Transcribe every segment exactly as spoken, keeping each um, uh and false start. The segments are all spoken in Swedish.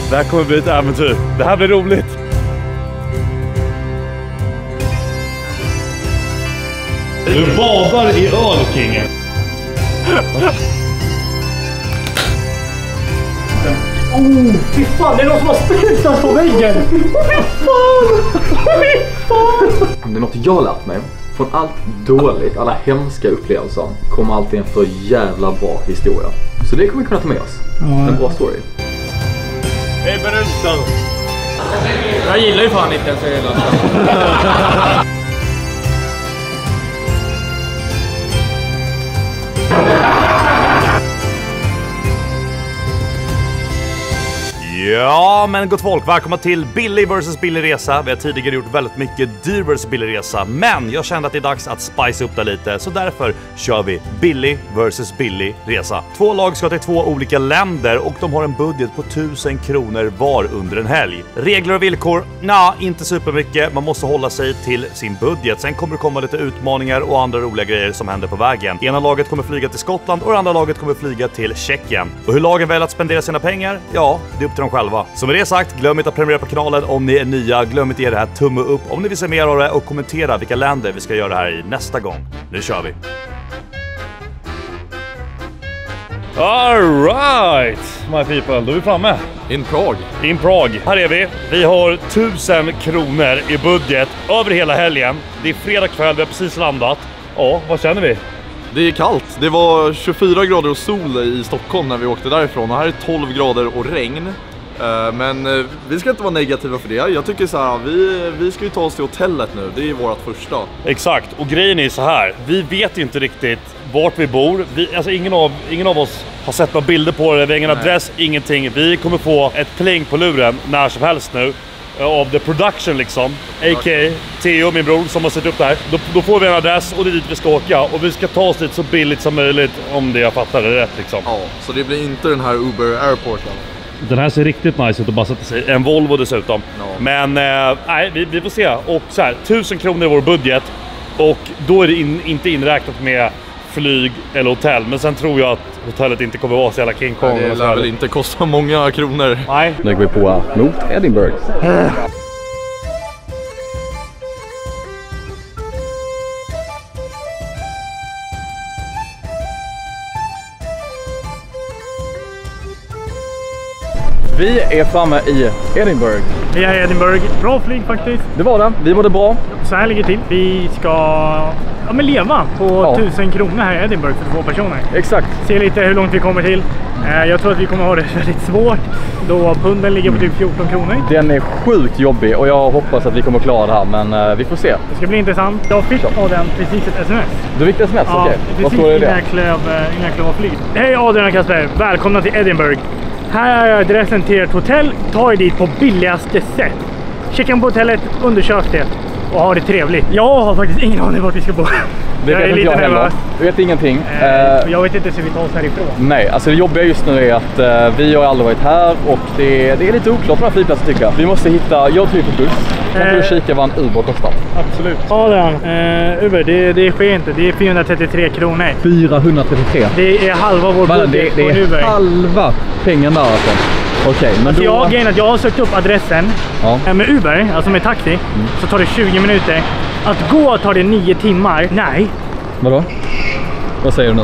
Det här kommer bli ett äventyr. Det här blir roligt. Du badar i öl, Kingen. Oh, fy fan, det är någon som har sprutat på väggen. Fy fan, fy fan. Om det är något jag har lärt mig från allt dåligt, alla hemska upplevelser, kommer alltid en för jävla bra historia. Så det kommer vi kunna ta med oss. Mm. En bra story. Hej berusad. Jag gillar ju fan inte ens att hela. Ja, men gott folk, välkomna till Billy versus Billy Resa. Vi har tidigare gjort väldigt mycket dyr versus Billy Resa, men jag kände att det är dags att spice upp det lite, så därför kör vi Billy versus Billy Resa. Två lag ska till två olika länder och de har en budget på tusen kronor var under en helg. Regler och villkor? Nja, inte supermycket. Man måste hålla sig till sin budget. Sen kommer det komma lite utmaningar och andra roliga grejer som händer på vägen. Ena laget kommer flyga till Skottland och det andra laget kommer flyga till Tjeckien. Och hur lagen väljer att spendera sina pengar? Ja, det är upp till dem själva. Så med det sagt, glöm inte att prenumerera på kanalen om ni är nya. Glöm inte att ge det här tumme upp om ni vill se mer av det och kommentera vilka länder vi ska göra det här i nästa gång. Nu kör vi! All right, my people, då är vi framme. In Prague. In Prague. Här är vi. Vi har tusen kronor i budget över hela helgen. Det är fredag kväll, vi har precis landat. Ja, vad känner vi? Det är kallt. Det var tjugofyra grader och sol i Stockholm när vi åkte därifrån. Och här är tolv grader och regn. Men vi ska inte vara negativa för det. Jag tycker så här, vi, vi ska ju ta oss till hotellet nu. Det är vårt första. Exakt, och grejen är så här. Vi vet ju inte riktigt vart vi bor. Vi, alltså ingen av, ingen av oss har sett några bilder på det. Vi har ingen Nej. adress, ingenting. Vi kommer få ett pling på luren när som helst nu. Av the production liksom. A K A Theo, min bror, som har sett upp där. Då, då får vi en adress och det är dit vi ska åka. Och vi ska ta oss dit så billigt som möjligt, om det jag fattar det rätt liksom. Ja, så det blir inte den här Uber Airport. Den här ser riktigt nice ut och bara sätta sig. En Volvo dessutom. No. Men eh, nej, vi, vi får se. Och så här, tusen kronor i vår budget. Och då är det in, inte inräknat med flyg eller hotell. Men sen tror jag att hotellet inte kommer vara så jävla King Kong. Nej, det lär väl inte kosta många kronor. Nej. Nu går vi på mot Edinburgh. Vi är framme i Edinburgh. Vi är i Edinburgh. Bra flyg faktiskt. Det var det. Vi mådde bra. Så här ligger till. Vi ska ja, men leva på ja. tusen kronor här i Edinburgh för två personer. Exakt. Se lite hur långt vi kommer till. Jag tror att vi kommer ha det väldigt svårt då punden ligger på typ fjorton kronor. Den är sjukt jobbig och jag hoppas att vi kommer klara det här, men vi får se. Det ska bli intressant. Jag fick av den precis ett sms. Du fick ett sms? Ja, okej. Vad står det? Innan jag klev, innan jag klev av flyget. Hej Adrian och Kasper, välkomna till Edinburgh. Här är adressen till ert hotell. Ta er dit på billigaste sätt. Checka in på hotellet, undersök det och ha det trevligt. Jag har faktiskt ingen aning vart vi ska bo. Det jag vet inte jag heller. Du vet ingenting. Eh, jag vet inte hur vi tar oss härifrån. Nej, alltså det jobbiga just nu är att eh, vi har aldrig varit här och det, det är lite oklart på den här flygplatsen tycker jag. Vi måste hitta, jag tror på buss. Kan eh, du kika vad en Uber kostar? Absolut. Ja, den. Eh, Uber, det, det sker inte. Det är fyrahundratrettiotre kronor. fyrahundratrettiotre? Det är halva vår budget det, det på är Uber. halva pengen där alltså. Okej, okay, men alltså då... jag, grejen att jag har sökt upp adressen ja. med Uber, alltså med taxi, mm. så tar det tjugo minuter. Att gå tar det nio timmar. Nej. Vadå? Vad säger du nu?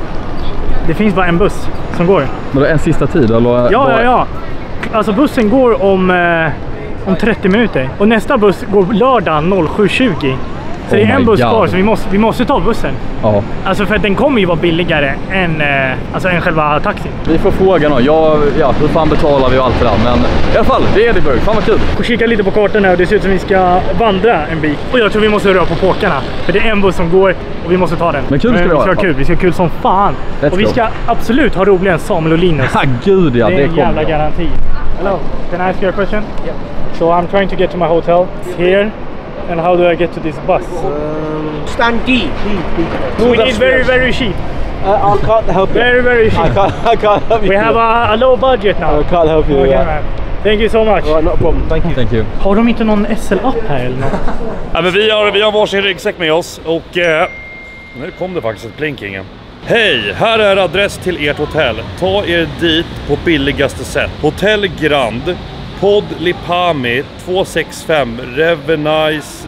Det finns bara en buss som går. Men det är en sista tid? Eller ja, ja, ja. Alltså bussen går om, eh, om trettio minuter. Och nästa buss går lördag sju tjugo. Så oh det är en buss God. kvar, så vi måste, vi måste ta bussen. Ja. Alltså för att den kommer ju vara billigare än, eh, alltså än själva taxin. Vi får fråga nu. Ja, ja, hur fan betalar vi och allt det där. Men i alla fall, det är Edinburgh. Fan vad kul. Och kika lite på kartan här och det ser ut som vi ska vandra en bit. Och jag tror vi måste röra på påkarna. För det är en buss som går och vi måste ta den. Men kul ska Men vi, vi ska ha kul. Vi ska ha kul som fan. Let's och vi ska go. absolut ha roligare än Samuel och Linus. Ja, gud ja. Det är det en jävla jag. garanti. Hello, can I ask you a question? Yeah. So I'm trying to get to my hotel here. And how do I get to this bus? Um, stand D. D, D. We need very, very cheap. Uh, I can't help you. Very, very cheap. I can't, I can't help you. We have a, a low budget now. I can't help you. Okay, yeah. man. Thank you so much. Right, not a problem. Thank you. Thank you. Har de inte någon S L-app här eller något? Ja, men vi har, vi har varsin ryggsäck med oss och eh, nu kom det faktiskt ett blinkingen. Hej, här är adress till ert hotell. Ta er dit på billigaste sätt. Hotell Grand, Pod Lipami två sex fem, Revenice.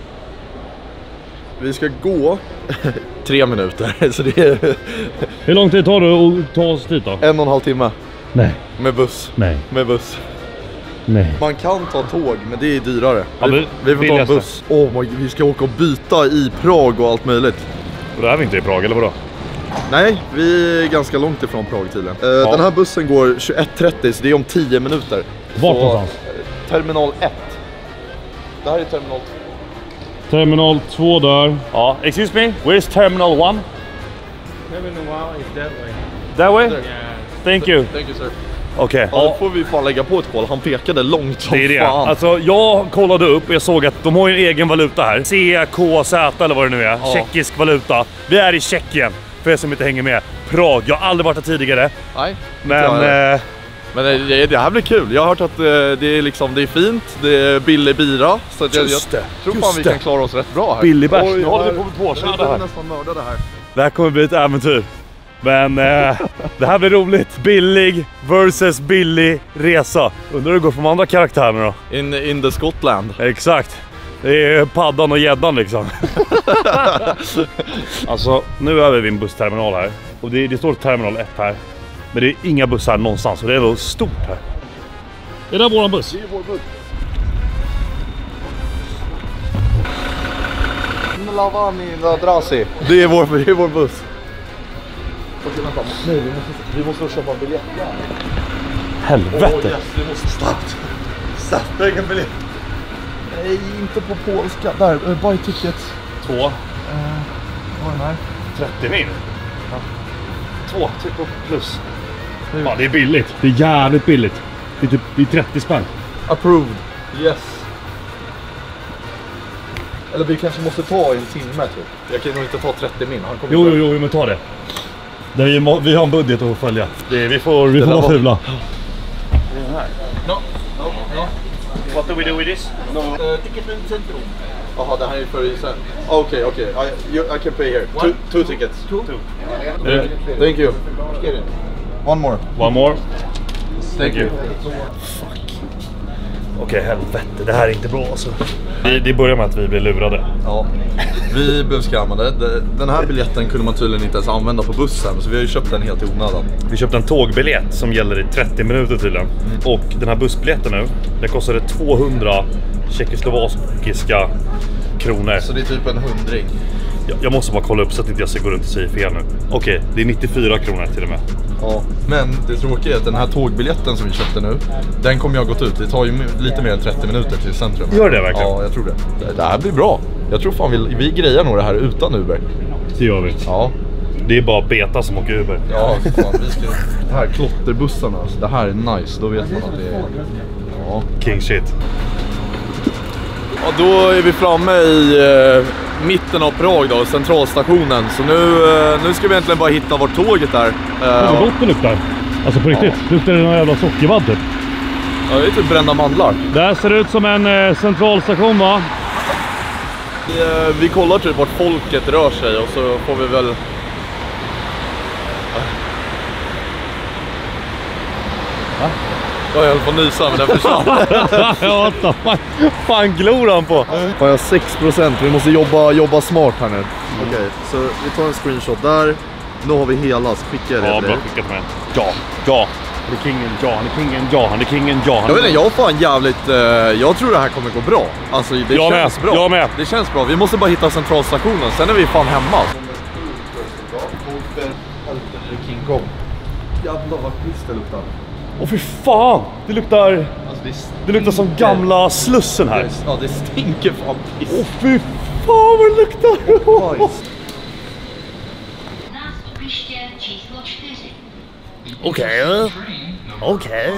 Vi ska gå tre minuter, så det är... Hur lång tid tar det att ta oss dit då? En och en halv timme. Nej. Med buss. Nej. Med buss. Nej. Man kan ta tåg, men det är dyrare. Ja, vi, vi får ta en buss. Åh, oh, vi ska åka och byta i Prag och allt möjligt. Och det är vi inte i Prag, eller vadå? Nej, vi är ganska långt ifrån Prag tydligen. Uh, ja. Den här bussen går tjugoett trettio, så det är om tio minuter. Vart någonstans? Terminal ett. Det här är terminal två. Terminal två där. Ja, excuse me, where's terminal one? Terminal one is that way. That way? Yeah. Thank you. Thank you, sir. Okej. Okay. Ja, då får vi fan lägga på ett koll. Han pekade långt som det är det. Fan. Alltså, jag kollade upp och jag såg att de har en egen valuta här. C K Z eller vad det nu är. Ja. Tjeckisk valuta. Vi är i Tjeckien, för er som inte hänger med. Prag, jag har aldrig varit där tidigare. Nej. Men... Eh... Men det, det här blir kul. Jag har hört att det är, liksom, det är fint, det är billig bira. Så att jag, jag det, tror fan vi kan klara oss rätt bra här. Billig bärs. Nu håller vi på med påkörda här. Nästan mörda det här. Det här kommer bli ett äventyr. Men eh, det här blir roligt. Billig versus billig resa. Undrar hur det går för de andra karaktärerna då? In, in the Scotland. Exakt. Det är paddan och gäddan liksom. Alltså, nu är vi vid en bussterminal här. Och det, det står terminal ett här. Men det är inga bussar någonstans, och det är då stort här. Är det våran buss? Det är vår buss. Lavani Nadrasi. Det är vår, det är vår buss. Okej, vänta. Nej, vi måste, vi måste köpa en biljett. Helvete. Oh, yes, vi måste snabbt. Snabbt, ingen biljett. Nej, inte på polska. Där, uh, buy tickets. Två. Uh, vad är den här? trettio mil. Ja. Två, typ plus. Ja, det är billigt. Det är jävligt billigt. Det är typ det är trettio spänn. Approved. Yes. Eller vi kanske måste ta en timme typ. Jag kan nog inte ta trettio min. Han kommer jo, jo, jo, men ta det. det vi, må, vi har en budget att följa. Det, vi får, vi får vara fula. Det är den här. No, no, no. What do we do with this? No, uh, ticket in centrum. Jaha, det här är för isen. Okej, okej. I, I can pay here. Two, two tickets. Two? Two. Uh, thank you. One more. One more. Thank you. Fuck. Okej, okay, helvete. Det här är inte bra alltså. Det, det börjar med att vi blir lurade. Ja, vi blev skammade. Den här biljetten kunde man tydligen inte ens använda på bussen, så vi har ju köpt den helt i onödan. Vi köpte en tågbiljett som gäller i trettio minuter tydligen. Mm. Och den här bussbiljetten nu, den kostade tvåhundra tjeckoslovakiska kronor. Så det är typ en hundring. Jag, jag måste bara kolla upp så att inte jag ska gå runt och säga fel nu. Okej, okay, det är nittiofyra kronor till och med. Ja, men det tråkiga är att den här tågbiljetten som vi köpte nu, den kommer jag gått ut. Det tar ju lite mer än trettio minuter till centrum. Gör det verkligen? Ja, jag tror det. Det, det här blir bra. Jag tror fan vi, vi grejar nog det här utan Uber. Det gör vi. Ja. Det är bara beta som åker Uber. Ja, fan, vi ska... Det här klotterbussarna, alltså, det här är nice. Då vet man att det är... Ja. King shit. Ja, då är vi framme i eh, mitten av Prag då, centralstationen. Så nu, eh, nu ska vi egentligen bara hitta vart tåget är. Eh, ja, vad gott det luktar. Alltså på riktigt, ja. Luktar det någon jävla sockervadd typ. Ja, det är typ brända mandlar. Det här ser ut som en eh, centralstation va? Vi, eh, vi kollar typ vart folket rör sig och så får vi väl... Va? Jag höll på att nysa men den försvann. Ja, what the fuck? Fan glor han på? Fan, jag har sex procent. Vi måste jobba, jobba smart här nu. Mm. Okej, okay, så vi tar en screenshot där. Nu har vi hela, så skickar jag det ja, till dig. Ja, skicka till mig. Ja, ja. Han är kingen, ja, han är kingen, ja, han är kingen, ja. Han är... Jag vet inte, jag är fan jävligt... Uh, jag tror det här kommer gå bra. Alltså, det jag känns med. bra. Jag med. Det känns bra. Vi måste bara hitta centralstationen, sen är vi fan hemma. King Kong. Jävlar vad piss det luktar. Åh fy fan! Det luktar... Alltså, det, det luktar som gamla slussen här. Ja, det stinker fan piss. Åh fy fan vad det luktar! Okej. Okej.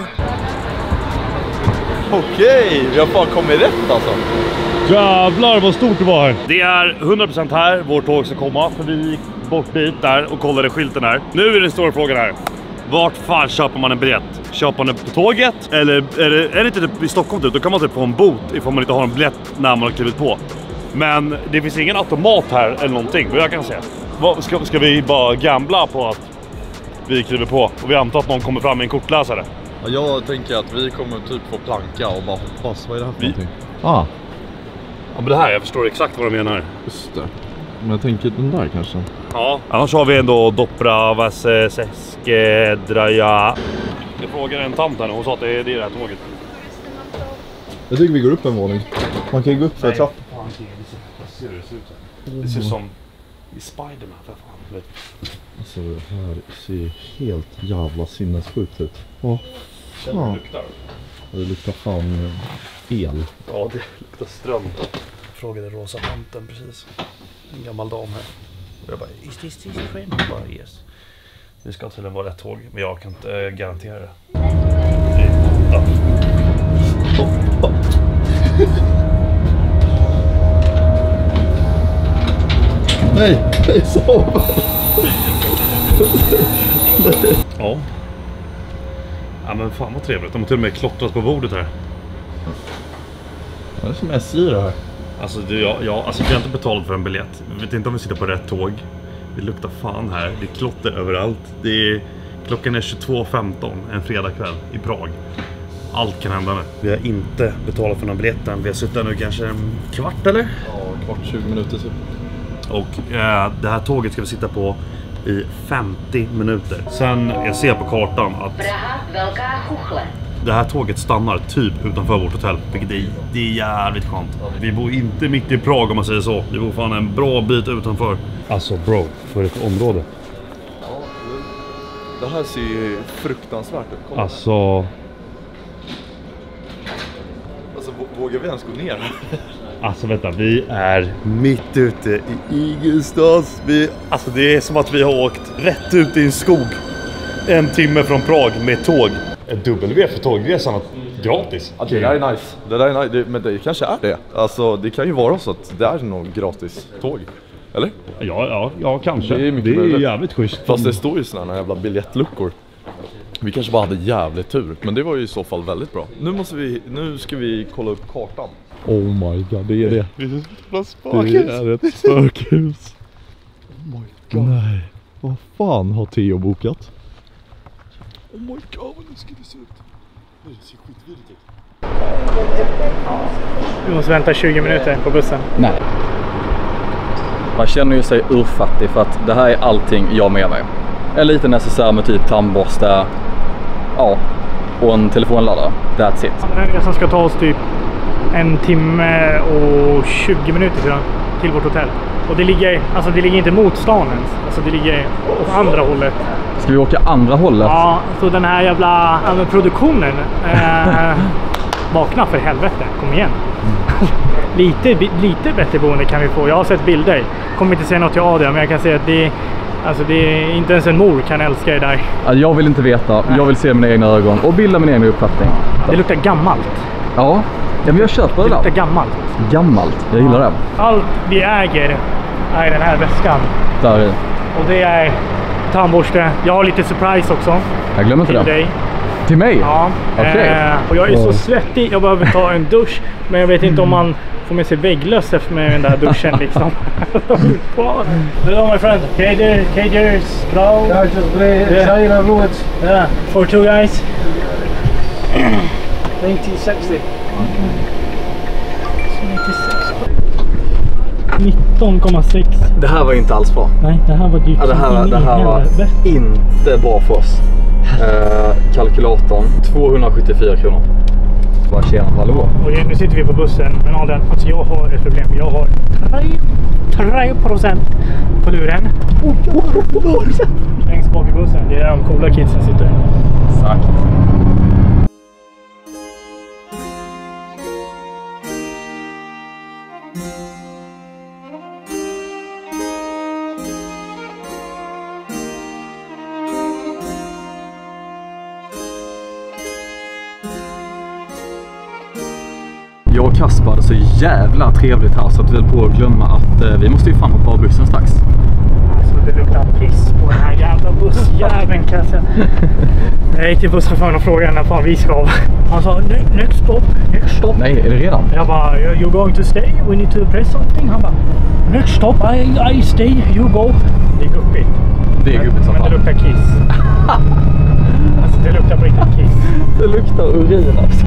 Okej, vi har fan kommit rätt alltså. Jävlar vad stort det var här. Det är hundra procent här vårt tåg ska komma. För vi gick bort dit där och kollade skylten här. Nu är den stora frågan här. Vart fan köper man en biljett? Köper man den på tåget? Eller är det, är det inte typ i Stockholm typ? Då kan man typ få en bot ifall man inte har en biljett när man har klivit på. Men det finns ingen automat här eller någonting, vad jag kan säga. Vad, ska, ska vi bara gambla på att vi kliver på och vi antar att någon kommer fram med en kortläsare? Ja, jag tänker att vi kommer typ få planka och bara hoppas. Vad är det här för vi? någonting? Ah. Ja, men det här, jag förstår exakt vad de menar. Just det. Men jag tänker den där kanske. Ja. Annars har vi ändå Dopra, Vasse, Seske, Draja. Jag frågade en tant här och hon sa att det är det här tåget. Jag tycker vi går upp en våning. Man kan ju gå upp för trapp. Det ser ut det ser som i Spiderman för fan. Alltså det här ser helt jävla sinnessjukt ut. Åh, Känner du luktar? Det luktar fan el. Ja, det luktar ström. Jag frågade Rosa tanten precis. En gammal dam här. Och jag bara, is this this train? Hon bara, yes. Vi ska till en vara rätt tåg, men jag kan inte äh, garantera det. Det är åtta. Nej, det är så. Ja. Ja men fan vad trevligt. De har till och med klottrat på bordet här. Det är som S J det här. Alltså, det, ja, ja, alltså vi har inte betalat för en biljett. Vi vet inte om vi sitter på rätt tåg. Det luktar fan här. Det är klotter överallt. Det är, klockan är tjugotvå femton en fredagkväll i Prag. Allt kan hända nu. Vi har inte betalat för någon biljetten. Vi har suttit nu kanske en kvart eller? Ja, kvart, tjugo minuter typ. Och eh, det här tåget ska vi sitta på i femtio minuter. Sen jag ser på kartan att det här tåget stannar typ utanför vårt hotell. Vilket är, det är jävligt skönt. Vi bor inte mitt i Prag om man säger så. Vi bor fan en bra bit utanför. Alltså bro, för ett område. Ja, det här ser ju fruktansvärt ut. Kolla. Alltså... Alltså vågar vi ens gå ner? Alltså vänta, vi är mitt ute i ingenstans. Vi, alltså det är som att vi har åkt rätt ut i en skog. En timme från Prag med tåg. Ett W för tågresan gratis. Ja, det där är nice. Det där är nice. Det, men det kanske är det. Alltså det kan ju vara så att det är nog gratis tåg. Eller? Ja, ja, ja kanske. Det är, det är jävligt schysst. Fast det står ju sådana jävla biljettluckor. Vi kanske bara hade jävligt tur. Men det var ju i så fall väldigt bra. Nu måste vi, nu ska vi kolla upp kartan. Oh my god, det är det. Det är ett spökhus. Det är ett spökhus. Oh my god. Nej, vad fan har Theo bokat? Oh my god, vad ska det se ut? Det ser skitvidrigt ut. Vi måste vänta tjugo minuter på bussen. Nej. Man känner ju sig urfattig för att det här är allting jag med mig. En liten necessär med typ tandborste, ja, och en telefonladdare. That's it. Den här resan ska ta oss typ en timme och tjugo minuter sedan till vårt hotell. Och det ligger, alltså det ligger inte mot stan ens. Alltså det ligger åt andra hållet. Ska vi åka andra hållet? Ja, så den här jävla äh, produktionen äh, vakna för helvete, kom igen. lite, lite bättre boende kan vi få. Jag har sett bilder. Kommer inte säga något till Adrian, men jag kan säga att det, alltså det är inte ens en mor kan älska det där. Jag vill inte veta. Nej. Jag vill se mina egna ögon och bilda min egen uppfattning. Det luktar gammalt. Ja, ja men jag köper det. Det luktar gammalt. Gammalt, jag gillar det. Allt vi äger är den här väskan. Där i. Och det är tandborste. Jag har lite surprise också. Jag glömmer inte det. Till dig. Till mig? Ja. Okay. Eh, och jag är så svettig. Jag behöver ta en dusch. Men jag vet inte om man får med sig vägglöss efter med den där duschen liksom. Hello my friend. Cater, caters, bro. China Woods. Yeah, for two guys. nineteen sixty. nitton komma sex. Det här var inte alls bra. Nej, det här var dyrt. Ja, det här, det här var inte bra för oss. Eh, kalkylatorn tvåhundrasjuttiofyra kronor. Bara tjena, hallå. Och nu sitter vi på bussen. Men Adrian, alltså jag har ett problem. Jag har tre procent på luren. Längst bak i bussen. Det är de coola kidsen sitter. Exakt. Jag och Kasper hade så jävla trevligt här så att vi höll på att glömma att eh, vi måste ju fan hoppa av bussen strax. Alltså det luktar piss på den här jävla bussjäveln kan jag säga. Jag gick till busschauffören och frågade när fan vi ska av. Han sa, next stop, next stop. Nej, är det redan? Jag bara, you're going to stay? We need to press something? Han bara, Next stop, I, I stay, you go. Det är guppigt. Det är guppigt som fan. Men det luktar kiss. Alltså det luktar på riktigt kiss. Det luktar urin alltså.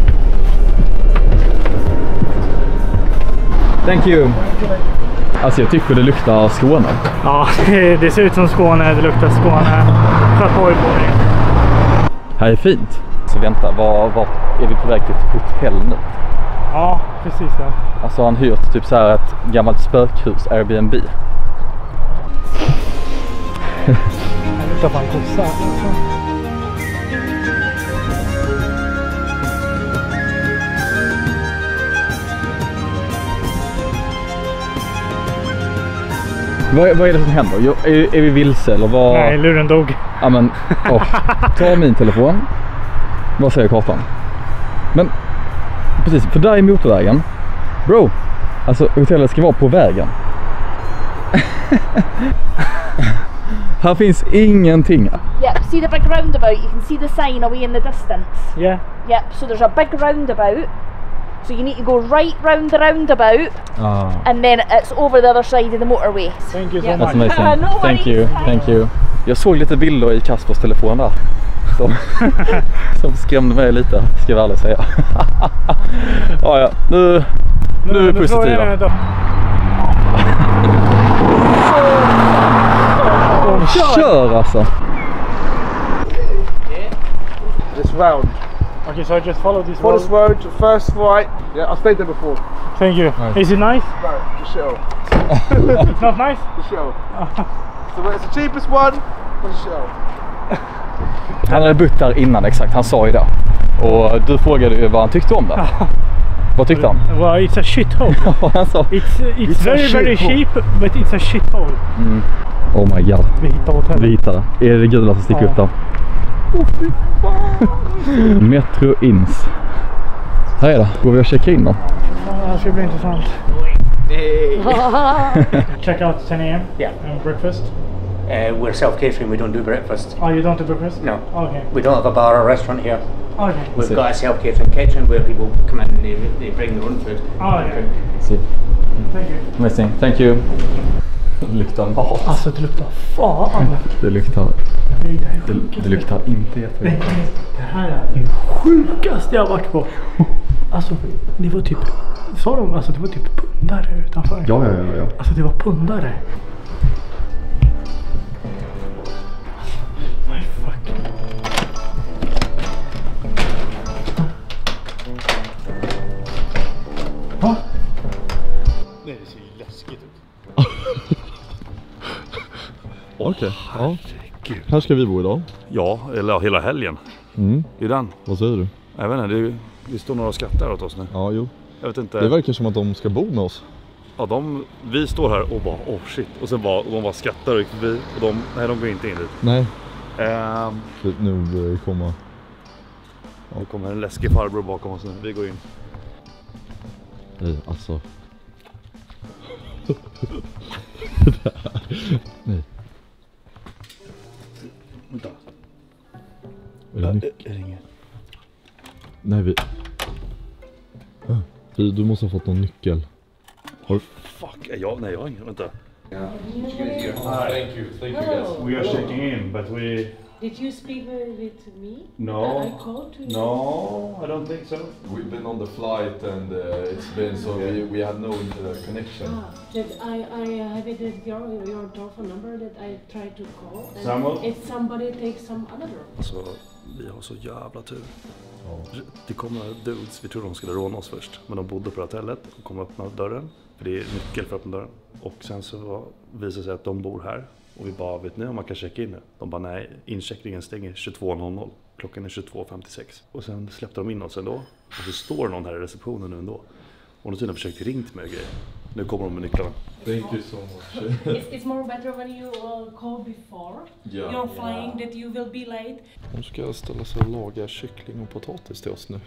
Thank you. Alltså jag tycker det luktar Skåne. Ja, det, det ser ut som Skåne, det luktar Skåne. Sjöborg på det. Här är fint. Så vänta, var, var är vi på väg till ett hotell nu? Ja, precis ja. Alltså han hyrt typ så här ett gammalt spökhus, Airbnb. Jag luktar fan kossa. Alltså. Vad, vad är det som händer? Jo, är, är vi vilse eller vad? Nej, luren dog. Ja men, oh, ta min telefon. Vad säger kartan? Men, precis, för där är motorvägen. Bro, alltså hotellet ska vara på vägen. Här finns ingenting. Yep, see the big roundabout, you can see the sign away in the distance. Yeah. Yep, so there's a big roundabout. So you need to go right round the roundabout, Ah. and then it's over the other side of the motorway. Thank you so Yeah. much. That's amazing. No worries. Thank you, thank you. Jag såg lite bilder i Kaspers telefon där. Som, som skrämde mig lite, ska jag väl säga. Ja, ja, nu, nu är vi positiva. De kör alltså. This round. Okay, so I just follow this For road. this road, first right. Yeah, I've stayed there before. Thank you. Nice. Is it nice? No, the show. It's not nice? The show. So it's the cheapest one for the show. Han hade bott där innan, exakt, han sa ju det. Och du frågade ju vad han tyckte om det. Vad tyckte han? Well, it's a shithole. Han sa, It's, it's, It's a very, very shithole. cheap, but it's a shithole. mm. Oh my god. Vi hittar hotellet. Vi hittade. Är det gula som sticker Ja. upp där? Oh, fy fan. Metro Ins. Här är det. Går vi och checka in då? Ja, det här ska bli intressant. Check out ten a m Yeah. and breakfast. Uh, we're self-catering, we don't do breakfast. Oh, you don't do breakfast? No. Okay. We don't have a bar or restaurant here. Okay. We've See. got a self-catering kitchen where people come in and they, they bring their own food. Oh, yeah. Se. Thank you. Amazing. Thank you. Det luktar mat. Alltså det luktar fan. Det luktar, Det är det, det luktar inte jättegott. Nej, det här är det sjukaste jag har varit på. Alltså, det var typ, sa de, alltså det var typ pundare utanför. Ja, ja, ja, ja. Alltså det var pundare. My fuck. Va? Nej, det ser ju läskigt ut. Okej, ja. Här ska vi bo idag. Ja, eller hela helgen. Mm. I den. Vad säger du? Jag vet inte, det, det står några och skrattar åt oss nu. Ja, jo. Jag vet inte. Det verkar som att de ska bo med oss. Ja, de, vi står här och bara, oh shit. Och sen bara, de bara skrattar och gick förbi. Och de, nej, de går inte in dit. Nej. Ehm, Nu börjar det komma. Nu kommer en läskig farbror bakom oss nu. Vi går in. Nej, alltså. Nej. Vänta. Är det, nyc- Är det inget? Nej, vi... Ah, vi... Du måste ha fått någon nyckel. Har du... Fuck, är jag? Nej, jag har ingen. Vänta. Thank you, thank you guys. We are checking in, but we... Did you speak with, with me? No. I called to you. No, I don't think so. We've been on the flight and uh, it's been so we, we had no uh, connection. Ah, that I, I uh, have it at your, your telephone number that I tried to call. And Samuel? if somebody takes some other door. Alltså, vi har så jävla tur. Det kommer dudes, vi trodde de skulle råna oss först. Men de bodde på hotellet och kom och öppna dörren. För det är nyckel för att öppna dörren. Och sen så visade det sig att de bor här. Och vi bara, vet ni om man kan checka in nu? De bara, nej, incheckningen stänger tjugotvå noll noll. Klockan är tjugotvå femtiosex. Och sen släppte de in oss ändå. Och så står någon här i receptionen nu ändå. Och de tydligen har försökt ringt mig och grejer. Nu kommer de med nycklarna. Thank you so much. it's, it's more better when you uh, call before Yeah. you're flying that you will be late. Hon ska ställa sig och laga kyckling och potatis till oss nu.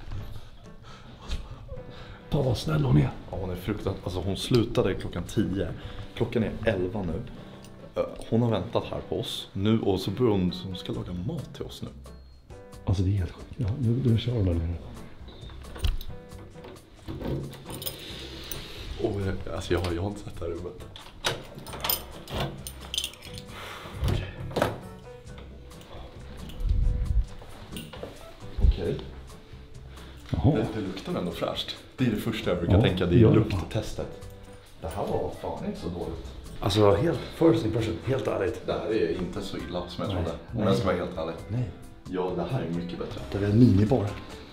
Ta vad snäll hon är. Ja, hon är fruktansvärt. Alltså hon slutade klockan tio. Klockan är elva nu. Hon har väntat här på oss nu och så börjar hon, hon ska laga mat till oss nu. Alltså det är helt sjukt. Ja, nu, nu kör de nu. Oh, alltså jag har, jag har inte sett det här rummet. Okej. Okej. Det, det luktar ändå fräscht. Det är det första jag brukar ja, tänka, det är ja. lukttestet. Det här var fan inte så dåligt. Alltså helt first impression, helt ärligt. Det här är inte så illa som jag trodde. Om jag ska vara helt ärlig. Nej. Ja, det här är mycket bättre. Det är en minibar.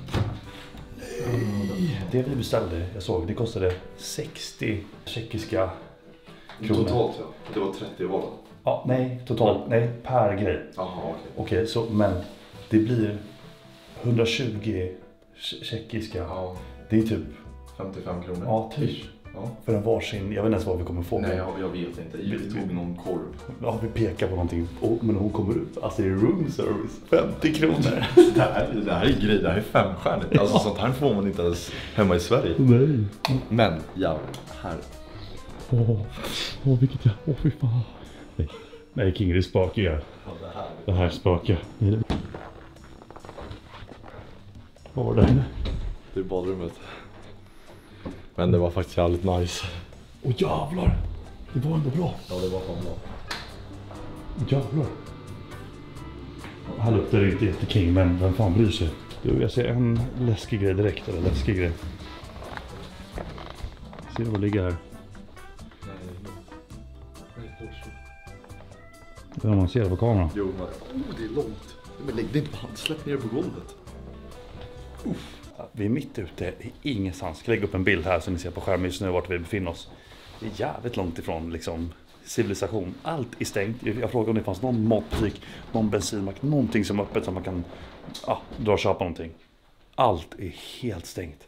Nej. Det vi beställde, jag såg, det kostade sextio tjeckiska kronor. Totalt ja. Det var trettio var det. Ja, nej, totalt. Nej, per grej. Jaha, okej. Okej, så men det blir hundratjugo tjeckiska. Ja. Det är typ femtiofem kronor. Ja, typ. Ja. För en varsin, jag vet inte ens vad vi kommer få. Nej, jag, jag vet inte. Vi tog någon korv. Ja, vi pekar på någonting. Oh, men hon kommer upp. Alltså det är room service. femtio kronor. det, här, det här är grej, det här är femstjärnigt. Alltså sånt här får man inte ens hemma i Sverige. Nej. Men, ja, här. Åh, oh, oh, vilket jag... Åh, oh, fy fan. Nej, nej King, det spakar jag. Ja, det här. Det här spakar. Vad var det här? Det är badrummet. Men det var faktiskt jävligt nice. Åh jävlar! Det var ändå bra. Ja, det var fan bra. Jävlar. Här luktar det inte jätteking, men vem fan bryr sig? Du, jag ser en läskig grej direkt, eller läskig grej. Ser du vad ligger här? Det är vad man ser på kameran. Jo, men oh, det är långt. Men lägg det inte på hand, släpp ner på golvet. Uff. Vi är mitt ute i ingenstans. Ska lägga upp en bild här så ni ser på skärmen just nu vart vi befinner oss. Det är jävligt långt ifrån liksom civilisation. Allt är stängt. Jag frågade om det fanns någon matbutik, någon bensinmack, någonting som är öppet så man kan ja, dra och köpa någonting. Allt är helt stängt.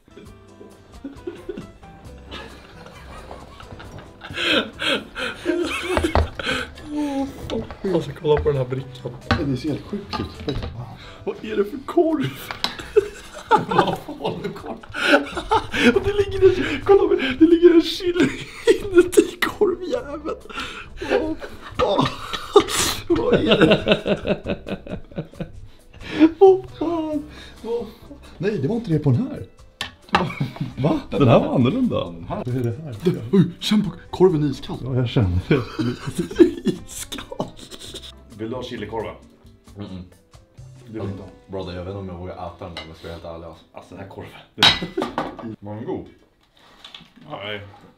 Alltså kolla på den här brickan. Det ser helt sjukt ut. Vad är det för korv? Vad fan är korv? Det ligger en, kolla, det ligger en chili inuti korvjäveln. Vad fan? Vad är det? Vad fan? Vad fan? Nej, det var inte det på den här. Va? Den här var annorlunda. Vad är det här? Oj, känn på korven är iskall. Ja, jag känner det. Iskall. Vill du ha chilikorven? Mm -mm. Du vill inte ha? Brother, jag vet inte om jag vågar äta den där, men ska jag helt ärlig alltså. Alltså den här korven. Var den god? Nej.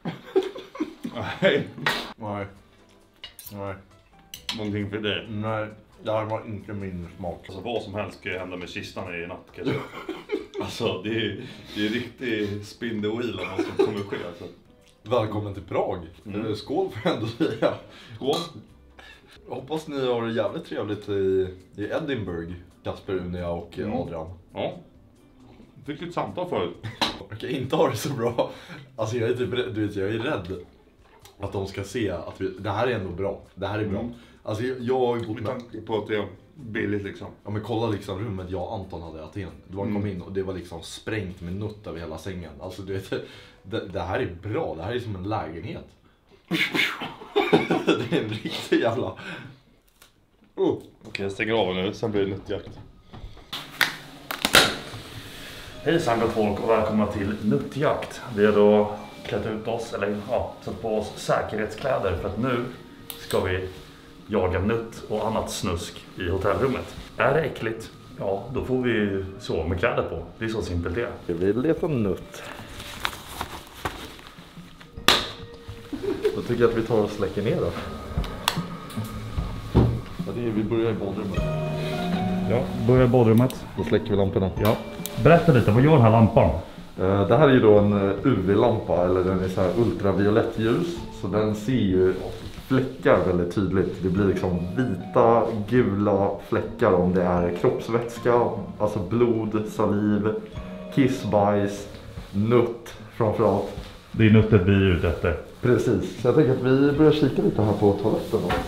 Nej. Nej. Nej. Någonting för dig? Nej, det här var inte min smak. Alltså vad som helst ska hända med kistan i natt kanske. Alltså det är, det är riktigt spin the wheel om vad som kommer ske alltså. Välkommen till Prag. Mm. Skål för ändå säga. Skål. Hoppas ni har det jävligt trevligt i, i Edinburgh, Kasper, Unia och mm. Adrian. Ja. Fick ett samtal förut. Jag kan inte ha det så bra. Alltså jag är typ rädd, du vet, jag är rädd att de ska se att vi, det här är ändå bra. Det här är bra. Mm. Alltså jag, jag har ju bott med... Med på att det är billigt liksom. Ja men kolla liksom rummet jag och Anton hade i Aten. Då han mm. kom in och det var liksom sprängt med nutt över hela sängen. Alltså du vet, det, det här är bra. Det här är som en lägenhet. Det är en riktig jävla... Oh. Okej, okay, jag stänger av nu, sen blir det nuttjakt. Hejsan gott folk och välkomna till nuttjakt. Vi har då klätt ut oss, eller ja, satt på oss säkerhetskläder för att nu ska vi jaga nutt och annat snusk i hotellrummet. Är det äckligt? Ja, då får vi sova med kläder på. Det är så simpelt det är. Vi vill leta nutt. Då tycker jag att vi tar och släcker ner då. Ja, det är, vi börjar i badrummet. Ja, börjar i badrummet. Då släcker vi lamporna. Ja. Berätta lite, vad gör den här lampan? Uh, det här är ju då en U V-lampa, eller den är så här ultraviolett ljus. Så den ser ju fläckar väldigt tydligt. Det blir liksom vita, gula fläckar om det är kroppsvätska, alltså blod, saliv, kissbajs, nutt framförallt. Det är nuttet vi är ute efter. Precis, så jag tänker att vi börjar kika lite här på toaletten då.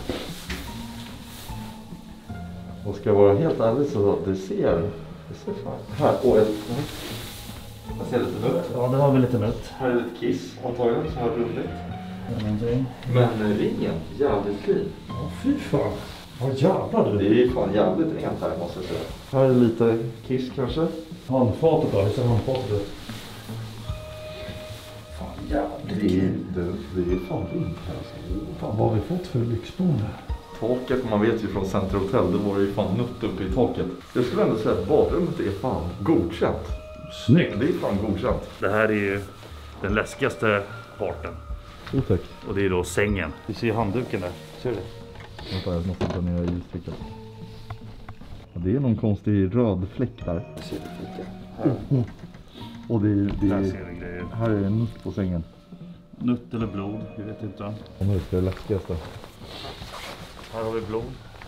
Och ska jag vara helt ärlig så det ser, det ser fan. Här, åh, jag, jag ser lite nutt. Ja, det har vi lite nutt. Här är lite kiss, antagligen så här roligt. Men ringen, jävligt clean. Ja, fy fan. Vad jävlar du. Det är fan jävligt rent här måste jag säga. Här är lite kiss kanske. Handfatet då, hur ser handfatet ut? Fan Ja, det, det, det är fan fint här alltså. Fan, vad har vi fått för lyxboende? Taket, man vet ju från Center Hotel, det var ju fan nutt uppe i taket. Jag skulle ändå säga att badrummet är fan godkänt. Snyggt. Det är fan godkänt. Det här är ju den läskigaste parten. Oh, tack. Och det är då sängen. Du ser handduken där, ser du det? Vänta, jag måste ta ner ljusfickan. Ja, det är någon konstig röd fläck där. Jag ser det fika. Oh, oh. Och det är, det är, där ser vi grejer. Här är en nutt på sängen. Nutt eller blod, jag vet inte. Och nu är det läskigaste. Här har vi blod.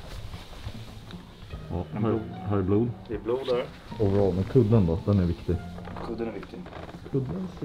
Ja, här, här är blod. Det är blod där. Och bra, men kudden då, den är viktig. Kudden är viktig. Kudden ser...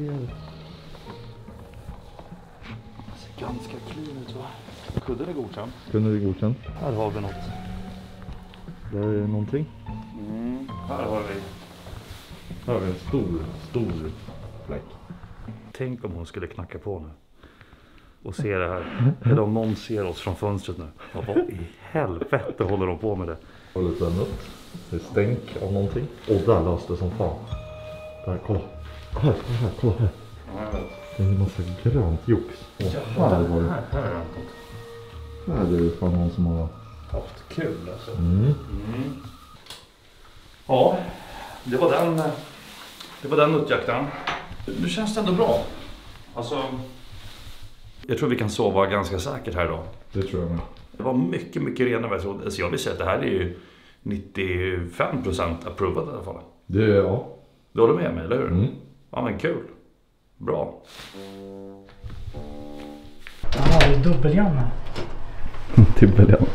Det ser ganska clean ut, va? Kudden är godkänd. Kudden är godkänd. Här har vi något. Där är någonting. Mm. Här har vi. Här har vi en stor, stor fläck. Tänk om hon skulle knacka på nu. Och se det här. Eller om någon ser oss från fönstret nu. Och vad i helvete håller de på med det? Och lite nutt. Det är stänk av någonting. Och där löste det som fan. Där, kolla. Här, här, här, kolla här. Det är en massa grönt jox. Och här var det. Här, här är det. Här är det fan någon som har haft kul alltså. Mm. Mm. Ja, det var den. Det var den nuttjakten. Nu känns det ändå bra. Alltså, jag tror vi kan sova ganska säkert här idag. Det tror jag med. Det var mycket, mycket renare än vad jag trodde. Så jag vill säga att det här är ju nittiofem procent approvad i alla fall. Det är ja. Du håller med mig, eller hur? Mm. Ja, men kul. Bra. Ja, det är dubbeljanne. Dubbeljanne.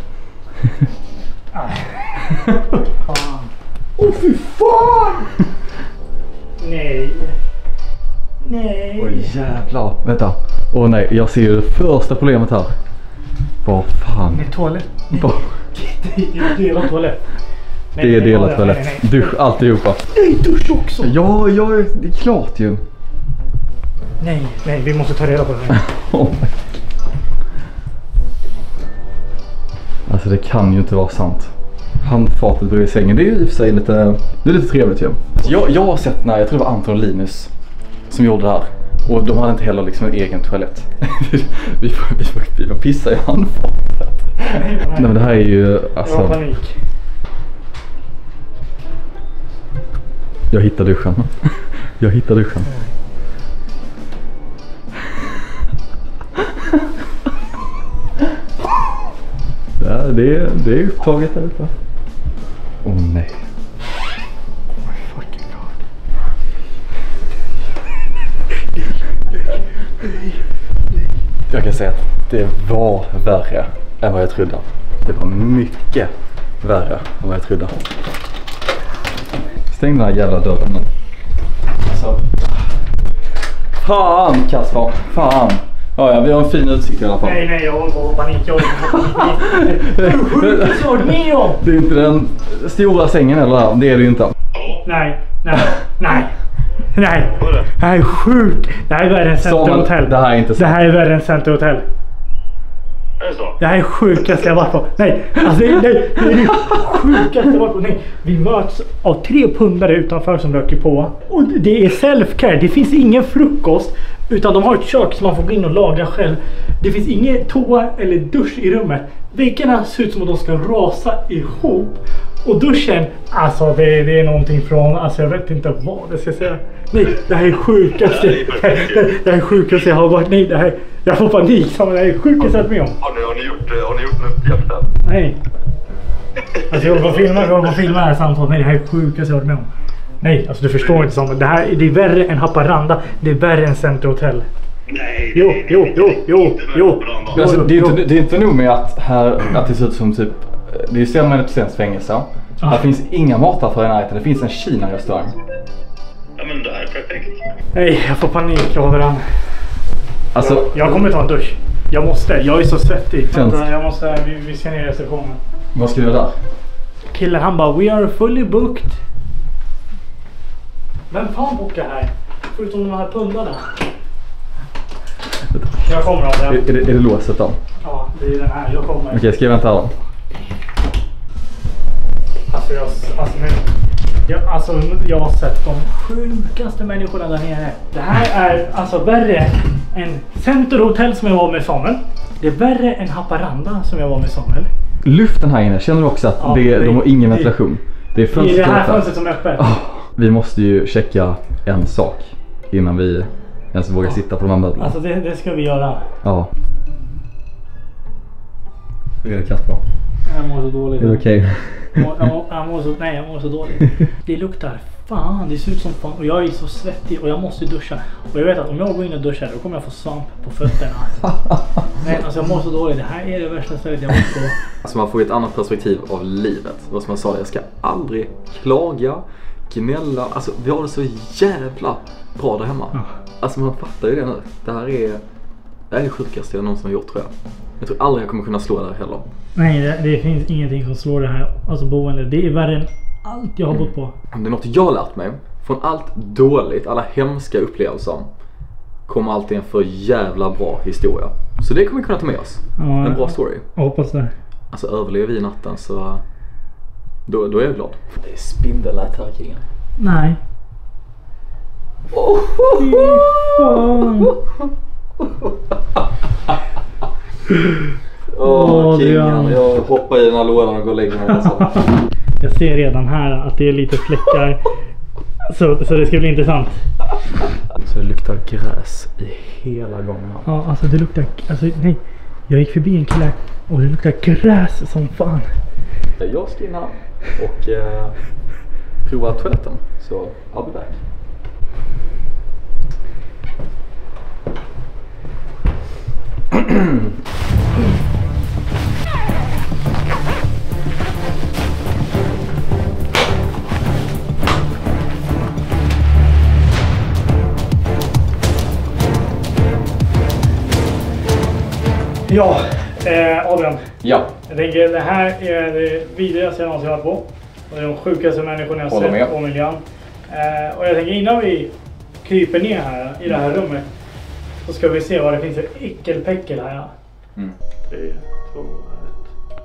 Fan. Åh, fy fan! Nej. Nej. Oj jävlar. Vänta. Åh nej, jag ser ju det första problemet här. Vad fan. Det är toalett. Vad? Det är delat toalett. Nej, det är nej, delat nej, toalett. nej, nej. Dusch, alltihopa. Nej, dusch också. Ja, ja, det är klart ju. Nej, nej, vi måste ta reda på det. Oh my. Alltså det kan ju inte vara sant. Handfatet bredvid sängen, det är ju i och för sig lite, det är lite trevligt ju. Jag, jag har sett när, jag tror det var Anton och Linus som gjorde det här. Och de hade inte heller liksom en egen toalett. vi får vi får, vi får pissa i handfatet. Nej, nej men det här är ju alltså... Det var panik. Jag hittar duschen. Jag hittar duschen. Ja, det är, det är upptaget där uppe. Åh oh, nej. Oh my fucking god. Jag kan säga att det var värre än vad jag trodde. Det var mycket värre än vad jag trodde. Stäng den här jävla dörren nu. Så. Fan Kasper, fan. Ja, ja, vi har en fin utsikt i alla fall. Nej, nej, jag håller på panik. Jag håller på panik. Hur sjukt såg med om? Det är inte den stora sängen eller? Det är det ju inte. Nej, nej, nej. Nej, det här är sjukt. Det här är värre än Center Hotel. Det här är inte så. Det här är värre än Center Hotel. Är det så? Det här är sjukaste jag varit på. Nej, alltså nej, nej, det är det sjukaste jag varit på. Nej, vi möts av tre pundare utanför som röker på. Och det är self-care. Det finns ingen frukost. Utan de har ett kök som man får gå in och laga själv. Det finns ingen toa eller dusch i rummet. Väggarna ser ut som att de ska rasa ihop. Och duschen, alltså det, det är någonting från, alltså jag vet inte vad jag ska säga. Nej, det här är sjukaste. Det, det här är sjukaste jag har varit. Nej, det här, jag får panik. Det här är sjukaste jag har med om. Har ni, har ni gjort, har ni gjort nuttjakten? Nej. Alltså jag håller på att filma, jag håller på att filma det här samtalet. Nej, det här är sjukaste jag har varit med om. Nej, alltså du förstår inte som det här, det är värre än Haparanda. Det är värre än Center Hotel. Nej, Jo, jo, jo, jo, jo. Alltså, det, är inte, det är inte nog med att, här, att det ser ut som typ, det är sämre än ett svenskt fängelse. Ah. Här finns inga mataffärer i närheten, det finns en Kina-restaurang. Ja men det här är perfekt. Nej, jag får panik, jag håller an. Alltså, jag, jag kommer ta en dusch. Jag måste, jag är så svettig. Känns... Vänta, jag måste, vi, vi ska ner i receptionen. Vad ska du göra där? Killen han bara, we are fully booked. Vem fan bokar här? Förutom de här pundarna. Jag kommer av den. Är, är, det, är det låset då? Ja, det är den här. Jag kommer. Okej, ska jag vänta här då? Alltså jag, alltså nu. Ja, alltså, jag har sett de sjukaste människorna där nere. Det här är alltså värre än Center Hotel som jag var med Samuel. Det är värre än Haparanda som jag var med Samuel. Luften här inne, känner du också att ja, det, det, de har ingen ventilation? Det är, det, är det här fönstret som är öppet. Oh, vi måste ju checka en sak innan vi ens vågar ja. sitta på de här möblerna. Alltså det, det ska vi göra. Ja. Hur är det katt bra? Jag mår så dåligt. Är det okej? Okay? Jag, jag, jag mår så, nej, jag mår så dåligt. Det luktar fan, det ser ut som fan. Och jag är så svettig och jag måste duscha. Och jag vet att om jag går in och duschar då kommer jag få svamp på fötterna. Nej, alltså jag mår så dåligt. Det här är det värsta stället jag måste gå. Alltså man får ett annat perspektiv av livet. Vad som jag sa, jag ska aldrig klaga, gnälla. Alltså vi har det så jävla bra där hemma. Ja. Alltså man fattar ju det nu. Det här är det, är det sjukaste jag någonsin har gjort, tror jag. Jag tror aldrig jag kommer kunna slå där heller. Nej, det, det finns ingenting som slår det här. Alltså boende, det är värre än allt jag har bott på. Det är något jag har lärt mig. Från allt dåligt, alla hemska upplevelser, kommer alltid en för jävla bra historia. Så det kommer vi kunna ta med oss. Ja, en bra story. Jag hoppas det. Alltså överlever vi natten så då, då är jag glad. Det är spindelnät här kring. Nej. Oh, fy fan. Åh, oh, kingen. Jag hoppar i den här lådan och går och lägger mig. Alltså. Jag ser redan här att det är lite fläckar. Så, så det ska bli intressant. Så det luktar gräs i hela gången. Ja, alltså det luktar... Alltså, nej. Jag gick förbi en kille och det luktar gräs som fan. Jag ska in här och eh, prova toaletten. Så I'll be back. Ja, eh, Adrian. Ja. Jag tänker det här är det vidrigaste jag någonsin varit på. Och det är de sjukaste människorna jag sett på miljön. Eh, och jag tänker innan vi kryper ner här i det här rummet så ska vi se vad det finns för äckelpäckel här. Mm. tre, två, ett.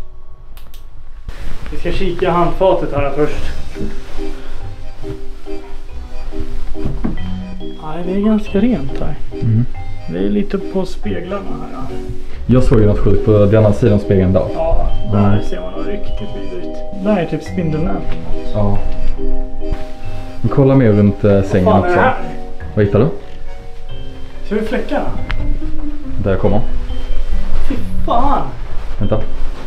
Vi ska kika handfatet här först. Nej, det är ganska rent här. Mm. Det är lite på speglarna här. Jag såg ju något sjukt på denna sidan spegeln där. Ja, där mm. ser man något riktigt vidrigt. Där är typ spindelnät. Ja. Men kolla mer runt äh, sängen vad fan också. Är det här? Vad hittar du? Ser du fläckarna? Där kommer. Fy fan! Vänta.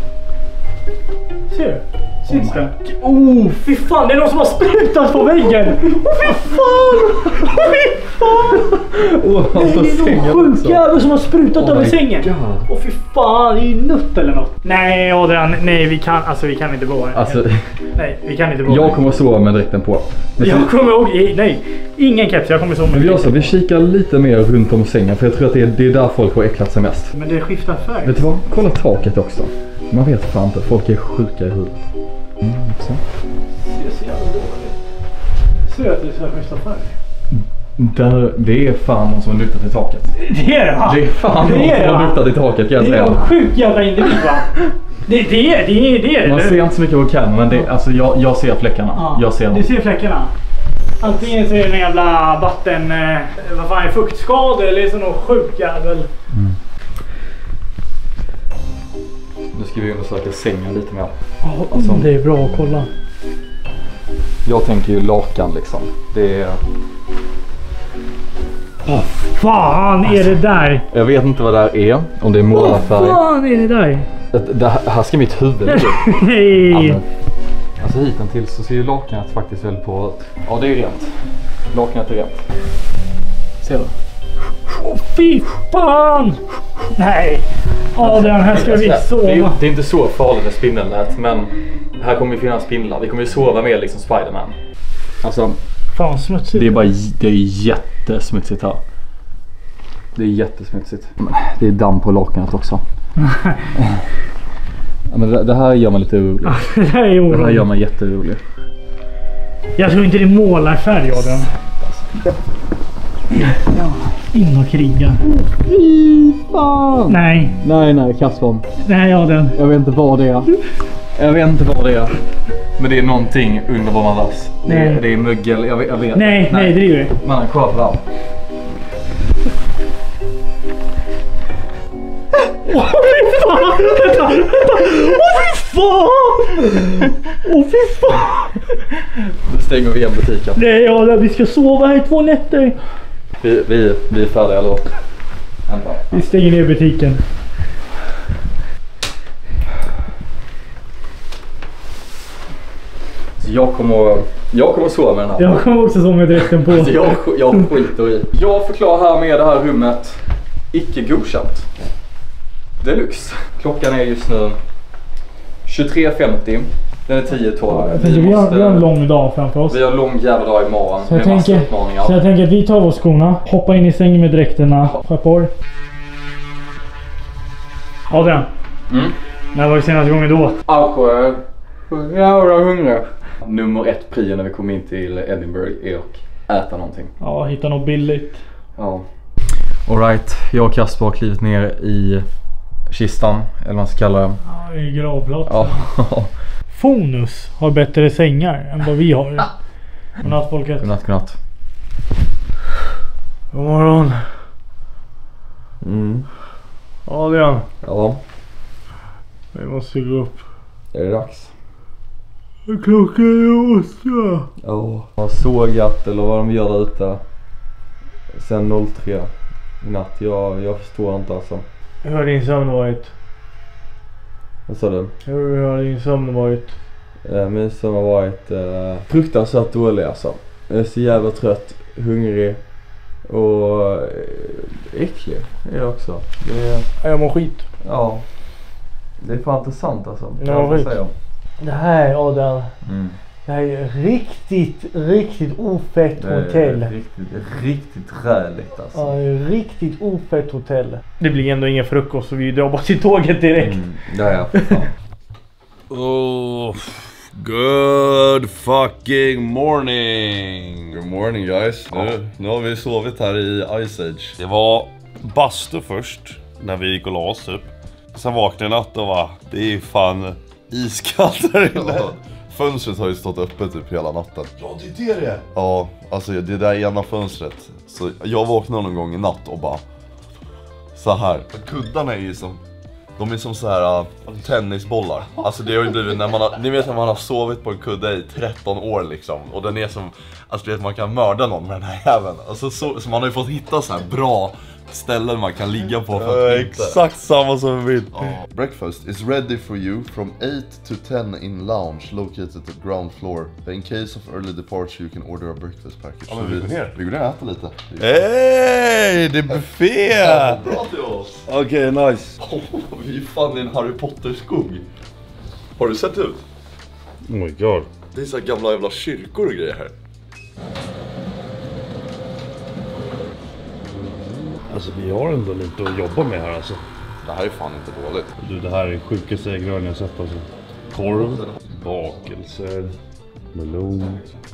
Ser du? Syns det? Oh, fy fan! Det är någon som har sprutat på väggen! Oh, fy fan! Oh, fy fan! Oh, nej, det är någon sjuk jävel som har sprutat oh över sängen. Åh oh, fy fan, det är ju nutt eller något. Nej Adrian, nej vi kan, alltså vi kan inte bo här. Alltså, nej, vi kan inte bo jag här. kommer att sova med dräkten på. Men jag kommer ihåg, nej, ingen keps, jag kommer sova med men vi, också, vi kikar lite mer runt om sängen för jag tror att det är, det är där folk har äcklat sig mest. Men det skiftar färg. Vet du vad? Kolla taket också. Man vet fan inte, folk är sjuka i huvudet. Mm, också. Det ser så jävla dåligt. Ser du att det är skiftar färg? Där, det är fan någon som har luktat i taket. Det är det va? Det är fan det någon är som har luktat i taket kan jag säga. Det är en sjuk jävla individ va? Det, det är det, är, det är det. Man ser inte så mycket på kameran men det, alltså jag, jag ser fläckarna. Ja, jag ser dem. Du ser fläckarna? Antingen så är det en jävla vatten, eh, vad fan är fuktskada eller så någon sjuk jävel. Mm. Nu ska vi undersöka sängen lite mer. Ja, alltså, det är bra att kolla. Jag tänker ju lakan liksom. Det är... Vad fan är det där? Jag vet inte vad det här är. Om det är målarfärg. Vad fan är det där? Det, det här ska mitt huvud ligga. Nej. Ja, men, alltså hittills så ser ju lakanet faktiskt väldigt på. Ja, det är ju rent. Lakanet är rent. Ser du? Åh, fy fan! Nej. Ja, den här ska vi sova. Det är, det är inte så farligt med spindelnät, men här kommer ju finnas spindlar. Vi kommer ju sova med liksom Spiderman. Alltså, fan smutsigt. Det är bara det är jättesmutsigt här. Det är jättesmutsigt. Det är damm på lakanet också. Ja, men det, det här gör man lite orolig. det, här är orolig. Det här gör man jätteorolig. Jag tror inte det målar färg av den. Ja, in och kriga. Fy fan! Nej. Nej, nej, Kasper. Nej, ja den. Jag vet inte vad det är. Jag vet inte vad det är. Men det är någonting under vår madrass. Det, är- det är mögel, jag vet. Jag vet. Nej, nej, driver du? Man, kolla på det. Åh fy fan! Vänta, vänta! Åh fy fan! Åh fy fan! Nu stänger vi igen butiken. Nej, ja, vi ska sova här i två nätter. Vi, vi, vi är färdiga då. Vänta. Vi stänger ner butiken. Så jag kommer, jag kommer sova med den här. Jag kommer också sova med dräkten på. Alltså jag, jag skiter i. Jag förklarar här med det här rummet icke godkänt. Deluxe. Klockan är just nu tjugotre femtio. Den är tio tolv. Jag tänker, vi, har, vi har en lång dag framför oss. Vi har en lång jävla dag imorgon. Så jag, med massa tänker, utmaningar. så jag tänker att vi tar våra skorna, hoppar in i sängen med dräkterna, schappar. Adrian, Mm. när var det senaste gången du åt? Alkohol. Jag är hungrig. Nummer ett prio när vi kommer in till Edinburgh är att äta någonting. Ja, hitta något billigt. Ja. Alright, jag och Kasper har klivit ner i kistan, eller vad man ska kalla det. Ja, i gravplatsen. Ja. Fonus har bättre sängar än vad vi har. Godnatt folket. Godnatt, godnatt. God morgon. Mm. Adrian, Ja, vi måste gå upp. är det dags? Klockan är åtta. Ja. Jag har sågat eller vad de gör där ute sen noll tre i natt. Jag, jag förstår inte alltså. Hur har din sömn varit? Vad sa du? Hur har din sömn varit? Eh, min sömn har varit eh, fruktansvärt dålig alltså. Jag är så jävla trött, hungrig och eh, äcklig är jag också. Det är, Jag mår skit. ja, det är fan inte sant alltså. Ja, Jag får skit. säga. Det här, Adrian. Mm. Det här är riktigt, riktigt ofett Det är hotell. riktigt, riktigt räligt alltså. Ja, det är riktigt ofett hotell. Det blir ändå ingen frukost så vi drar bara till tåget direkt. Mm. Ja, ja, för fan. Oh, good fucking morning! Good morning guys. Nu, nu har vi sovit här i Ice Age. Det var bastu först, när vi gick och la oss typ. Sen vaknade jag natt och var, det är ju fan iskallt där inne. Ja, fönstret har ju stått öppet typ hela natten. Ja, det är det det är. Ja, alltså det där ena fönstret. Så jag vaknade någon gång i natt och bara så här. Kuddarna är ju som, de är som så här uh, tennisbollar. Alltså det har ju blivit när man har, ni vet när man har sovit på en kudde i tretton år liksom. Och den är som, alltså du vet man kan mörda någon med den här jäveln. Alltså så, så man har ju fått hitta så här bra ställen man kan ligga på för att uh, Exakt samma som vi vill. Uh, breakfast is ready for you from eight to ten in lounge located at the ground floor. In case of early departure you can order a breakfast package. Ja, men vi går ner. Vi går ner och äter lite. Hej, det är buffé! Bra till oss! Okej, okay, nice. Oh, vi är fan i en Harry Potter-skog. Har du sett ut? Oh my god. Det är så här gamla jävla kyrkor och grejer här. Alltså vi har ändå lite att jobba med här alltså. Det här är fan inte dåligt. Du, det här är sjukaste äggrörn jag sett alltså. Korv, bakelser, melon.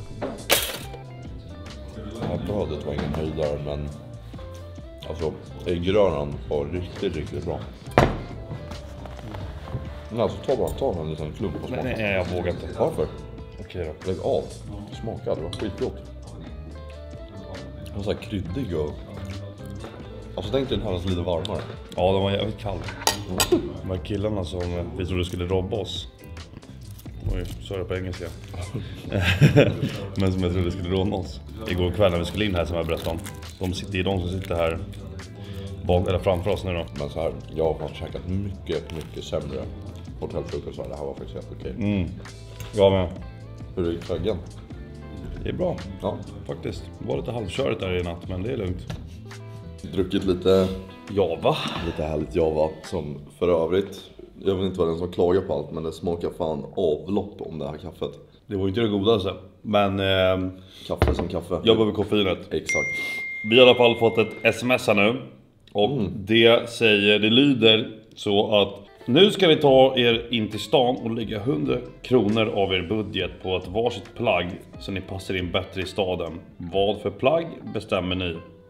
Det här brödet var ingen höjdare men alltså äggröran var riktigt, riktigt bra. Men alltså ta bara, ta en liten klump och smaka. Nej, nej, jag vågar inte. Varför? Okej då. Lägg av. Smaka, det var skitgott. Den var så här kryddig och... Alltså tänk dig den här var lite varmare. Ja, den var jävligt kall. De här killarna som vi trodde skulle robba oss. Oj, så är det på engelska. Men som jag trodde skulle råna oss. Igår kväll när vi skulle in här som jag berättade om. De sitter, det är de som sitter här bak, eller framför oss nu då. Men så här, jag har käkat mycket, mycket sämre hotellfrukost. Det här var faktiskt helt okej. Mm. Jag med. Hur gick väggen? Det är bra, Ja. faktiskt. Det var lite halvkörigt där i natt, men det är lugnt. Druckit lite Java. Lite härligt Java som för övrigt, jag vet inte vad den som klagar på allt, men det smakar fan avlopp om det här kaffet. Det var inte det godaste, men eh, Kaffe som kaffe. jag behöver koffeinet. Exakt. Vi har i alla fall fått ett sms här nu. Och Mm. det säger, det lyder så att nu ska ni ta er in till stan och lägga hundra kronor av er budget på ett varsitt plagg så ni passar in bättre i staden. Vad för plagg bestämmer ni?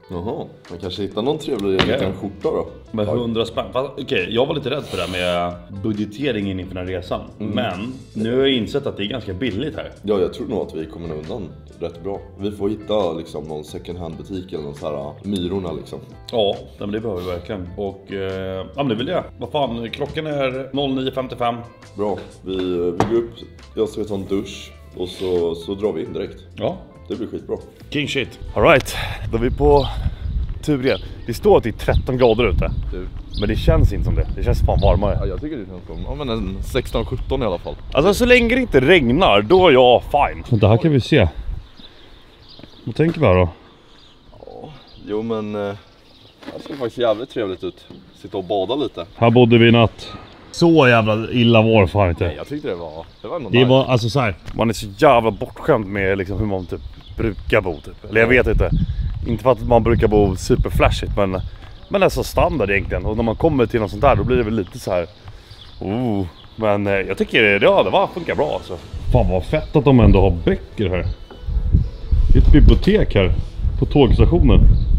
Jaha, man kanske hittar någon trevlig liten skjorta då. Med hundra spänn. Okej, okay, jag var lite rädd för det här med budgeteringen inför den här resan. Mm. Men nu har jag insett att det är ganska billigt här. Ja, jag tror nog att vi kommer undan rätt bra. Vi får hitta liksom någon second hand butik eller någon så här Myrorna liksom. Ja, men det behöver vi verkligen. Och eh, ja, men det vill jag. Vad fan, klockan är nio femtiofem. Bra, vi, vi går upp, jag ska ta en dusch och så, så drar vi in direkt. Ja. Det blir skitbra. King shit. All right, då är vi på tur igen. Det står att det är tretton grader ute. Du. Men det känns inte som det. Det känns fan varmare. Ja, jag tycker det känns som ja, men en sexton sjutton i alla fall. Alltså så länge det inte regnar, då är jag fine. Det här kan vi se. Vad tänker vi här då? Ja, jo men eh, det ser faktiskt jävligt trevligt ut. Sitta och bada lite. Här bodde vi natt. Så jävla illa var fan inte. Nej, jag tyckte det var det var, det var alltså så här. Man är så jävla bortskämd med liksom hur man typ brukar bo typ. Eller jag vet inte. Inte för att man brukar bo superflashigt, men men det är så standard egentligen. Och när man kommer till något sånt där, då blir det väl lite så här. Oh, men eh, jag tycker det ja, det var funkar bra alltså. Fan vad fett att de ändå har böcker här. Det är ett bibliotek här på tågstationen.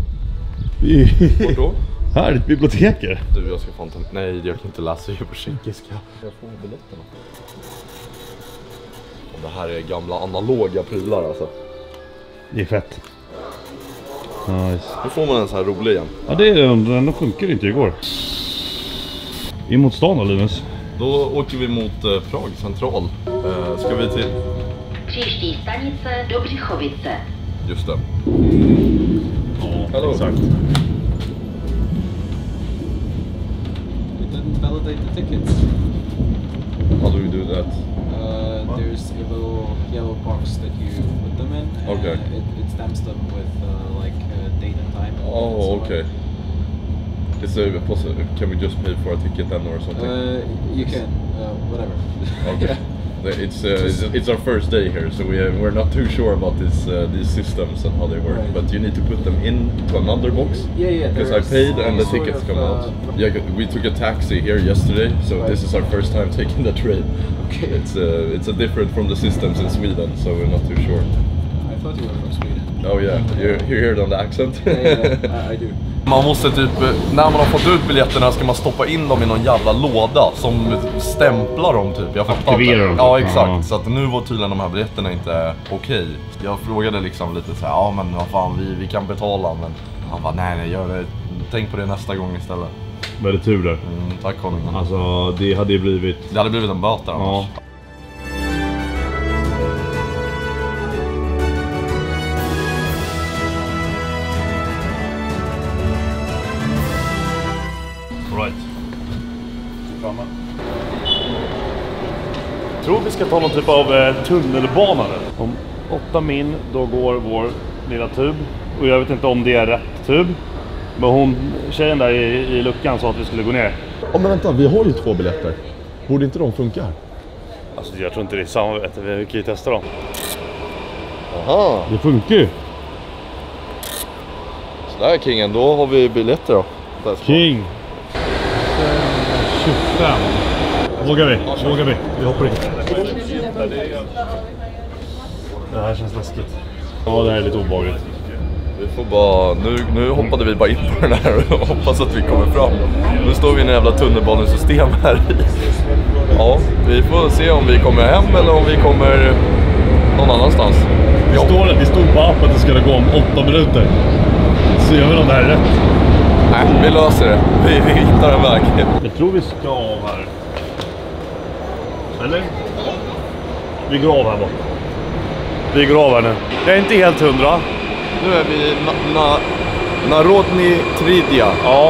Vadå? Här är ett bibliotek här. Du, jag ska fan ta... Nej, jag kan inte läsa ju på tjeckiska. Jag får biljetterna. Och det här är gamla analoga prylar alltså. Det är fett. Nice. Nu får man en så här rolig igen. Ja, det är den. Den funkar inte igår. In mot stan då, Linus? Då åker vi mot eh, Prag central. Eh, ska vi till... Příští stanice Dobřichovice. Just det. Ja, Hello. Exakt. Validate the tickets. How do we do that? Uh, there's a little yellow box that you put them in. And okay. It, it stamps them with uh, like uh, date and time. Oh, and okay. Is it possible? Can we just pay for a ticket then or something? Uh, you can. Uh, whatever. Okay. It's uh, it's our first day here, so we uh, we're not too sure about this uh, these systems and how they work. Right. But you need to put them into another box. Yeah, yeah. Because I paid and the tickets of, come uh, out. Yeah, we took a taxi here yesterday, so right. This is our first time taking the train. Okay. It's uh, it's a different from the systems in Sweden, so we're not too sure. I thought you were from Sweden. Oh yeah, you you hear it on the accent? Yeah, yeah, I, I do. Man måste typ, när man har fått ut biljetterna ska man stoppa in dem i någon jävla låda som stämplar dem typ. Jag fattar inte. Ja, exakt. Ja. Så att nu var tydligen de här biljetterna inte okej. Okay. Jag frågade liksom lite så här, ja men vad fan, vi, vi kan betala. Men han bara, nej nej, gör det. Tänk på det nästa gång istället. Väldigt tur där. Mm, tack honom. Alltså, det hade ju blivit... Det hade blivit en böter annars. Ja. Jag tror vi ska ta någon typ av eh, tunnelbana nu. Om åtta min då går vår lilla tub. Och jag vet inte om det är rätt tub. Men hon, tjejen där i, i luckan sa att vi skulle gå ner. Ja men vänta, vi har ju två biljetter. Borde inte de funka? Alltså jag tror inte det är samarbete, vi kan ju testa dem. Aha. Det funkar ju. Sådär Kingen, då har vi biljetter då. King. tjugofem. Vågar vi? Vågar vi? Vi hoppar in. Det här känns läskigt. Ja, det här är lite obehagligt. Vi får bara... Nu, nu hoppade vi bara in på den här och hoppas att vi kommer fram. Nu står vi i en jävla tunnelbanesystem här i. Ja, vi får se om vi kommer hem eller om vi kommer någon annanstans. Det står, det står på appen att det ska gå om åtta minuter. Så jag vet om det här är rätt. Nej, vi löser det. Vi, vi hittar en väg. Jag tror vi ska av här. Eller? Vi går av här bort. Vi går av här nu. Jag är inte helt hundra. Nu är vi na, na, Narodny Tridja. Ja.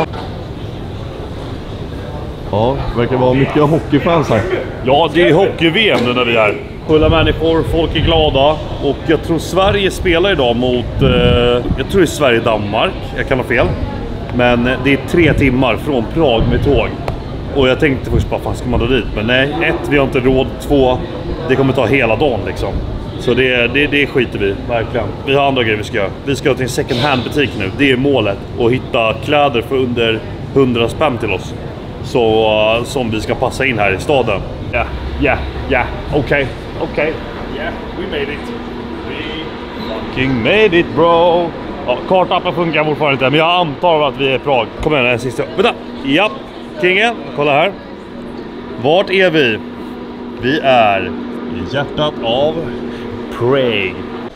Ja, det verkar vara mycket hockeyfans här. Ja, det är hockey-V M nu när vi är. Fulla människor, folk är glada. Och jag tror Sverige spelar idag mot... Eh, jag tror det är Sverige-Danmark. Jag kan ha fel. Men det är tre timmar från Prag med tåg. Och jag tänkte först bara, fan ska man då dit? Men nej, ett, vi har inte råd. Två, det kommer ta hela dagen liksom. Så det, det, det skiter vi, verkligen. Vi har andra grejer vi ska göra. Vi ska till en second hand butik nu. Det är målet. Och hitta kläder för under hundra spänn till oss. Så, uh, som vi ska passa in här i staden. Ja, ja, ja. Okej, okej. Yeah, we made it. We fucking made it, bro. Ja, kartappen funkar fortfarande inte, men jag antar att vi är i Prag. Kom igen, en sista. Vänta! Japp, Kingen, kolla här. Vart är vi? Vi är i hjärtat av Prague.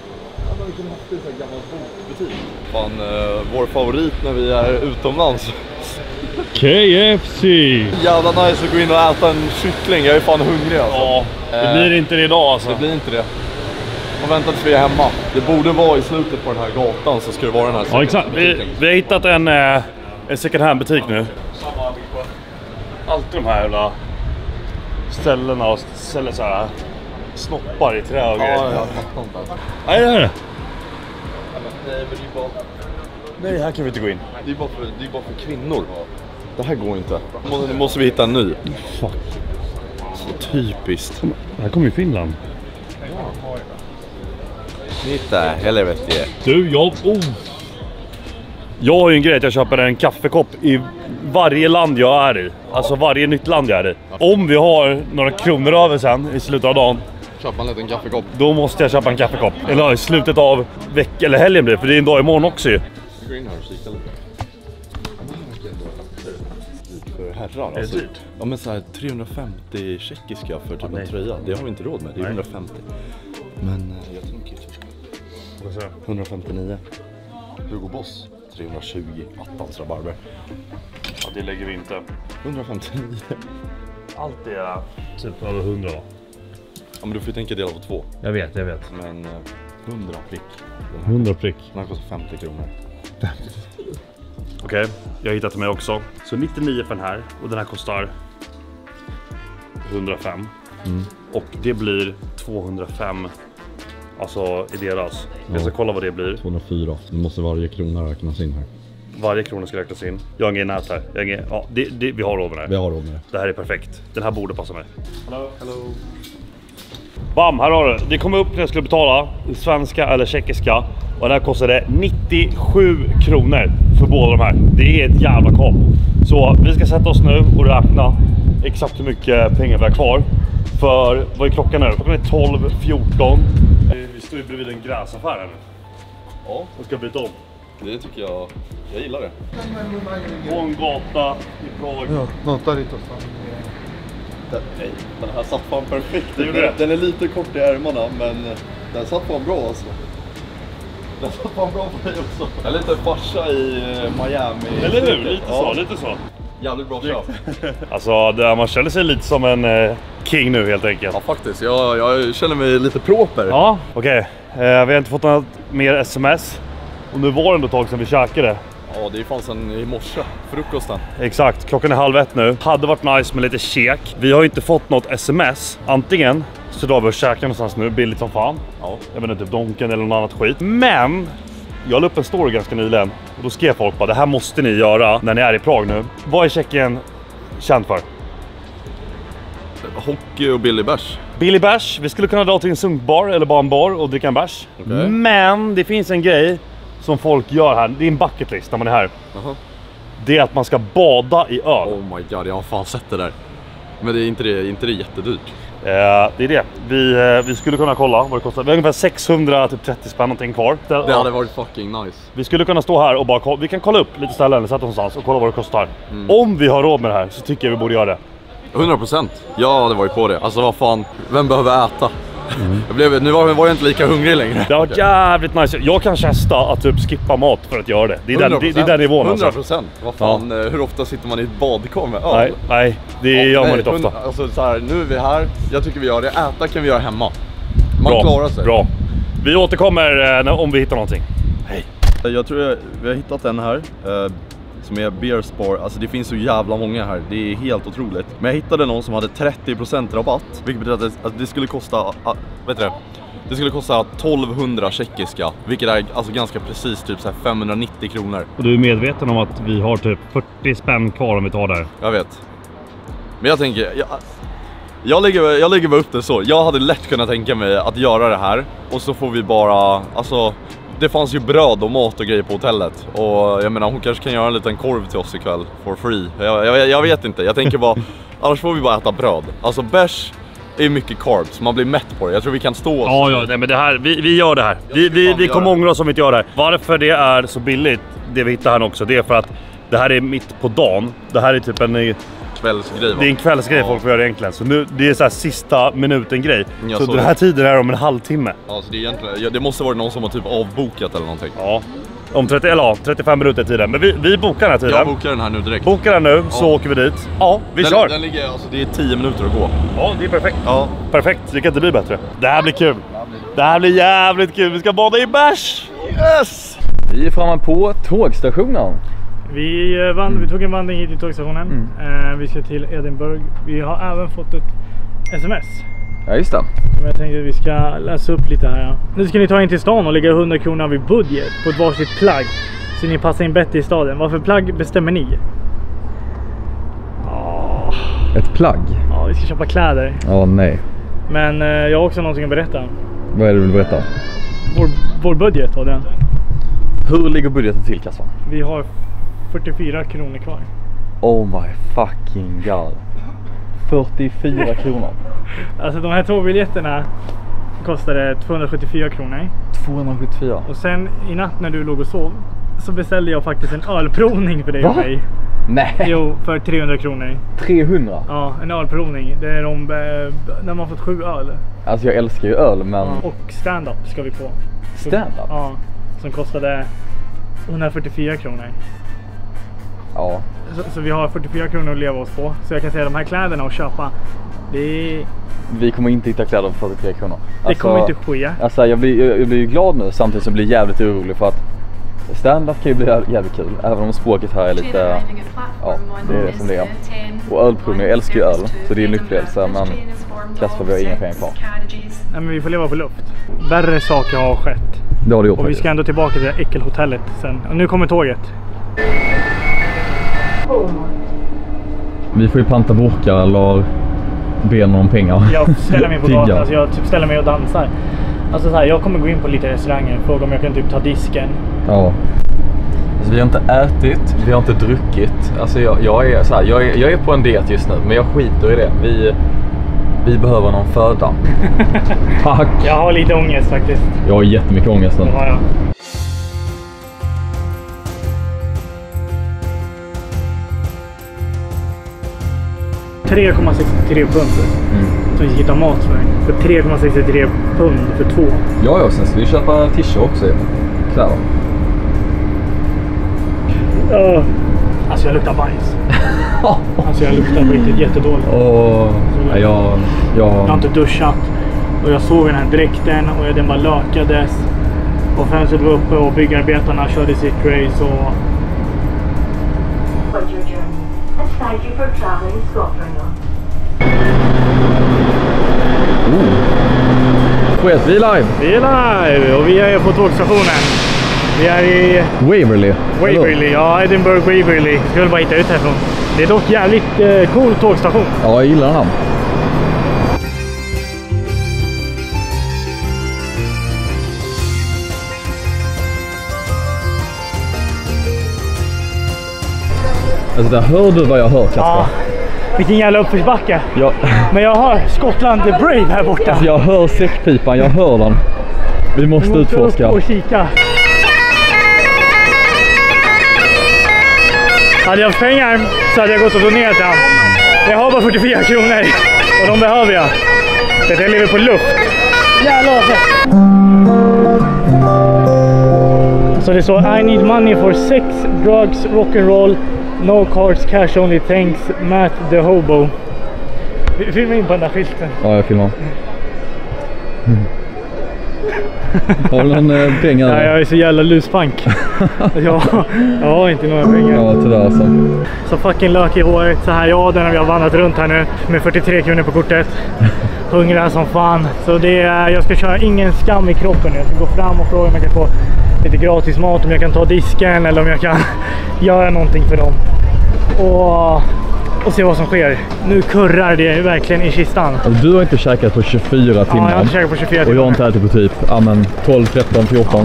Fan, uh, vår favorit när vi är utomlands. K F C! Jävla nice att gå in och äta en kyckling, jag är fan hungrig alltså. Ja, det blir inte det idag alltså. Det blir inte det. Och vänta tills vi är hemma. Det borde vara i slutet på den här gatan så ska det vara den här. Ja, exakt. Vi, vi har hittat en, eh, en second hand butik nu. Alltid de här jävla ställena och ställer så här snoppar i trä och grejer. Ja, jag fattar inte. Nej, det är det. Nej, men det är bara... Nej, här kan vi inte gå in. Det är bara för, det är bara för kvinnor. Det här går inte. Nu måste vi hitta en ny. Fuck. Så typiskt. Det här kommer i Finland. Hitta, helvete. Du, jag... Oh. Jag har ju en grej att jag köper en kaffekopp i varje land jag är i. Alltså varje nytt land jag är i. Om vi har några kronor över sen i slutet av dagen. Köpa en liten kaffekopp. Då måste jag köpa en kaffekopp. Eller i slutet av veckan eller helgen blir det. För det är en dag imorgon också ju. Gå in här och kika lite. För herrar alltså. Är det dyrt? Ja men såhär trehundrafemtio tjeckiska för typ en tröja. Det har vi inte råd med, det är hundrafemtio. Men jag tänker typ hundrafemtionio. Hugo Boss trehundratjugo. Attans rabarber. Ja, det lägger vi inte. hundrafemtionio. Allt är typ över hundra. Ja men du får ju tänka dela på två. Jag vet, jag vet. Men hundra prick. hundra prick. Den här kostar femtio kronor. Okej, okay, jag har hittat till mig också. Så nittionio för den här. Och den här kostar hundrafem. Mm. Och det blir tvåhundrafem. Alltså i deras. Ja. Jag ska kolla vad det blir. tvåhundrafyra. Nu måste varje krona räknas in här. Varje krona ska räknas in. Jag har ingen nät här. Jag har ingen... Ja, det, det, vi har råd med det. Vi har råd med det. Det här är perfekt. Den här borde passa mig. Hello. Hello. Bam, här har du. Det kom upp när jag skulle betala i svenska eller tjeckiska. Och den här kostade nittiosju kronor för båda de här. Det är ett jävla kap. Så vi ska sätta oss nu och räkna exakt hur mycket pengar vi har kvar. För vad är klockan nu? Klockan är tolv fjorton. Vi står ju bredvid en gräsaffär här nu. Ja, och ska byta om. Det tycker jag, jag gillar det. På en gata i Prag. Ja, nota lite och den, nej, den här satt fan perfekt. Den, den är lite kort i ärmarna men den satt fan bra alltså. Den satt fan bra på dig också. Jag är lite farsa i Miami. Eller hur? Lite ja. så, lite så. Jävligt bra köp. Alltså det, man känner sig lite som en eh, king nu helt enkelt. Ja faktiskt, jag, jag känner mig lite proper. Ja, okej. Okay. Eh, vi har inte fått något mer sms. Och nu var det ändå ett tag sedan vi käkade. Ja, det är fan sen i morse, frukosten. Exakt, klockan är halv ett nu. Hade varit nice med lite käk. Vi har ju inte fått något sms. Antingen så drar vi och käkar någonstans nu, billigt som fan. Ja. Jag vet inte, typ Donken eller något annat skit. Men jag la upp en story ganska nyligen. Och då skrev folk bara, det här måste ni göra när ni är i Prag nu. Vad är Tjeckien känd för? Hockey och billig bärs. Billig bärs. Vi skulle kunna dra till en sunkbar eller bara en bar och dricka en bärs. Okay. Men det finns en grej som folk gör här. Det är en bucket list när man är här. Uh-huh. Det är att man ska bada i öl. Oh my god, jag har fan sett det där. Men det är inte det, inte det jättedyrt. Eh, det är det. Vi, eh, vi skulle kunna kolla vad det kostar. Vi har ungefär sexhundra till trettio spänn någonting kvar. Det, det hade varit fucking nice. Vi skulle kunna stå här och bara kolla. Vi kan kolla upp lite ställen eller sätta någonstans och kolla vad det kostar. Mm. Om vi har råd med det här så tycker jag vi borde göra det. hundra procent. Jag hade varit på det. Alltså vad fan, vem behöver äta? Mm. Jag blev, nu var, var jag inte lika hungrig längre. Det har varit jävligt nice. Jag kan testa att typ skippa mat för att göra det. Det är den, det, det är den nivån. hundra procent. Alltså. Vad fan, ja. Hur ofta sitter man i ett badkar med öl? Nej, nej det ja, gör man inte ofta. Alltså så här, nu är vi här. Jag tycker vi gör det. Äta kan vi göra hemma. Man bra, klarar sig. Bra. Vi återkommer eh, om vi hittar någonting. Hej. Jag tror jag, vi har hittat en här. Eh, som är Beer Spar. Alltså det finns så jävla många här. Det är helt otroligt. Men jag hittade någon som hade trettio procent rabatt. Vilket betyder att det skulle kosta, uh, vet du det? Det skulle kosta tolvhundra tjeckiska. Vilket är alltså ganska precis typ så här femhundranittio kronor. Och du är medveten om att vi har typ fyrtio spänn kvar om vi tar där? Jag vet. Men jag tänker, jag, jag, lägger, jag lägger bara upp det så. Jag hade lätt kunnat tänka mig att göra det här. Och så får vi bara, alltså... Det fanns ju bröd och mat och grejer på hotellet. Och jag menar, hon kanske kan göra en liten korv till oss ikväll. For free. Jag, jag, jag vet inte. Jag tänker bara, annars får vi bara äta bröd. Alltså bärs är mycket carbs, man blir mätt på det. Jag tror vi kan stå oss. Ja, ja, nej, men det här, vi, vi gör det här. Vi, vi, vi kommer ångra oss om vi inte gör det här. Varför det är så billigt, det vi hittar här också, det är för att det här är mitt på dagen. Det här är typ en kvällsgrej. Det är en kvällsgrej ja. folk får göra egentligen. Så nu, det är så här sista minuten grej. Ja, så så den här tiden är om en halvtimme. Ja, så det är egentligen, ja, det måste vara någon som har typ avbokat eller någonting. Ja. Om trettio, eller ja, trettiofem minuter tiden. Men vi, vi bokar den här tiden. Jag bokar den här nu direkt. Bokar den nu, ja. så åker vi dit. Ja, vi den, kör. Den ligger, alltså, det är tio minuter att gå. Ja, det är perfekt. Ja. Perfekt, det kan inte bli bättre. Det här blir kul. Det här blir jävligt kul. Vi ska bada i bärs. Yes! Vi är framme på tågstationen. Vi, vand, mm. vi tog en vandring hit till tågstationen. Mm. Eh, vi ska till Edinburgh. Vi har även fått ett sms. Ja, just det. Jag tänkte att vi ska läsa upp lite här. Ja. Nu ska ni ta in till stan och lägga hundra kronor vid budget på ett varsitt plagg. Så ni passar in bättre i staden. Vad för plagg bestämmer ni? Oh. Ett plagg? Ja, vi ska köpa kläder. Ja, oh, nej. Men eh, jag har också någonting att berätta. Vad är det du vill berätta? Vår, vår budget har den. Hur ligger budgeten till, Kassan? Vi har fyrtiofyra kronor kvar. Oh my fucking god. fyrtiofyra kronor. Alltså de här två biljetterna kostade tvåhundrasjuttiofyra kronor. tvåhundrasjuttiofyra? Och sen i natt när du låg och sov så beställde jag faktiskt en ölprovning för dig och mig. Nej. Jo, för trehundra kronor. trehundra? Ja, en ölprovning. Det är de, när man fått sju öl. Alltså jag älskar ju öl, men... Ja, och stand-up ska vi på. Stand-up? Ja, som kostade hundrafyrtiofyra kronor. Ja. Så, så vi har fyrtiofyra kronor att leva oss på. Så jag kan säga de här kläderna att köpa, det är... Vi kommer inte hitta kläder för fyrtiofyra kronor. Alltså, det kommer inte ske. Alltså jag blir, jag, jag blir glad nu samtidigt som jag blir jävligt orolig för att stand-up kan ju bli jävligt kul. Även om språket här är lite... Ja, det är det som det är. Och ölprovning, jag älskar ju öl. Så det är en upplevelse, men Kasper, vi har inga pengar kvar. Nej, men vi får leva på luft. Värre saker har skett. Det har det gjort. Och vi ska ändå tillbaka till det äckelhotellet sen. Och nu kommer tåget. Vi får ju panta burkar eller be någon pengar. Jag ställer mig på gatan, alltså jag typ ställer mig och dansar. Alltså så här, jag kommer gå in på lite restauranger och fråga om jag kan typ ta disken. Ja. Alltså, vi har inte ätit, vi har inte druckit. Alltså jag, jag är så här, jag är, jag är på en diet just nu, men jag skiter i det. Vi, vi behöver någon föda. Tack. Jag har lite ångest faktiskt. Jag har jättemycket ångest nu. Det har jag. tre komma sextiotre pund mm. Så vi ska hitta mat för För tre komma sextiotre pund för två. Ja, ja, sen ska vi köpa t-shirt också. Kläder. uh, Alltså jag luktar bajs. Alltså jag luktar riktigt jättedåligt. oh, ja, jag, jag... jag har inte duschat. Och jag såg den här dräkten och den bara lökades. Och fönstret var uppe och byggarbetarna körde sitt race och... Thank you for traveling Scotland. Vet, vi är live! Vi är live och vi är på tågstationen. Vi är i... Waverley. Waverley, ja, Edinburgh Waverley. Jag skulle bara hitta ut härifrån. Det är dock jävligt eh, cool tågstation. Ja, jag gillar den här. Alltså där hör du vad jag hör, Kasper. Ja, vilken jävla uppförsbacke. Ja. Men jag hör Scotland the Brave här borta. Alltså jag hör säckpipan, jag hör den. Vi måste, Vi måste utforska. Upp och kika. Hade jag haft pengar så hade jag gått och donerat den. Jag har bara fyrtiofyra kronor och de behöver jag. Så jag lever på luft. Jävlar. Så det står I need money for sex, drugs, rock'n'roll. No cards, cash only, thanks, Matt the Hobo. Filma in på den där skylten. Ja, jag filmar. Mm. Har du någon eh, pengar? Ja, jag är så jävla luspank. jag, jag har inte några pengar. Ja, tyvärr alltså. Så fucking lök i håret. Så här jag när vi har vandrat runt här nu med fyrtiotre kronor på kortet. Hungriga som fan. Så det är, jag ska köra ingen skam i kroppen. Jag ska gå fram och fråga om jag kan få lite gratis mat, om jag kan ta disken eller om jag kan göra någonting för dem. Och, och se vad som sker. Nu kurrar det verkligen i kistan. Du har inte käkat på tjugofyra timmar. Ja, jag har inte käkat på tjugofyra timmar. Och jag har inte ätit på typ ja, men tolv, tretton, fjorton.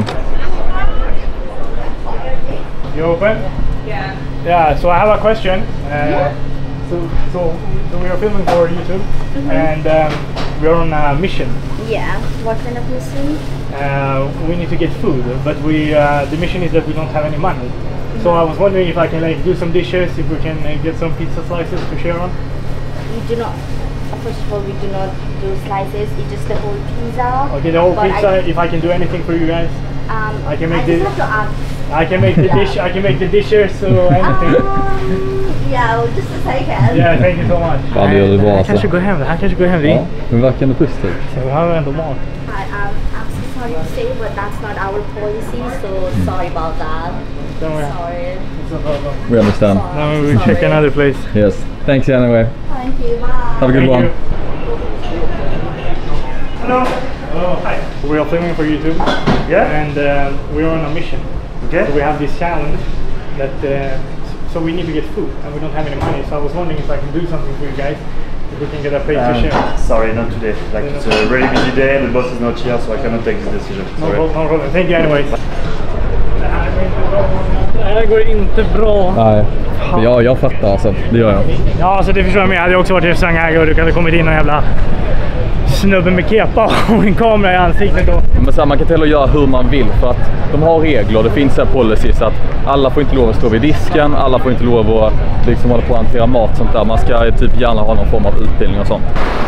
You open? Yeah. Yeah, so I have a question. Uh, so, so, so we are filming for YouTube. Mm-hmm. And um, We are on a mission. Yeah. What kind of mission? Uh, we need to get food, but we uh, the mission is that we don't have any money. Mm-hmm. So I was wondering if I can like do some dishes, if we can uh, get some pizza slices to share on. We do not. First of all, we do not do slices. It's just the whole pizza. Okay, the whole but pizza. I, if I can do anything for you guys, um, I can make I the. just have to ask. I can make the yeah. dish. I can make the dishes or anything. Um, yeah, well, just a second. Yeah, thank you so much. Ja, det gör du bra Jag alltså. kanske går hem. Det här kanske går hem. Ja, men verkar ändå schysst ut. Hi, um, I'm so sorry to say, but that's not our policy. So sorry about that. Don't worry. Sorry. We understand. Now we will check another place. Yes. Thanks anyway. Thank you. Bye. Have a good Thank one. You. Hello. Hello. Hi. We are filming for YouTube. Yeah. And uh, we are on a mission. Okay. So we have this challenge that uh, so we need to get food and we don't have any money. So I was wondering if I can do something for you guys. If we can get a plate um, to share. Sorry, not today. Like it's a really busy day and the boss is not here, so I cannot take this decision. No Sorry. problem, no problem. Thank you anyways. Det här går inte bra. Nej. Ja, jag fattar alltså. Det gör jag. Ja, alltså det förstår jag med. Jag hade också varit restaurangägare och du hade kommit in och jävla snubbe med kepa och en kamera i ansiktet då. Men så här, man kan till och göra hur man vill för att de har regler. Det finns en policy så att alla får inte lov att stå vid disken. Alla får inte lov att liksom hålla på att hantera mat och sånt där. Man ska typ gärna ha någon form av utbildning och sånt.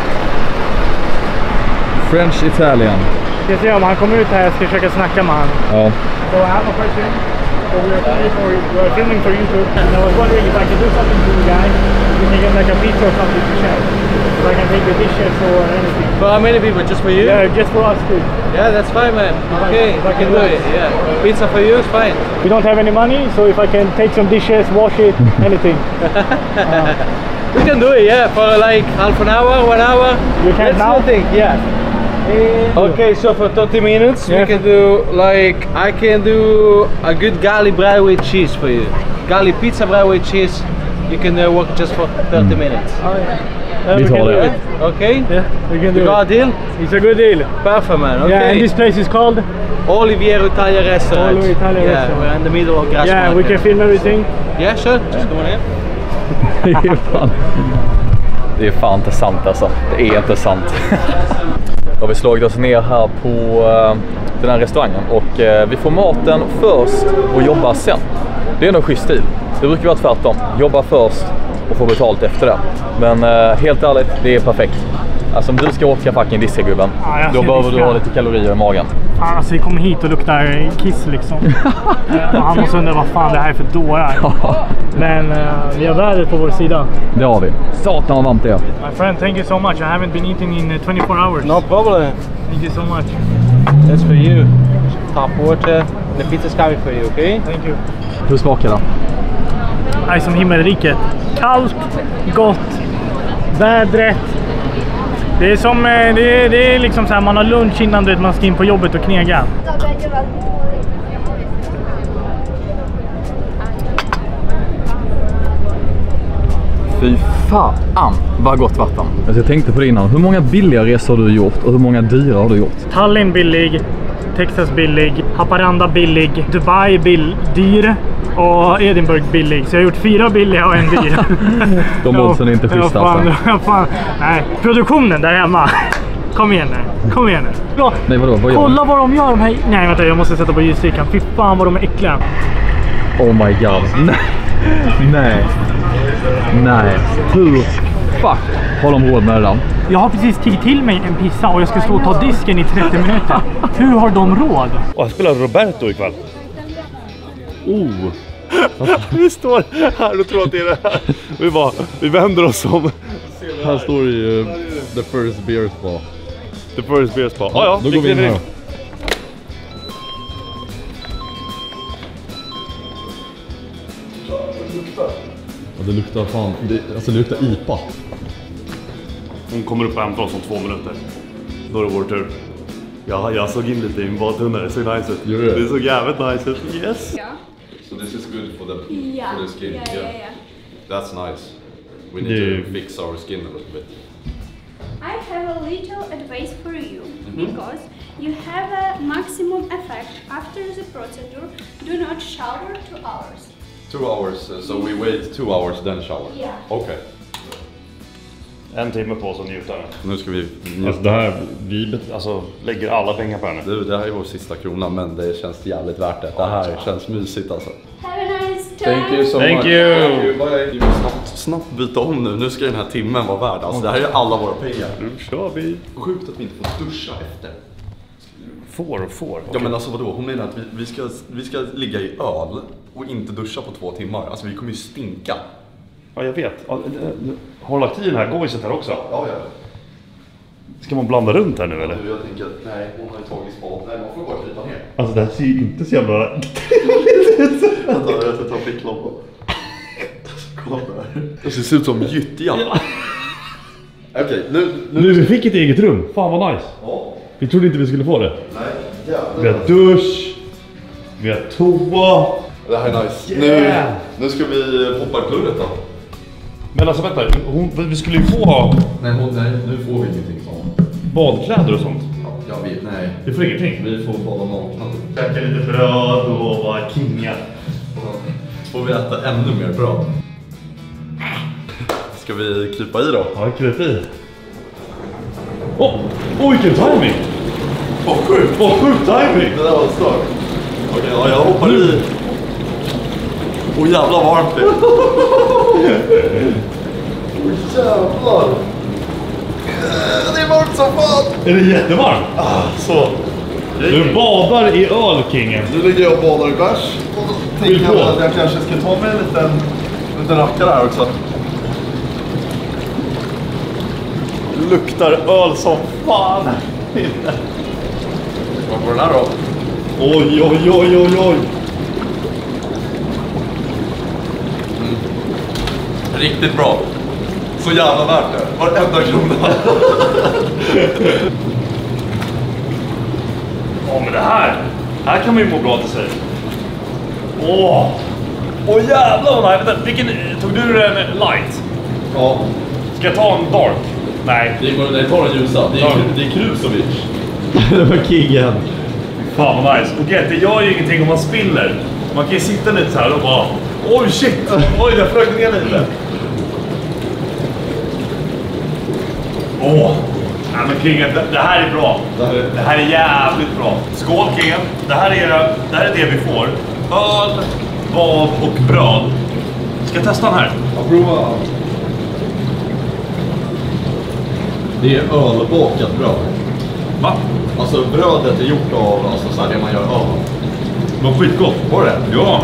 French Italian. Jag ska se om han kommer ut här. Jag ska försöka snacka med han. Ja. So I have a question. So we are filming for, we are filming for YouTube, and I was wondering if I could do something for you guys. We can get like a pizza or something to share. If I can take the dishes or anything. For how many people? Just for you? Yeah, just for us too. Yeah, that's fine, man. Okay, if I I can do it. Yeah, pizza for you is fine. We don't have any money, so if I can take some dishes, wash it, anything. uh, we can do it. Yeah, for like half an hour, one hour. You can Let's now? think. Yeah. Okay, so for thirty minutes yeah. we can do like I can do a good gali bread with cheese for you. Gali pizza bread with cheese. You can uh, work just for thirty mm. minutes. Oh, yeah. We, we can do it. Okay? Yeah, we can do you it. got a deal? It's a good deal. Perfect, man. Okay. Yeah, and this place is called? Oliviero Italia Restaurant. Oliviero Italia yeah, Restaurant. We're in the middle of Grass Yeah, Market. we can film everything. Yeah, sure. Just go on in. Det är fan. Det är fan inte sant alltså. Det är inte sant. Då har vi slagit oss ner här på uh, den här restaurangen och uh, vi får maten först och jobbar sen. Det är nog schysst stil. Det brukar vara tvärtom. Jobba först och få betalt efter det. Men uh, helt ärligt, det är perfekt. Alltså om du ska åka fucking diskagubben, ja, då behöver du ha lite kalorier i magen. Fan, alltså vi kommer hit och luktar kiss liksom. Och han måste undra vad fan det här är för dårar. Men uh, vi har vädret på vår sida. Det har vi. Satan vad varmt det är. My friend, thank you so much. I haven't been eating in uh, twenty-four hours. No problem. Thank you so much. That's for you. Top water. The pizza's coming for you, okay? Thank you. Hur smakar det? Det är som himmelriket. Kallt, gott, vädret. Det är som, det är, det är liksom så här, man har lunch innan du vet, man ska in på jobbet och knega. Fy fan vad gott vatten. Alltså jag tänkte på det innan. Hur många billiga resor har du gjort och hur många dyra har du gjort? Tallinn billig, Texas billig, Haparanda billig, Dubai bill, dyr och Edinburgh billig. Så jag har gjort fyra billiga och en dyr. De oddsen är inte schyssta ja, alltså. Fan. Nej, produktionen där hemma. Kom igen nu, kom igen nu. Nej, vadå? Vad gör Kolla vad de gör de här. Nej vänta, jag måste sätta på ljusstycken. Fy fan vad de är äckliga. Oh my god. Nej. Nej. Nej. Hur fuck har de råd med det där? Jag har precis tagit till mig en pizza och jag ska stå och ta disken i trettio minuter. Hur har de råd? Och jag spelar Roberto ikväll. Oh. Vi står här och tror att det är det här. Vi, bara, vi vänder oss om. Här står det ju The First Beer Spa. The First Beer Spa. Ja, ja, då går vi in här. Ja, det luktar fan, det, alltså det luktar I P A. Hon kommer upp och hämtar oss om två minuter. Då är det vår tur. Ja, jag såg in lite i en badtunna, det såg nice ut. Gör det? Det såg jävligt nice ut, yes! Yeah. So this is good for the, Yeah. for the skin? Yeah, yeah, yeah. That's nice. We need Yeah. to fix our skin a little bit. I have a little advice for you Mm-hmm. because you have a maximum effect after the procedure. Do not shower two hours. Two hours, uh, so we wait two hours then shower? Yeah. Okay. En timme på oss att njuta. Nu ska vi... Alltså det här, vi alltså, lägger alla pengar på henne. Du, det här är vår sista krona, men det känns jävligt värt det. Det här känns mysigt alltså. Have a nice time. Thank you so Thank much. you. Thank you. Bye. Snabbt, snabbt byta om nu. Nu ska den här timmen vara värd. Alltså det här är alla våra pengar. Nu kör vi. Sjukt att vi inte får duscha efter. Får och får. Ja men alltså vadå? Hon menar att vi, vi, ska, vi ska ligga i öl och inte duscha på två timmar. Alltså vi kommer ju stinka. Ja, jag vet. Har du lagt i den här gojset här också? Ja, ja. Ska man blanda runt här nu eller? Jag tänker att nej, hon har ju tagit spad. Nej, man får bara krypa ner. Alltså det här ser ju inte så jävla... Vänta, jag ska ta ficklampan. Kolla där. Det ser ut som gyttja. Okej, okay, nu, nu... Nu vi fick ett eget rum. Fan vad nice. Ja. Vi trodde inte vi skulle få det. Nej, jävlar. Vi har dusch. Vi har toa. Det här är nice. Yeah. Nu, nu ska vi hoppa i klurret då. Men alltså vänta, hon, vi skulle ju få... Nej, hon, nej, nu får vi ingenting sånt. Badkläder och sånt. Ja, jag vet, nej. Vi får ingenting. Vi får bada nakna. Käka lite bröd och vara kinga. Får vi äta ännu mer bröd. Ska vi krypa i då? Ja, krypa i. Åh, oh, oh, vilken timing! Vad sjukt! Vad sjukt timing! Det där var stört. Okej, okay, ja, jag hoppar i. Åh oh, jävla varmt det. Åh oh, jävlar. Det är varmt som fan. Är det jättevarmt? Ah, så. Du badar i öl, kingen. Nu ligger jag och badar i bärs. Och då tänker jag att jag kanske ska ta mig en liten, liten rackare här också. Luktar öl som fan. Vad får den här då? Oj, oj, oj, oj, oj. Mm. Riktigt bra. Så jävla värt det. Varenda krona. Ja, men det här. Här kan man ju må bra till sig. Åh. Åh jävlar vad nice. Vilken, tog du en light? Ja. Ska jag ta en dark? Nej. Nej, ta den ljusa. Det är, det är Krusovic. Det var kingen. Fan vad nice. Okej, det gör ju ingenting om man spiller. Man kan ju sitta lite så här och bara... Oj shit! Oj, jag flög ner lite. Åh! Oh. Nej men kingen, det, det här är bra. Det här är, det här är jävligt bra. Skål kingen. Det här är, det här är det vi får. Öl, bad och bröd. Ska jag testa den här? Ja, prova. Det är ölbakat bröd. Va? Alltså brödet är gjort av alltså, så här, det man gör öl. Det var skitgott. Var det? Ja.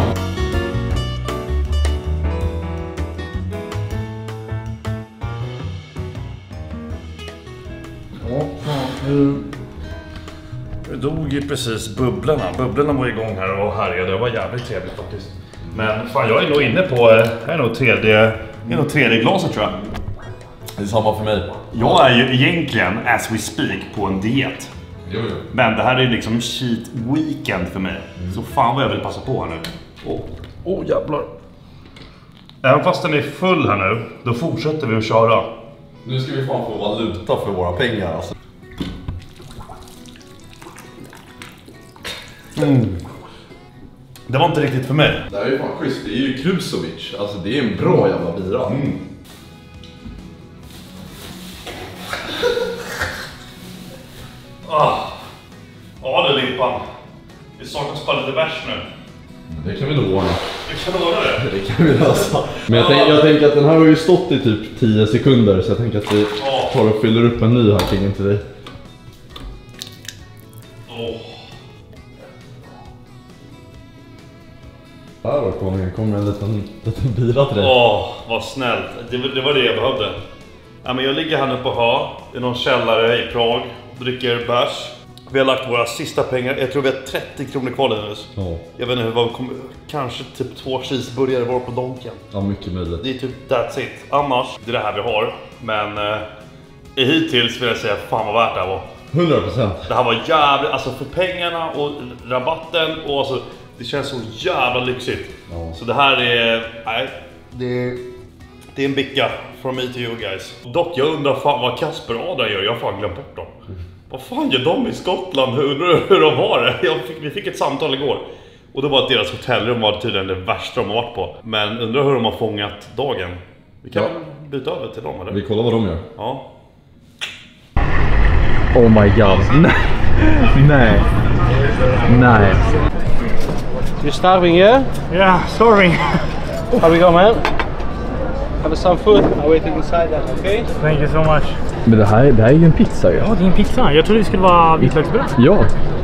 Nu dog ju precis bubblorna. Bubblorna var igång här och härjade. Det var jävligt trevligt faktiskt. Men fan, jag är nog inne på är nog tredje, är nog tredje glaset tror jag. Det är samma för mig. Jag är ju egentligen, as we speak, på en diet. Jo, jo. Men det här är ju liksom cheat weekend för mig. Mm. Så fan vad jag vill passa på här nu. Åh, oh. oh, jävlar. Även fast den är full här nu, då fortsätter vi att köra. Nu ska vi fan få valuta för våra pengar alltså. Mm. Det var inte riktigt för mig. Det här är ju fan schysst, det är ju Krusovic. Alltså det är en bra jävla bira. Mm. Ah. Ja det limpan. Vi saknas bara lite bärs nu. Det kan vi nog ordna. Vi kan ordna det. Det kan vi lösa. Men jag, tänk, jag tänker att den här har ju stått i typ tio sekunder. Så jag tänker att vi tar och fyller upp en ny här kring till dig. Oh. Här då kommer, kommer en liten, liten bira till dig. Åh, oh, vad snällt. Det, det var det jag behövde. Ja, men jag ligger här nu på Hö, i någon källare i Prag, dricker bärs. Vi har lagt våra sista pengar, jag tror vi har trettio kronor kvar nu. Ja. Jag vet inte vad vi kommer, kanske typ två cheeseburgare var på donken. Ja, mycket möjligt. Det är typ that's it. Annars, det är det här vi har. Men eh, hittills vill jag säga, fan vad värt det här var. hundra procent. Det här var jävligt, alltså för pengarna och rabatten och alltså, det känns så jävla lyxigt. Ja. Så det här är, nej, det är, det är en bicka from me to you guys. Dock, jag undrar fan vad Kasper och Adrian gör, jag har fan glömt bort dem. Mm. Vad fan gör de i Skottland? Hur, hur de har det? Jag fick, vi fick ett samtal igår. Och det var att deras hotellrum var tydligen det värsta de har varit på. Men undrar hur de har fångat dagen. Vi kan ja. byta över till dem eller? Vi kollar vad de gör. Ja. Oh my god. Nej. Nej. Nej. You starving, yeah? Yeah, starving. How we go, man? Have some food. I'm waiting inside that, okay? Thank you so much. Men det här, det här är ju en pizza ju. Ja, det är en pizza. Jag trodde det skulle vara vitlöksbröd. Ja.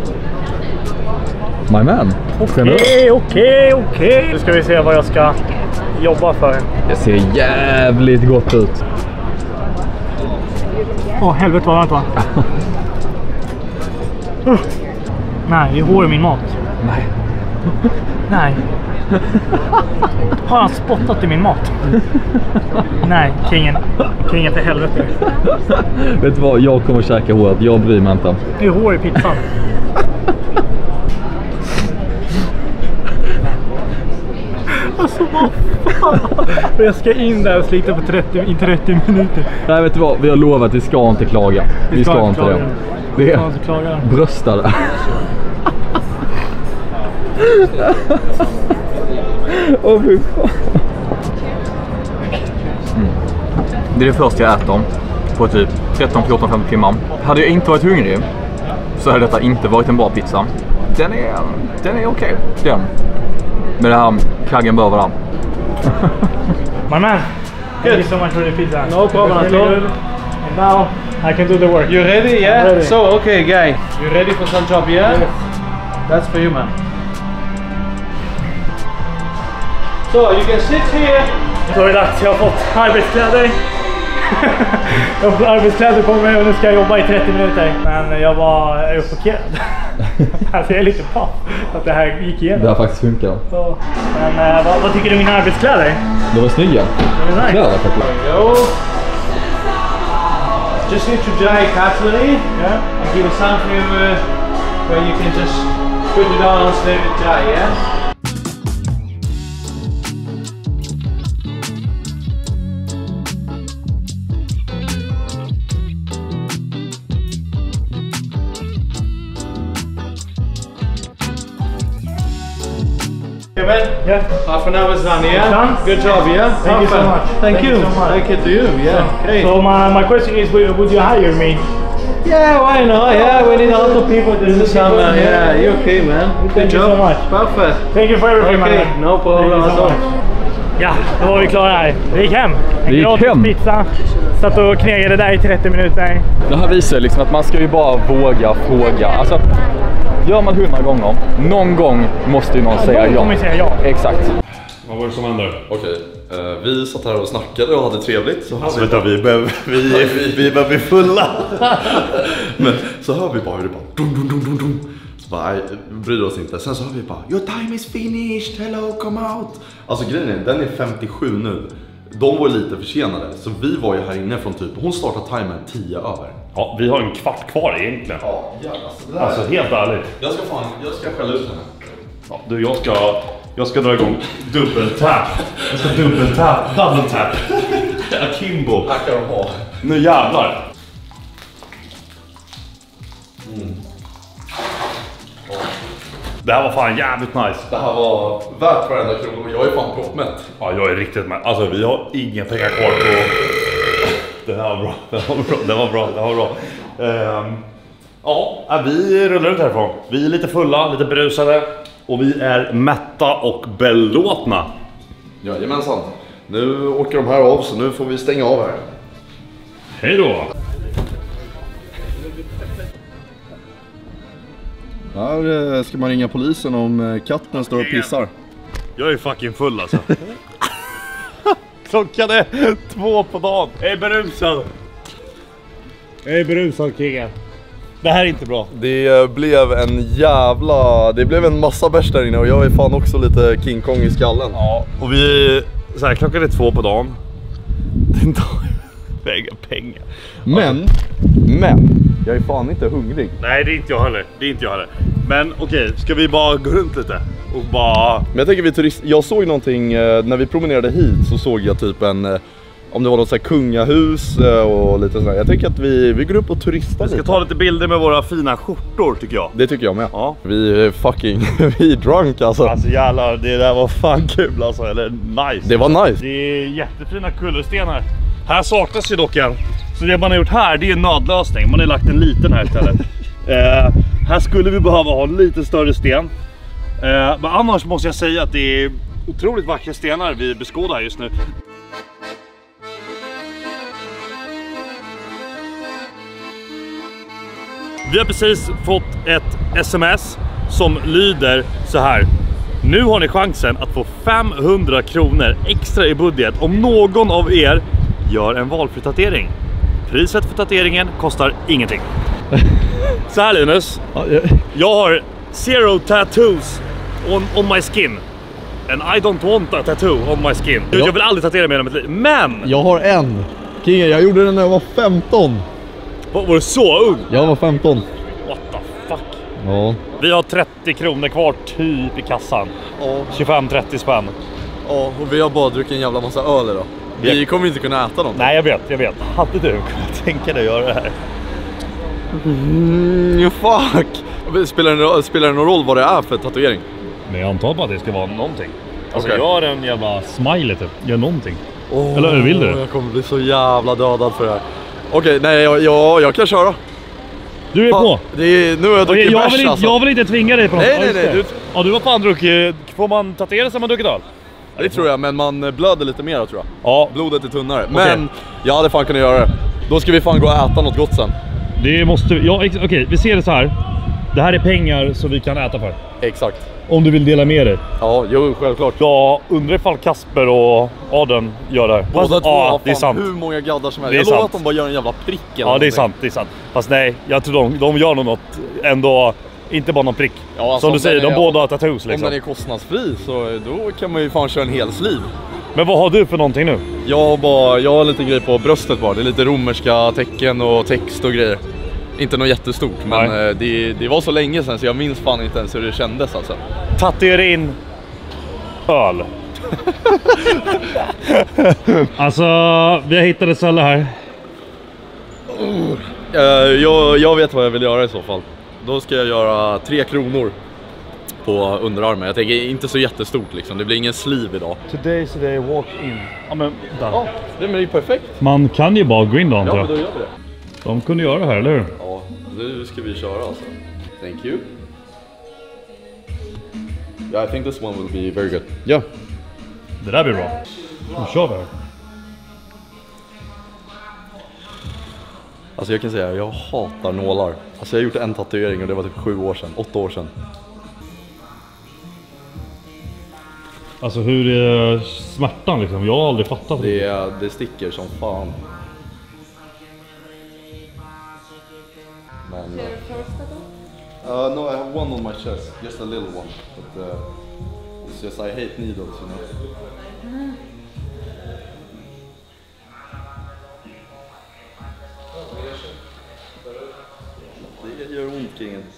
My man. Okej, okej, okej. Nu ska vi se vad jag ska jobba för. Det ser jävligt gott ut. Åh, oh, helvete vad varmt va? uh. Nej, det är hår i min mat. Nej. Nej. Har han spottat i min mat? Nej, kingen. Kingen för helvete. Vet du vad, jag kommer käka håret. Jag bryr mig inte. Det är hår i pizzan. Alltså vad fan. Jag ska in där och slita på trettio, i trettio minuter. Nej, vet du vad, vi har lovat att vi ska inte klaga. Vi, vi ska, ska inte det. Det är bröstare. Åh oh, fy fan. Mm. Det är det första jag äter på typ tretton, fjorton, femton timmar. Hade jag inte varit hungrig så hade detta inte varit en bra pizza. Den är, den är okej, okay. Den. Men det här kaggen bör vara. My man, thank you so much for the pizza. No problem at all. And now I can do the work. You ready? Yeah? Ready. So, okay guy, you ready for some job, yeah? Yes. That's for you, man. So, you can sit here. Så är det dags, jag har fått arbetskläder. Jag har fått arbetskläder på mig och nu ska jag jobba i trettio minuter. Men jag var chockerad. Alltså jag är lite paff att det här gick igenom. Det har faktiskt funkat. Så, men äh, vad, vad tycker du om mina arbetskläder? De var snygga. De är nice. Kläder faktiskt. Go. Just need to dry carefully. Yeah. I'll give you something uh, where you can just put it on and let it dry, yeah? Yeah. Half an hour's done, yeah? Done? Good job, yeah? Thank you so much. Thank, Thank you. you so much. Thank you to you, yeah. So, Great. so my, my question is, would, would you hire me? Yeah, why not? Yeah, we need a lot of people to do some. Uh, yeah, you okay, man? Thank Good you job. so much. Perfect. Thank you for everything, okay, man. No problem at all. Ja, då var vi klara här. Vi gick hem. En vi gick gratis hem. pizza. Satt och knegade där i trettio minuter. Det här visar liksom att man ska ju bara våga fråga. Alltså, gör man hundra gånger, någon gång måste ju någon ja, säga ja. säga ja. Exakt. Vad var det som hände? Okej, uh, vi satt här och snackade och hade trevligt. Så alltså, vet du, vi behöver vi, vi, vi börjar bli fulla. Men så hör vi bara hur det bara dum, dum, dum, dum, dum. Så bara, nej, bryr oss inte. Sen så hör vi bara, your time is finished, hello, come out. Alltså grejen är, den är femtiosju nu. De var lite försenade, så vi var ju här inne från typ, hon startade timern tio över. Ja, vi har en kvart kvar egentligen. Ja, ja alltså, det alltså helt ärligt. Jag ska fan, jag ska skälla ut henne. Ja, du, jag ska, jag ska dra igång dubbeltap. Jag ska dubbeltap, double tap. Akimbo. Här kan de ha. Nu jävlar. Mm. Det här var fan jävligt nice. Det här var värt varenda krona. Jag är fan proppmätt. Ja, jag är riktigt med. Alltså vi har inga pengar kvar på. Det här var bra. Det var bra. Det var bra. Det var bra. Um, ja, vi rullar ut härifrån. Vi är lite fulla, lite berusade. Och vi är mätta och belåtna. Jajamensan. Nu åker de här av, så nu får vi stänga av här. Hej då! Här ska man ringa polisen om katten står och pissar. Jag är fucking full alltså. Klockan är två på dagen. Jag är berusad. Jag är berusad, kingen. Det här är inte bra. Det blev en jävla... Det blev en massa bärs där inne och jag är fan också lite King Kong i skallen. Ja, och vi... Så här, klockan är två på dagen. Det tar väga pengar. Men, men, jag är fan inte hungrig. Nej, det är inte jag heller. Det är inte jag heller. Men okej, okay, ska vi bara gå runt lite? Och bara... Men jag tänker vi turist... Jag såg någonting, när vi promenerade hit så såg jag typ en... Om det var något så här kungahus och lite sådär. Jag tänker att vi, vi går upp och turistar lite. Vi ska ta lite bilder med våra fina skjortor tycker jag. Det tycker jag med. Ja. Vi är fucking, vi är drunk alltså. Alltså jävlar, det där var fan kul alltså, eller nice. Det var nice. Det är jättefina kullerstenar Här saknas ju dock en. Så det man har gjort här, det är en nödlösning. Man har lagt en liten här istället. eh, här skulle vi behöva ha en lite större sten. Eh, men annars måste jag säga att det är otroligt vackra stenar vi beskådar här just nu. Vi har precis fått ett sms som lyder så här. Nu har ni chansen att få femhundra kronor extra i budget om någon av er gör en valfri tatuering. Priset för tatueringen kostar ingenting. Så här Linus, jag har zero tattoos on, on my skin. And I don't want a tattoo on my skin. Jag, jag vill aldrig tatuera mig i mitt liv, men... Jag har en. King, jag gjorde den när jag var femton. Var, var du så ung? Jag var femton. What the fuck? Ja. Vi har trettio kronor kvar typ i kassan. Ja. tjugofem trettio spänn. Ja, och vi har bara druckit en jävla massa öl idag. Vi jag... kommer inte kunna äta dem. Nej, jag vet, jag vet. Hade du kunnat tänka dig att göra det här? Mm, fuck! Spelar det, spelar det någon roll vad det är för tatuering? Men jag antar på att det ska vara någonting. Alltså Okay. gör en jävla smiley typ. Gör någonting. Oh, eller vill du? Jag kommer bli så jävla dödad för det här. Okej, okay, nej jag, jag, jag kan köra. Du är fan, på? Det är, nu har jag druckit jag, bärs vill inte, alltså. jag vill inte tvinga dig på något. Nej, nej, nej. Du... Ja, du var fan druckit. Får man tatuera sig man druckit öl? Det tror jag, men man blöder lite mer tror jag. Ja. Blodet är tunnare. Okay. Men jag hade fan kunnat göra det. Då ska vi fan gå och äta något gott sen. Det måste vi. Ja, okej, okay, vi ser det så här. Det här är pengar som vi kan äta för. Exakt. Om du vill dela med dig. Ja, jo, självklart. Jag undrar ifall Kasper och Aden gör det här. Båda Fast, två, ja, fan, det är sant. hur många gaddar som helst. Det är jag lovar sant. att de bara gör en jävla prick. Ja, det är sant, det är sant. Fast nej, jag tror de, de gör nog något ändå, inte bara någon prick. Ja, alltså, som du säger, de är, båda har tattoos liksom. Om den är kostnadsfri så då kan man ju fan köra en hel sliv. Men vad har du för någonting nu? Jag har, bara, jag har lite grejer på bröstet bara. Det är lite romerska tecken och text och grejer. Inte något jättestort, men det, det var så länge sedan så jag minns fan inte ens hur det kändes alltså. Tatuera in öl. Alltså, vi har hittat ett ställe här. Uh, jag, jag vet vad jag vill göra i så fall. Då ska jag göra tre kronor på underarmen. Jag tänker inte så jättestort liksom. Det blir ingen sliv idag. Today is the day walk in. Ja, men där. Ja, det är ju perfekt. Man kan ju bara gå in då, antar jag. Ja, men då gör vi det. De kunde göra det här, eller hur? Ja, nu ska vi köra alltså. Thank you. Yeah, I think this one will be very good. Yeah. Det där blir bra. Nu kör vi här. Alltså jag kan säga, jag hatar nålar. Alltså jag har gjort en tatuering och det var typ sju år sedan, åtta år sedan. Alltså hur är smärtan liksom? Jag har aldrig fattat det. Det, det sticker som fan. Men, uh, no, I have one on my chest, just a little one. But uh, it's just I hate needles, you know. Mm. Det gör ont kring en.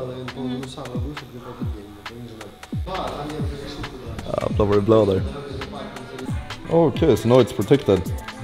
Jävlar vad det blöder. Okej, okay, so now it's protected.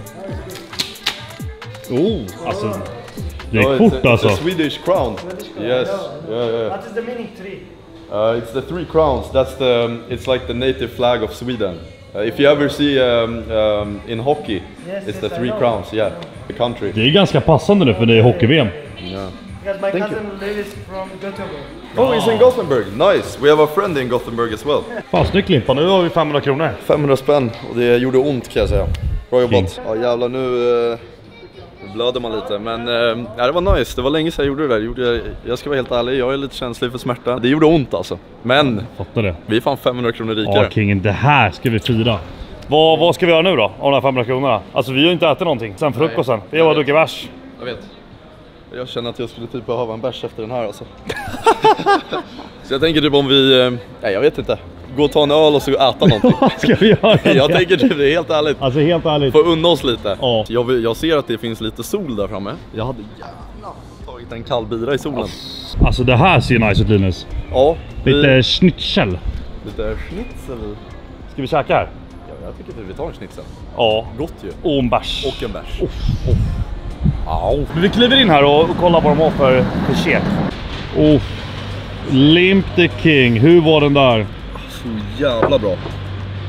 Oh, alltså det är no, fort it's a, alltså. It's a Swedish crown. Yes, yeah, yeah. What is the meaning three? Uh, it's the three crowns. That's the. Um, it's like the native flag of Sweden. Uh, if you ever see um, um, in hockey, yes, it's yes, the three crowns. Yeah, the country. Det är ganska passande nu för det är hockey-V M. Yeah. Because my Thank cousin you. lives from Gothenburg. Oh, he's in Gothenburg. Nice. We have a friend in Gothenburg as well. Fan, snyggt Limpa. Nu har vi femhundra kronor. femhundra spänn och det gjorde ont kan jag säga. Bra jobbat. Ja jävlar, nu uh, blöder man lite. Men uh, ja, det var nice. Det var länge sedan jag gjorde det där. Jag, gjorde, jag ska vara helt ärlig, jag är lite känslig för smärta. Det gjorde ont alltså. Men fattar det. Vi är fan femhundra kronor rikare. Ja, kingen, det här ska vi fira. Vad, vad ska vi göra nu då? Av de här femhundra kronorna? Alltså vi har inte ätit någonting sen frukosten. Vi har bara druckit bärs. Jag vet. Jag känner att jag skulle typ behöva en bärs efter den här alltså. Så jag tänker typ om vi, nej jag vet inte, gå och ta en öl och så äta någonting. Vad ska vi göra? Jag tänker typ det är helt ärligt. Alltså helt ärligt. Få unna oss lite. Ja. Jag, vill, jag ser att det finns lite sol där framme. Jag hade gärna tagit en kall bira i solen. Alltså det här ser nice ut Linus. Ja. Lite vi... schnitzel. Lite schnitzel. Ska vi käka här? Ja, jag tycker att vi tar en schnitzel. Ja. Gott ju. Och en bärs. Och en bärs. Oh. Oh. Oh. Men vi kliver in här och, och kollar vad de har för, för käk. Oh. Limp the King, hur var den där? Så jävla bra.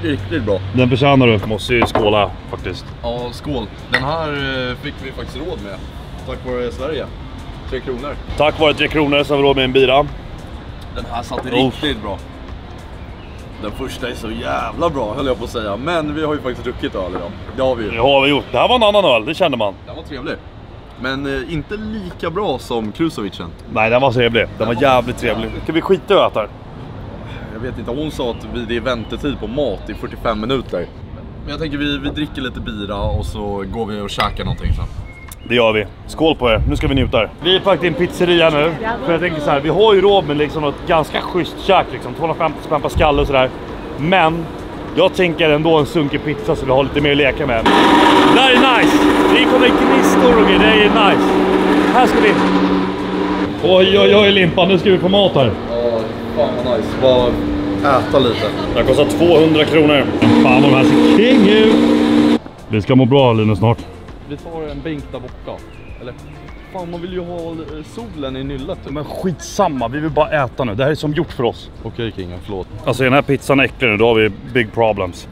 riktigt bra. Den förtjänar du. Måste ju skåla faktiskt. Ja, skål. Den här fick vi faktiskt råd med. Tack vare Sverige. Tre kronor. Tack vare tre kronor så har vi råd med en bira. Den här satt riktigt bra. Den första är så jävla bra, höll jag på att säga. Men vi har ju faktiskt druckit öl idag. Det har vi ju. Det har vi gjort. Det här var en annan öl, det kände man. Den var trevlig. Men eh, inte lika bra som Krusovicen. Nej, den var trevlig. Den, den var, var jävligt trevlig. Ska vi skita och äta här? Jag vet inte, hon sa att vi, det är väntetid på mat i fyrtiofem minuter. Men jag tänker vi, vi dricker lite bira och så går vi och käkar någonting sen. Det gör vi. Skål på er. Nu ska vi njuta här. Vi är faktiskt i en pizzeria nu. För jag tänker så här, vi har ju råd med liksom något ganska schysst käk liksom. tvåhundrafemtio spänn per skalle och sådär. Men jag tänker ändå en sunkig pizza så vi har lite mer att leka med. Det där är nice! Det kommer gnistor och grejer, det är nice. Här ska vi. Oj, oj, oj Limpan, nu ska vi på mat här. Ja, fan vad nice. Bara äta lite. Det kostar tvåhundra kronor. Fan vad de här ser king ut. Vi ska må bra Linus snart. Vi tar en bänk där borta. Eller, fan man vill ju ha solen i nyllet. Men skitsamma, vi vill bara äta nu. Det här är som gjort för oss. Okej Kingen, förlåt. Alltså den här pizzan är äcklig nu, då har vi big problems.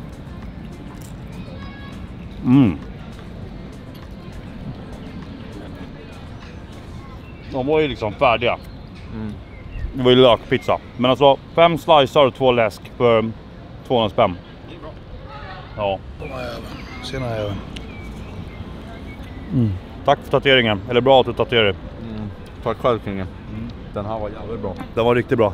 Mm. De var ju liksom färdiga. Mm. Det var ju lökpizza. Men alltså fem slicer och två läsk för tvåhundra spänn. Ja. Tjena även. Mm. Tack för tatueringen. Eller bra att du tatuerade. Mm. Tack själv Kingen. Mm. Den här var jävligt bra. Den var riktigt bra.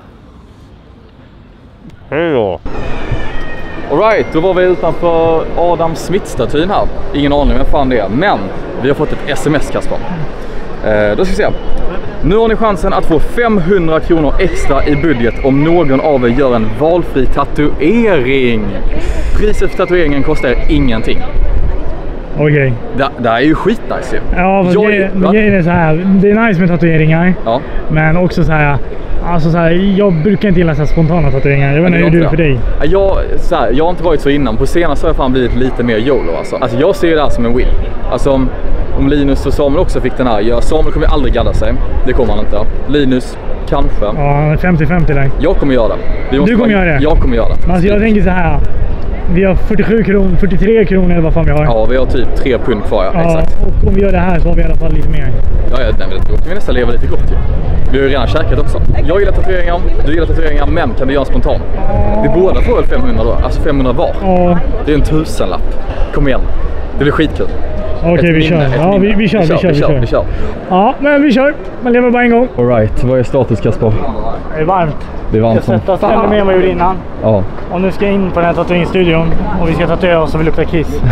Hej då. Alright, då var vi utanför Adam Smith-statyn här. Ingen aning vem fan det är. Men vi har fått ett sms Kasper. Eh, då ska vi se. Nu har ni chansen att få femhundra kronor extra i budget om någon av er gör en valfri tatuering. Priset för tatueringen kostar ingenting. Okej. Okay. Det, det är ju skitnice ju. Ja, men det, det är så här. Det är nice med tatueringar. Ja. Men också så här. Alltså så här, jag brukar inte gilla så här spontana tatueringar. Jag vet inte hur du är för dig. Jag, så här, jag har inte varit så innan. På senast har jag fan blivit lite mer YOLO alltså. Alltså jag ser det här som en win. Alltså om, om Linus och Samuel också fick den här. Ja, Samuel kommer aldrig gadda sig. Det kommer han inte. Linus kanske. Ja, femtio femtio där. Jag kommer göra det. Vi måste du kommer bara, göra det? Jag kommer göra det. Alltså jag tänker så här. Vi har fyrtiosju kronor, fyrtiotre kronor eller vad fan vi har. Ja, vi har typ tre pund kvar, ja, ja, exakt. Och om vi gör det här så har vi i alla fall lite mer. Ja, ja, nej, då kan vi nästan leva lite gott ju. Vi har ju redan käkat också. Jag gillar tatueringar, du gillar tatueringar, men kan du göra en spontan? Vi båda får väl femhundra då, alltså femhundra var. Ja. Det är en tusenlapp. Kom igen, det blir skitkul. Okej, okay, vi kör. Ja, vi, vi, kör, vi, kör, vi, kör, vi, kör, vi kör. Ja, men vi kör. Man lever bara en gång. Alright, vad är status Kasper? Det är varmt. Det är varmt som fan. Jag ska sätta oss ännu mer än vad jag gjorde innan. Ja. Och nu ska jag in på den här tatueringsstudion. Och vi ska tatuera oss och vi luktar kiss.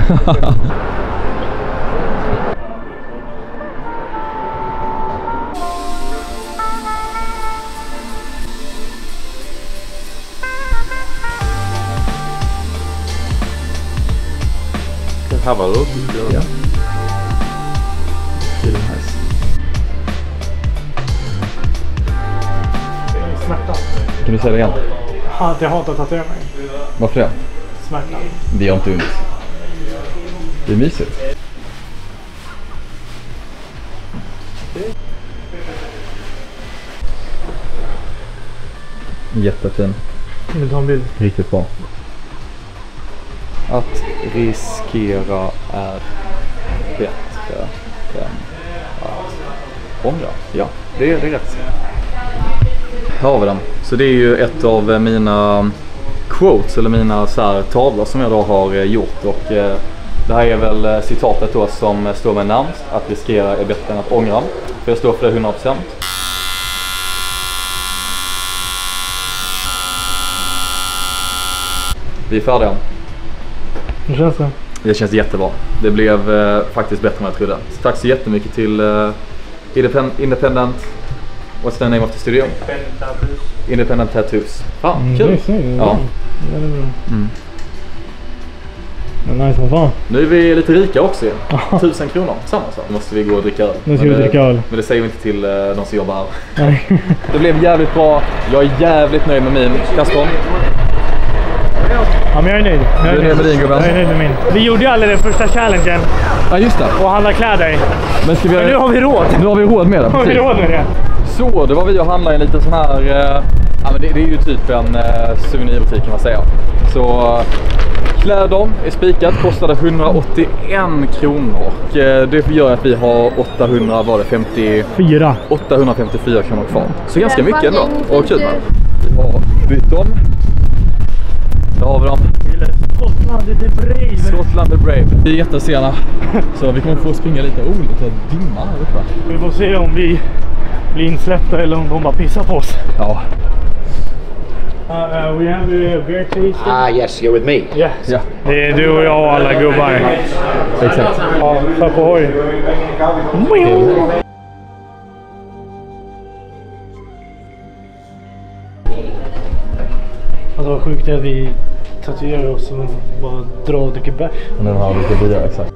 Have a look. Yeah. Really nice. Smärta. Kan du säga det igen? Ja, jag hatar att tatuera mig. Varför det? Smärta. Det gör inte ont. Det är mysigt. Jättefin. Vill du ta en bild? Riktigt bra. Att riskera är bättre än att ångra. Ja, det är, det är rätt. Här har vi den. Så det är ju ett av mina quotes, eller mina så här tavlor som jag då har gjort. Och eh, det här är väl citatet då som står med närmst. Att riskera är bättre än att ångra. För jag står för det hundra procent. Vi är färdiga. Hur känns det? Det känns jättebra. Det blev eh, faktiskt bättre än jag trodde. Så tack så jättemycket till eh, Independent, Independent... What's the name of the studio? Independent Tattoos. Independent Tattoos. Fan, mm, kul! Det är ja. Det är bra. Mm. Men nice, vad fan. Nu är vi lite rika också igen. Tusen kronor, samma sak. Nu måste vi gå och dricka öl. Nu ska vi dricka öl. Men det säger vi inte till uh, de som jobbar här. Det blev jävligt bra. Jag är jävligt nöjd med min. Kasper? Ja, men jag är nöjd. Jag är du är nöjd med din gubben? Jag är nöjd med min. Vi gjorde ju aldrig den första challengen. Ja, just det. Och handla kläder. Men, ska vi men nu har vi råd. Nu har vi råd med det. Nu har vi råd med det. Så, det var vi och handlade en liten sån här... Uh, Ja, men det, det är ju typ en eh, souvenirbutik kan man säga. Så eh, kläder är spikat, kostade hundraåttioen kronor. Och eh, det gör att vi har åttahundra, var det femtiofyra? åttahundrafemtiofyra kronor kvar. Så ganska mycket ändå. Och kul med. Vi har bytt om. Där har vi dem. Skottland är the brave. Skottland är brave. Vi är jättesena. Så vi kommer få springa lite. Oh, lite dimma här uppe. Vi får se om vi blir insläppta eller om de bara pissar på oss. Ja. Uh, uh, we have a beer tasting. Ah, yes, you're with me. Yes. Ja. Det är du och jag och alla gubbar. Exakt. Ja, för på hoj. Alltså vad sjukt är att vi tatuerar oss och bara drar och dricker bärs. Och den har lite bilar, exakt.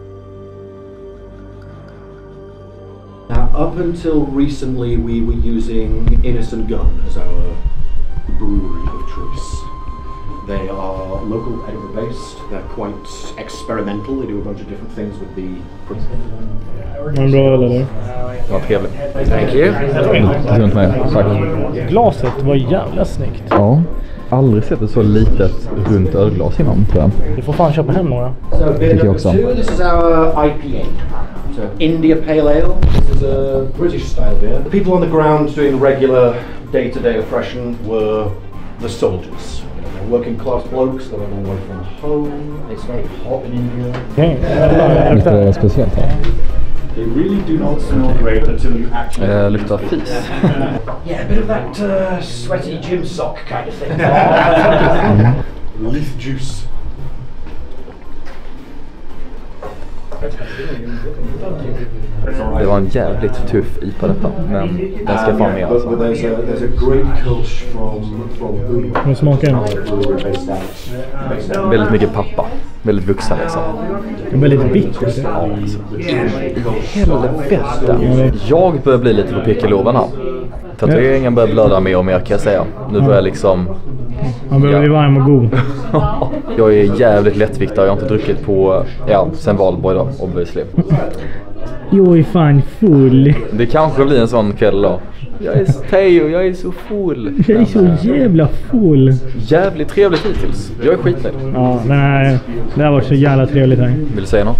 Now, up until recently, we were using Innocent Gun as our brewery of choice. They are local Edinburgh based. They're quite experimental. They do a bunch of different things with the. En bra öl eller? Det var trevligt. Thank you. Runt med. Tack. Glaset var jävla snyggt. Ja. Aldrig sett ett så litet runt ölglas innan, tror jag. Du får fan köpa hem några. So beer number two, this is our I P A. So India Pale Ale. This is a British style beer. The people on the ground doing regular day-to-day oppression were the soldiers. You know, working class blokes that are a long way from home. It's very hot in India. Okay. Lite speciellt här. They really do not smell great until you actually. Uh, luktar fis. Yeah, a bit of that uh, sweaty gym sock kind of thing. Leaf juice. Det var en jävligt tuff I P A detta, men den ska fan med alltså. There's a, there's a great kulch from, from Hur smakar den? Väldigt mycket pappa. Väldigt vuxen liksom. Väldigt bitter. Alltså, helvete. Jag börjar bli lite på pickeloven här. Tatueringen börjar blöda mer och mer kan jag säga. Nu börjar jag liksom... Han börjar bli varm och god. Jag är jävligt lättviktad. Jag har inte druckit på... Ja, sen valborg då, obviously. Jag är fan full. Det kanske blir en sån kväll då. Jag är så Teo, jag är så full. Jag är så jävla full. Jävligt trevligt hittills. Jag är skitnöjd. Ja, den här, det här var så jävla trevligt här. Vill du säga något?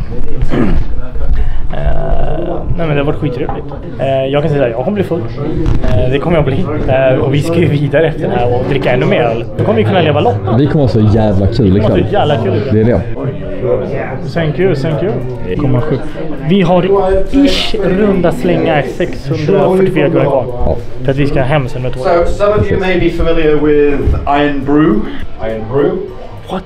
Uh, nej men det har varit skittrevligt. Uh, jag kan säga att jag kommer bli full. Uh, det kommer jag bli. Uh, och vi ska ju vidare efter det här och dricka ännu mer öl. Då kommer vi kunna leva långt. Vi kommer ha så jävla kul ikväll. Det så jävla kul. Det är det. Thank you, thank you. Det kommer sjukt. Vi har ish runda slängar sexhundrafyrtiofyra kronor kvar. Ja. För att vi ska hem sen med tåg. So some of you may be familiar with Iron Brew. Iron Brew. What?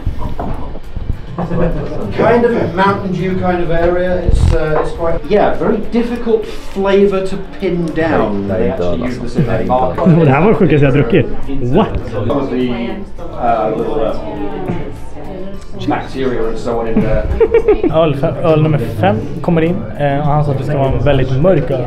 Kind of Mountain Dew kind of area. It's uh, it's quite yeah, very difficult flavour to pin down. They actually use this in their alcohol. Det här var sjukaste jag druckit. What? Some of the uh, little uh, bacteria and so on in there. Öl, öl nummer fem kommer in eh, och han sa att det ska vara en väldigt mörk öl.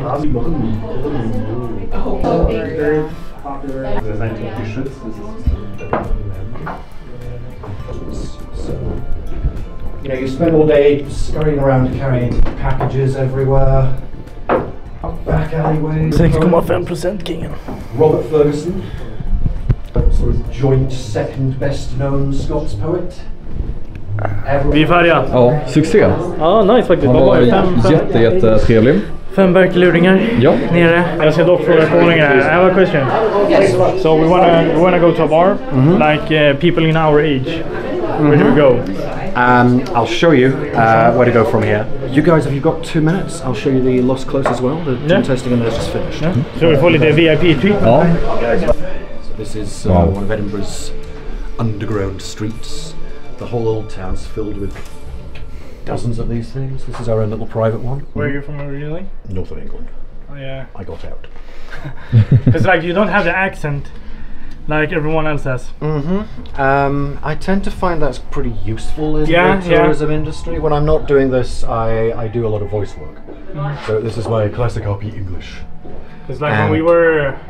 You know, you spend all day scurrying around carrying packages everywhere. Up back alleyways. sex komma fem procent kingen. Robert Ferguson, sort of joint second best known Scots poet. Vi är färdiga. Ja, succé. Ja, nice faktiskt. Han var jätte, jätte trevlig. Fem berkeluringar ja. Nere. Jag ska dock fråga konungen. I have a question. Yes. So we wanna we wanna go to a bar, mm-hmm. like uh, people in our age. Mm-hmm. Where do we go? Um, I'll show you uh, where to go from here. You guys, have you got two minutes? I'll show you the Lost Close as well. The gin yeah. tasting and it's just finished. Yeah. So we follow the V I P treatment. Ja. So this is uh, wow. one of Edinburgh's underground streets. The whole old town's filled with dozens of these things. This is our own little private one. Where are you from originally? North of England. Oh yeah. I got out. Because like you don't have the accent like everyone else has. Mm-hmm. Um, I tend to find that's pretty useful in yeah, the tourism yeah. industry. When I'm not doing this, I, I do a lot of voice work. Mm. So this is my classic R P English. Because like and when we were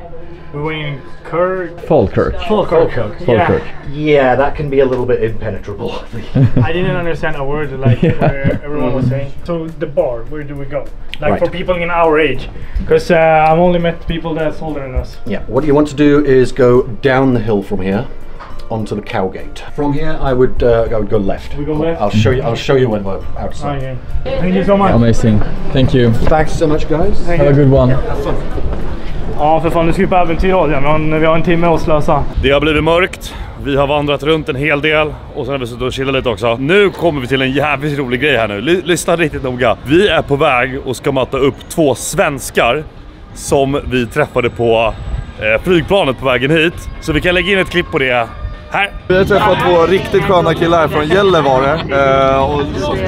We were in Kirk. Falkirk. Falkirk. Falkirk. Yeah. Yeah, that can be a little bit impenetrable. I didn't understand a word like Yeah. where everyone was saying. So the bar, where do we go? Like Right. for people in our age, because uh, I've only met people that's older than us. Yeah, what you want to do is go down the hill from here onto the Cowgate. From here, I would uh, I would go left. We go left. I'll show you. I'll show you when we're outside. Okay. Thank you so much. Amazing. Thank you. Thanks so much, guys. Have a good one. Ja, för fan, nu ska vi på äventyr då. Men vi har en timme att slösa. Det har blivit mörkt. Vi har vandrat runt en hel del och sen har vi suttit och chillat lite också. Nu kommer vi till en jävligt rolig grej här nu. L- lyssna riktigt noga. Vi är på väg och ska möta upp två svenskar som vi träffade på eh, flygplanet på vägen hit. Så vi kan lägga in ett klipp på det här. Vi har träffat två riktigt sköna killar från Gällivare. Eh, och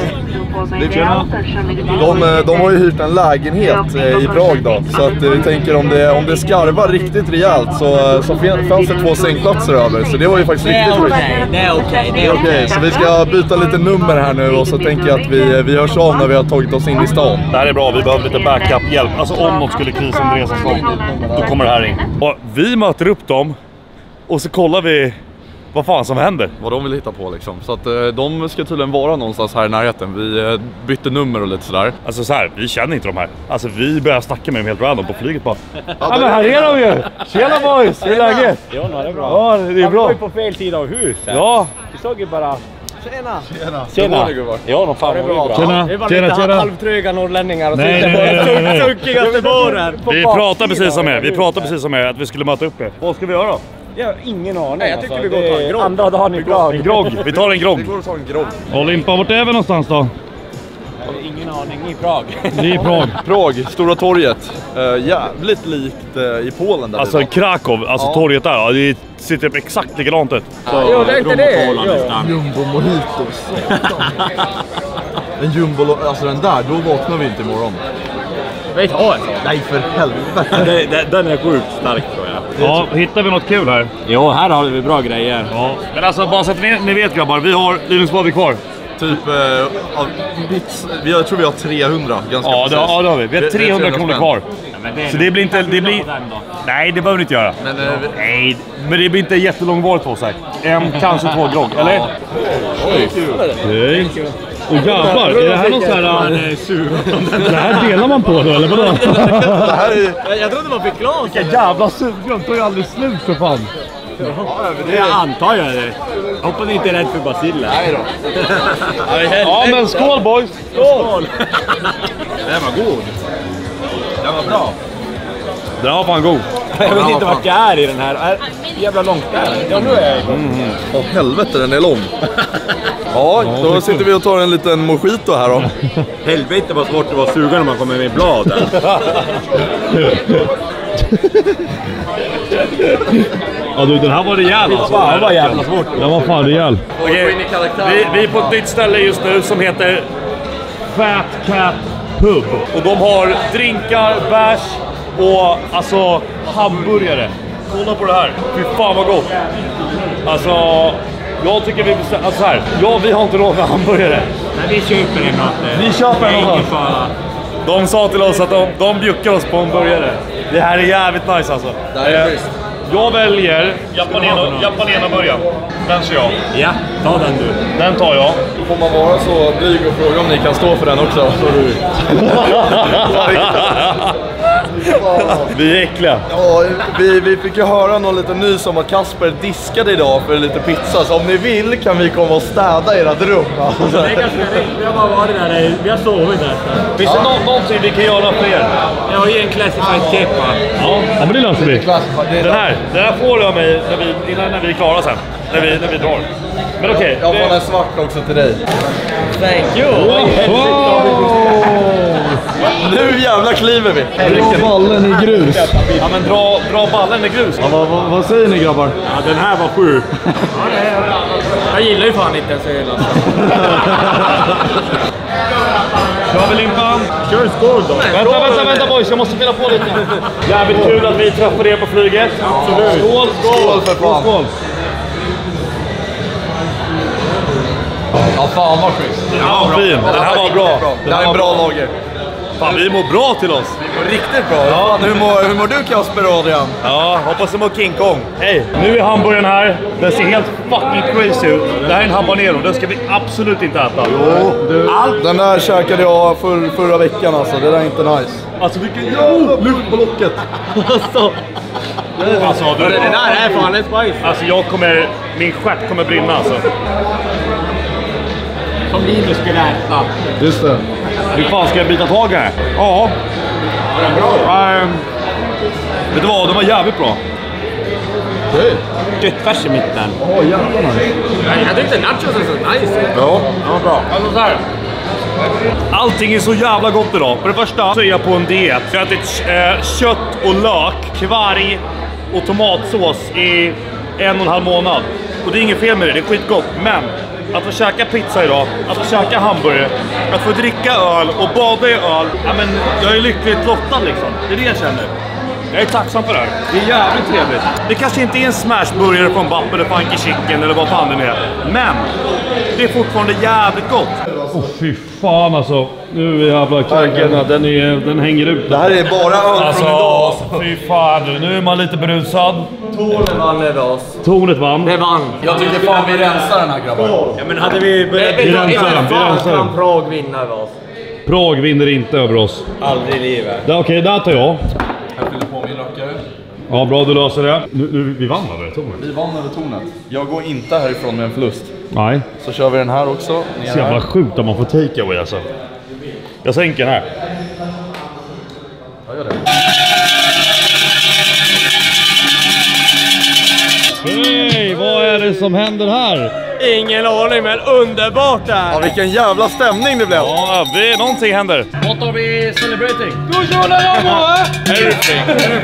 de, de har ju hyrt en lägenhet eh, i Prag då. Så att eh, vi tänker om det, om det skarvar riktigt rejält så, så fanns det två sängplatser över. Så det var ju faktiskt riktigt roligt. Det är okej, det är okej. Okej, så vi ska byta lite nummer här nu och så tänker jag att vi, vi hörs av när vi har tagit oss in i stan. Det här är bra, vi behöver lite backup-hjälp. Alltså om något skulle krisa under resans gång, då kommer det här in. Och vi möter upp dem och så kollar vi vad fan som händer. Vad de vill hitta på liksom. Så att eh, de ska tydligen vara någonstans här i närheten. Vi eh, bytte nummer och lite sådär. Alltså så här, vi känner inte de här. Alltså vi börjar snacka med dem helt random på flyget bara. Ja men här är de ju! Tjena boys, hur är läget? Ja, det är bra. Ja, det är bra. Han var ju på fel sida av huset. Ja. Vi såg ju bara... Tjena! Tjena! Tjena! Ja, de fan var ju bra. Tjena, Det var tjena, lite tjena. halvtröga norrlänningar och Nej, sitter nej, nej, nej, på nej. sunkigaste baren. Vi pratar precis som er, vi pratar precis som er att vi skulle möta upp er. Vad ska vi göra då? Jag har ingen aning. Nej, jag tycker alltså. vi går och tar en Det är grogg. Andra dagen i Prag. En grogg, vi tar en grogg. Vi går och tar en grogg. Och Limpa, vart är vi någonstans då? Ingen aning, i Prag. Det är Prag. Prag, Stora torget. Uh, jävligt likt uh, i Polen där. Alltså Krakow, alltså ja. torget där, ja, det sitter upp exakt likadant ut. Jo, det är inte det. Jumbo mojitos. En jumbo, alltså den där, då vaknar vi inte imorgon. Vet ha en sån? Nej för helvete. Den är sjukt stark tror jag. Ja, hittar vi något kul här? Jo, här har vi bra grejer. Ja. Men alltså bara så att ni, ni vet grabbar, vi har Linus Body kvar. Typ, eh, av bits, vi, jag tror vi har trehundra ganska Ja, det, precis. ja det har vi. Vi har trehundra kronor kvar. Ja, det så det blir inte... Det blir, nej, det behöver ni inte göra. Men, eh, vi, nej, men det blir inte jättelångvarigt på sig. En, kanske två grogg, eller? Ja. Oj, Hej. Och grabbar, är det här någon sån här... Det här delar man på då, eller vadå? det här är... Jag trodde man fick glas. Vilka jävla sugrun, tar ju aldrig slut för fan. Ja, det jag antar jag det. Hoppas ni inte är rädd för basiller. Nej då. Ja, men skål boys! Skål! Den var god. Den var bra. Den var fan god. Jag vet inte vart jag är i den här. Är jävla långt där. Ja, nu är jag igång. Mm. Åh helvete, den är lång. Ja, då sitter vi och tar en liten mojito här då. Helvete vad svårt det var att suga när man kommer med blad. Ja du, den här var rejäl alltså. Ja, det var jävla svårt. Den var fan rejäl. Okej, vi, vi är på ett nytt ställe just nu som heter Fat Cat Pub. Och de har drinkar, bärs och alltså hamburgare. Kolla på det här. Fy fan vad gott. Alltså, jag tycker vi bestämmer, alltså här. Ja, vi har inte råd med hamburgare. Nej, vi köper en något. Vi köper en något. De sa till oss att de, de bjuckar oss på en burgare. Det här är jävligt nice alltså. Det här är schysst. Jag väljer japanena-burgaren. Den kör jag. Ja, ta den du. Den tar jag. Får man vara så blyg och fråga om ni kan stå för den också? Så du. Vi är äckliga. Ja, vi, vi fick ju höra någon liten nys om att Kasper diskade idag för lite pizza. Så om ni vill kan vi komma och städa ert rum. Alltså. Det är ganska rätt. Vi har bara varit där. Vi har sovit där. Finns det ja. någonting vi kan göra för er? Jag har ju en classified kepa. Ja, ja men det löser vi. Den här, den här får du av mig när vi, innan när vi är klara sen. När vi, när vi drar. Men okej. Okay, jag får en svart också till dig. Thank you. Wow. Wow. Nu jävla kliver vi. Dra ballen i grus. Ja men dra, dra ballen i grus. Ja, vad, vad, vad säger ni grabbar? Ja, den här var sju. Jag gillar ju fan inte ens öl alltså. Kör vi Limpan? Kör skål då. Vänta, vänta, vänta boys. Jag måste spela på lite. Jävligt kul att vi träffade er på flyget. Absolut. Skål, skål, skål för fan. Skål. Ja fan vad schysst. Ja, fin. Den här var bra. Det här är en bra lager. Fan, vi mår bra till oss. Vi mår riktigt bra. Ja. Hur, mår, hur mår du Kasper och Adrian? Ja, hoppas du mår King Kong. Hej, nu är hamburgaren här. Den ser helt fucking crazy ut. Det här är en habanero, den ska vi absolut inte äta. Jo, du, allt. Den där käkade jag för, förra veckan alltså, det där är inte nice. Alltså vilken jävla luft på locket. alltså, alltså du, det, det där är fan en spice. Alltså jag kommer, min stjärt kommer brinna alltså. Som Linus skulle äta. Just det. Hur fan ska jag bita tag här? Ja. Um, vet du vad, de var jävligt bra. Köttfärs i mitten. Åh, oh, jävlar nice. Jag tyckte nachos är så nice. Ja, det var bra. Alltså så här. Allting är så jävla gott idag. För det första så är jag på en diet. Jag har ätit eh, kött och lök, kvarg och tomatsås i en och en halv månad. Och det är inget fel med det, det är skitgott. Men att få käka pizza idag, att få käka hamburgare, att få dricka öl och bada i öl. Ja, men jag är lyckligt lottad liksom. Det är det jag känner. Jag är tacksam för det här. Det är jävligt trevligt. Det kanske inte är en smashburgare från Bapp eller Funky Chicken eller vad fan det är. Men det är fortfarande jävligt gott. Åh oh, fy fan alltså. Nu är jävla kaggen, den, är, den hänger ut. Det här är bara öl alltså, från idag. Alltså. Fy fan, nu är man lite berusad. Tornet vann över oss. Tornet vann. Det vann. Jag tyckte fan vi rensar den här grabbar. Ja men hade vi börjat... Vi rensar den, vi rensar den. Prag vinna över oss. Prag vinner inte över oss. Aldrig i livet. Okej, okay, där tar jag. Jag fyller på min rackare. Ja, bra, du löser det. Nu, nu, vi vann över tornet. Vi vann över tornet. Jag går inte härifrån med en förlust. Nej. Så kör vi den här också. Så jävla sjukt om man får take away alltså. Jag sänker den här. Jag gör det. Hej, vad är det som händer här? Ingen aning, men underbart där. Ja, vilken jävla stämning det blev. Ja, det är någonting händer. What are we celebrating? God jul alla! Everything.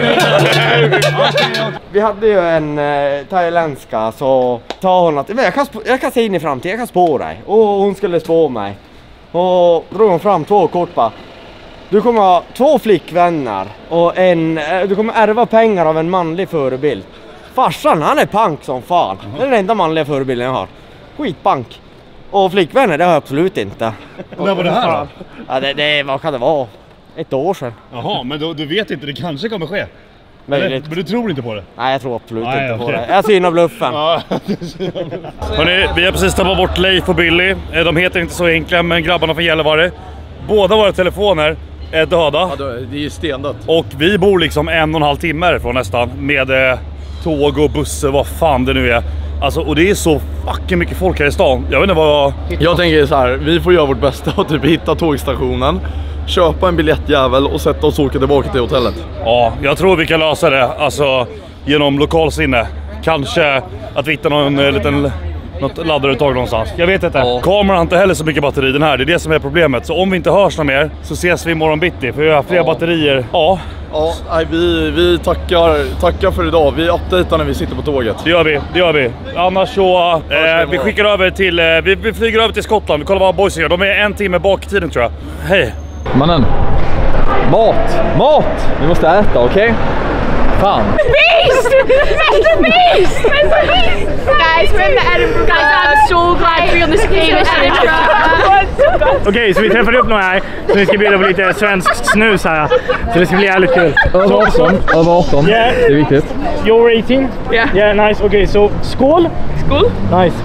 Vi hade ju en eh, thailändska, så ta hon att jag kan, jag kan se in i framtiden, jag kan spå dig. Och hon skulle spå mig. Och drog hon fram två kort bara. Du kommer ha två flickvänner och en, du kommer ärva pengar av en manlig förebild. Farsan, han är punk som fan. Det är den enda manliga förebilden jag har. Skitpunk. Och flickvänner, det har jag absolut inte. När var det här då? Ja, det, det, vad kan det vara? Ett år sedan. Jaha, men då, du vet inte, det kanske kommer ske. Möjligt. Men du tror inte på det? Nej, jag tror absolut Nej, inte okay. på det. Jag synar bluffen. Ja, hörrni, vi har precis tappat bort Leif och Billy. De heter inte så enkla, men grabbarna från Gällivare. Båda våra telefoner är döda. Ja, det är ju stendött. Och vi bor liksom en och en halv timme från nästan. Med eh, tåg och bussar, vad fan det nu är. Alltså, och det är så fucking mycket folk här i stan. Jag vet inte vad... Jag tänker så här, vi får göra vårt bästa och typ hitta tågstationen. Köpa en biljettjävel och sätta oss och åka tillbaka till hotellet. Ja, jag tror vi kan lösa det. Alltså, genom lokalsinne. Kanske att vi hittar någon eh, liten... något laddaruttag någonstans. Jag vet inte. Ja. Kameran har inte heller så mycket batteri den här. Det är det som är problemet. Så om vi inte hörs något mer så ses vi imorgon bitti. För vi har fler ja. batterier. Ja. Ja, nej, vi, vi tackar, tackar för idag. Vi updatear när vi sitter på tåget. Det gör vi, det gör vi. Annars så... Eh, vi skickar över till... Eh, vi, vi flyger över till Skottland. Vi kollar vad boys gör. De är en timme bak i tiden tror jag. Hej. Mannen. Mat! Mat! Vi måste äta, okej? Okay? Fan. Beast! Mister Beast! Mister Beast! Guys, we're in the Edinburgh. Guys, I'm so glad we're on this game. Okej, okay, så vi träffade upp några här. Så vi ska bjuda på lite svensk snus här. Så det ska bli jävligt kul. Över arton. Över arton. Yeah. Det är viktigt. You're eighteen? Yeah. Yeah, nice. Okej, okay, så skål. Skål. Nice.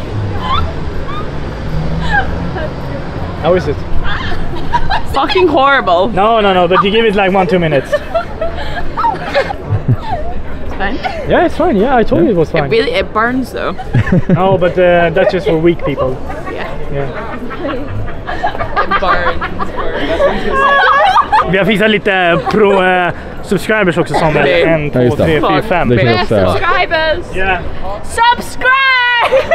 How is it? Fucking horrible. No, no, no, but you give it like one, two minutes. Fine. Yeah, it's fine. Yeah, I told yeah. you it was fine. It really it burns though. No, but uh, that's just for weak people. Yeah. Yeah. It burns. Vi har fixat lite pro uh, subscribers också som är en, två, tre, fyra, fem. Subscribers. Yeah. Subscribe!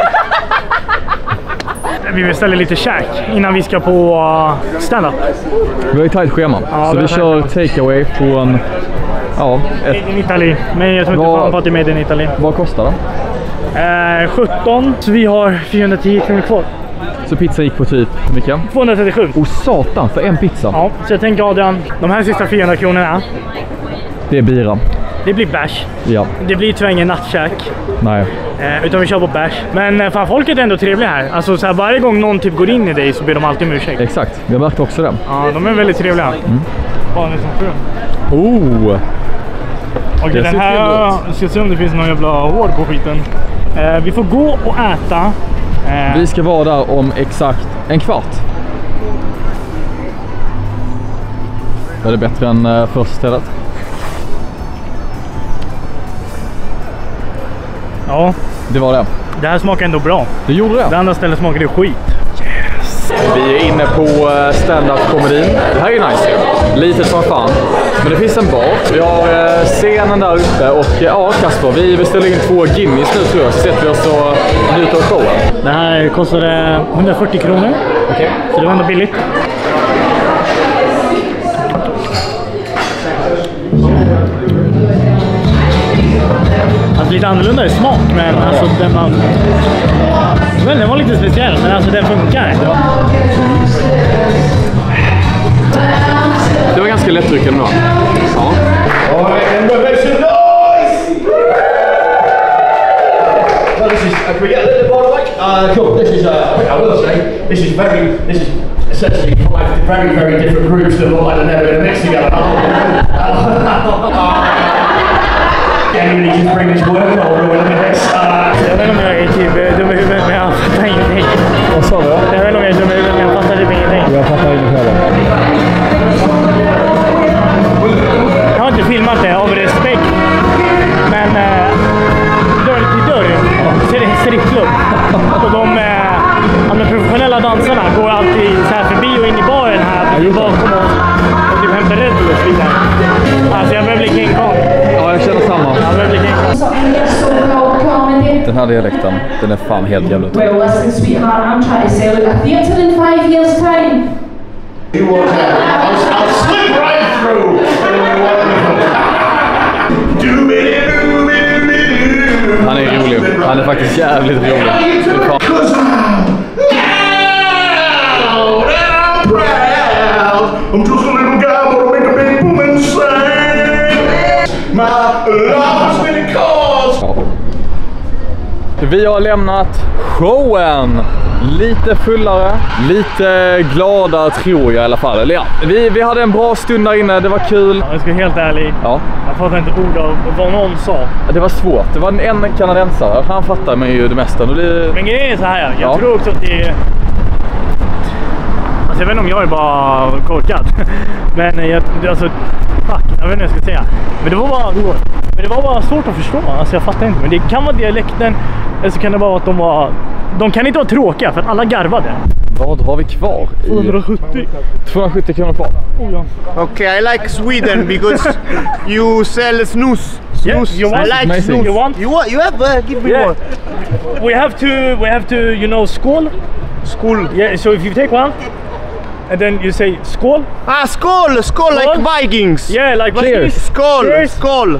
Vi vill ställa lite käk innan vi ska på uh, stand-up. Vi har ju tajt schema. Ja, så vi kör takeaway på en... Ja, ett... Made in Italy. Men jag tror inte fan på att det är Made in Italy. Vad kostar det? Eh, sjutton. Så vi har fyrahundratio kronor kvar. Så pizza gick på typ, vilka? tvåhundratrettiosju. Oh satan, för en pizza. Ja, så jag tänker Adrian, de här sista fyrahundra kronorna. Det är bira. Det blir bärs. Ja. Det blir tyvärr ingen nattkäk. Nej. Eh, utan vi kör på bärs. Men eh, fan, folket är ändå trevliga här. Alltså så här, varje gång någon typ går in i dig så ber de alltid om ursäkt. Exakt, jag märkte också det. Ja, de är väldigt trevliga. Mm. Fan, det är som frun. Oh! Okej, den här, jag ska se om det finns någon jävla hår på skiten. Eh, vi får gå och äta. Eh. Vi ska vara där om exakt en kvart. Var det bättre än uh, första stället? Ja. Det var det. Det här smakar ändå bra. Det gjorde det. Det andra stället smakade skit. Yes. Vi är inne på stand-up-komedin. Det här är nice. Litet som fan. Men det finns en bar. Vi har uh, scenen där uppe och uh, ja, Kasper, vi beställer in två Guinness nu tror jag. Så sätter vi oss och njuter av showen. Det här kostade hundrafyrtio kronor. Okej. Okay. Så det var ändå billigt. Alltså lite annorlunda i smak, men alltså den man... Men den var lite speciell, men alltså den funkar. Ja. Det var ganska lättdrucken då. Ja. Well, this is, uh, can we get a little bit of like? Uh, cool. This is, uh, I will say, this is very, this is essentially five very, very different groups that look like they've never been mixed together. Genuinely just bring this work over with this. Jag vet inte om jag är typ dum i huvudet, men jag fattar ingenting. Vad sa du? Jag vet inte om jag är dum i huvudet, men jag fattar typ ingenting. Jag fattar ingenting heller. Jag har inte filmat det av respekt, men äh, dörr till dörr så är det en strippklubb. Och de, äh, de professionella dansarna går alltid så här förbi och in i baren här bakom oss och typ hämtar Red Bull och så vidare. Alltså jag börjar bli King Kong. Ja, jag känner samma. Jag börjar bli King Kong. Den här dialekten, den är fan helt jävla ut. Well, listen, sweetheart, I'm trying to sell it. A theatre in five years' time. You want that? I'll, I'll slip right through. Han är rolig. Han är faktiskt jävligt rolig. I'm just a little guy, but I'll make a big woman sing. My love has been a cause. Vi har lämnat showen. Lite fullare, lite glada tror jag i alla fall. Eller ja, vi, vi hade en bra stund där inne, det var kul. Ja, jag ska vara helt ärlig. Ja. Jag fattar inte ord av vad någon sa. Det var svårt, det var en kanadensare. Han fattar mig ju det mesta. Det... Men grejen är så här, jag ja. tror också att det är... Alltså jag vet inte om jag är bara korkad. Men jag, alltså, fuck, jag vet inte vad jag ska säga. Men det var bara, men det var bara svårt att förstå. Alltså jag fattar inte, men det kan vara dialekten. Eller så kan det vara att de var... De kan inte vara tråkiga för att alla garvade. Vad har vi kvar? tvåhundrasjuttio. tvåhundrasjuttio kronor kvar. Oh, ja. Okay, I like Sweden because you sell snus. Snus. Yeah, you want? I like Amazing. snus. You want? You want? You have? Uh, give me Yeah. one. We have to, we have to, you know, skål. Skål. Yeah, so if you take one, and then you say skål. Ah, skål, skål, like Vikings. Yeah, like Vikings. Skål, Cheers. skål.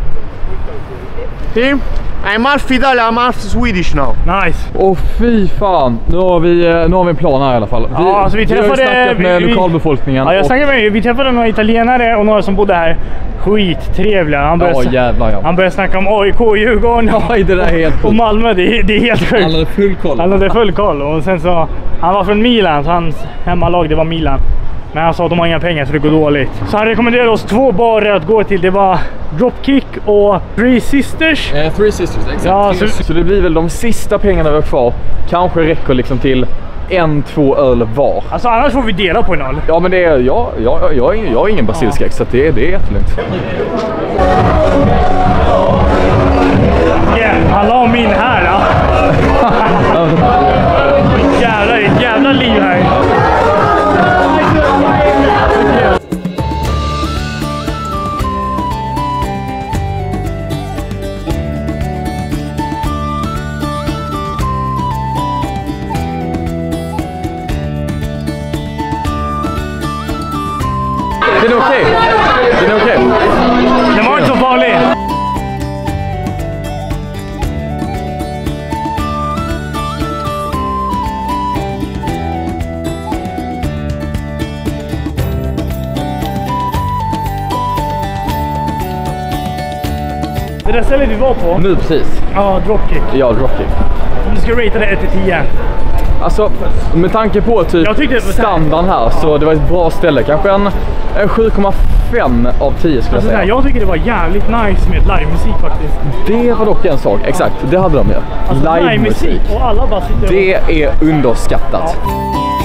See? I'm half Fidel, I'm half Swedish now. Nice. Åh oh, fy fan. Nu har vi, nu har vi en plan här i alla fall. Vi, ja, alltså vi, vi träffade, har snackat med vi, lokalbefolkningen. Ja, jag och... snackade med, vi träffade några italienare och några som bodde här. Skittrevliga. Han började, ja, jävlar, ja. han började snacka om A I K, Djurgården och, ja, det där är helt och Malmö. Det, det är helt sjukt. Han hade full koll. Han hade full koll. Och sen så, han var från Milan, så hans hemmalag det var Milan. Men han sa att de har inga pengar så det går dåligt. Så han rekommenderade oss två barer att gå till. Det var Dropkick och Three Sisters. Eh, Three Sisters, exakt. Ja, så... så det blir väl de sista pengarna vi har kvar. Kanske räcker liksom till en, två öl var. Alltså annars får vi dela på en öl. Ja, men det är, ja, jag, jag, jag, jag har ingen basilskräck, ja. Så det, det är jättelugnt. Yeah, han la min här då. Jävlar, ett jävla liv här. Den är okej. Den är okej. Den var inte så farlig. Det där stället vi var på. Nu precis. Ja, Dropkick. Ja, Dropkick. Om du ska ratea det ett till tio. Alltså, med tanke på typ standard här så det var ett bra ställe. Kanske en, en sju komma fem av tio skulle alltså, jag säga. Jag tycker det var jävligt nice med livemusik faktiskt. Det var dock en sak, exakt. Det hade de ju. Alltså, livemusik. Och alla bara sitter det och... är underskattat. Ja.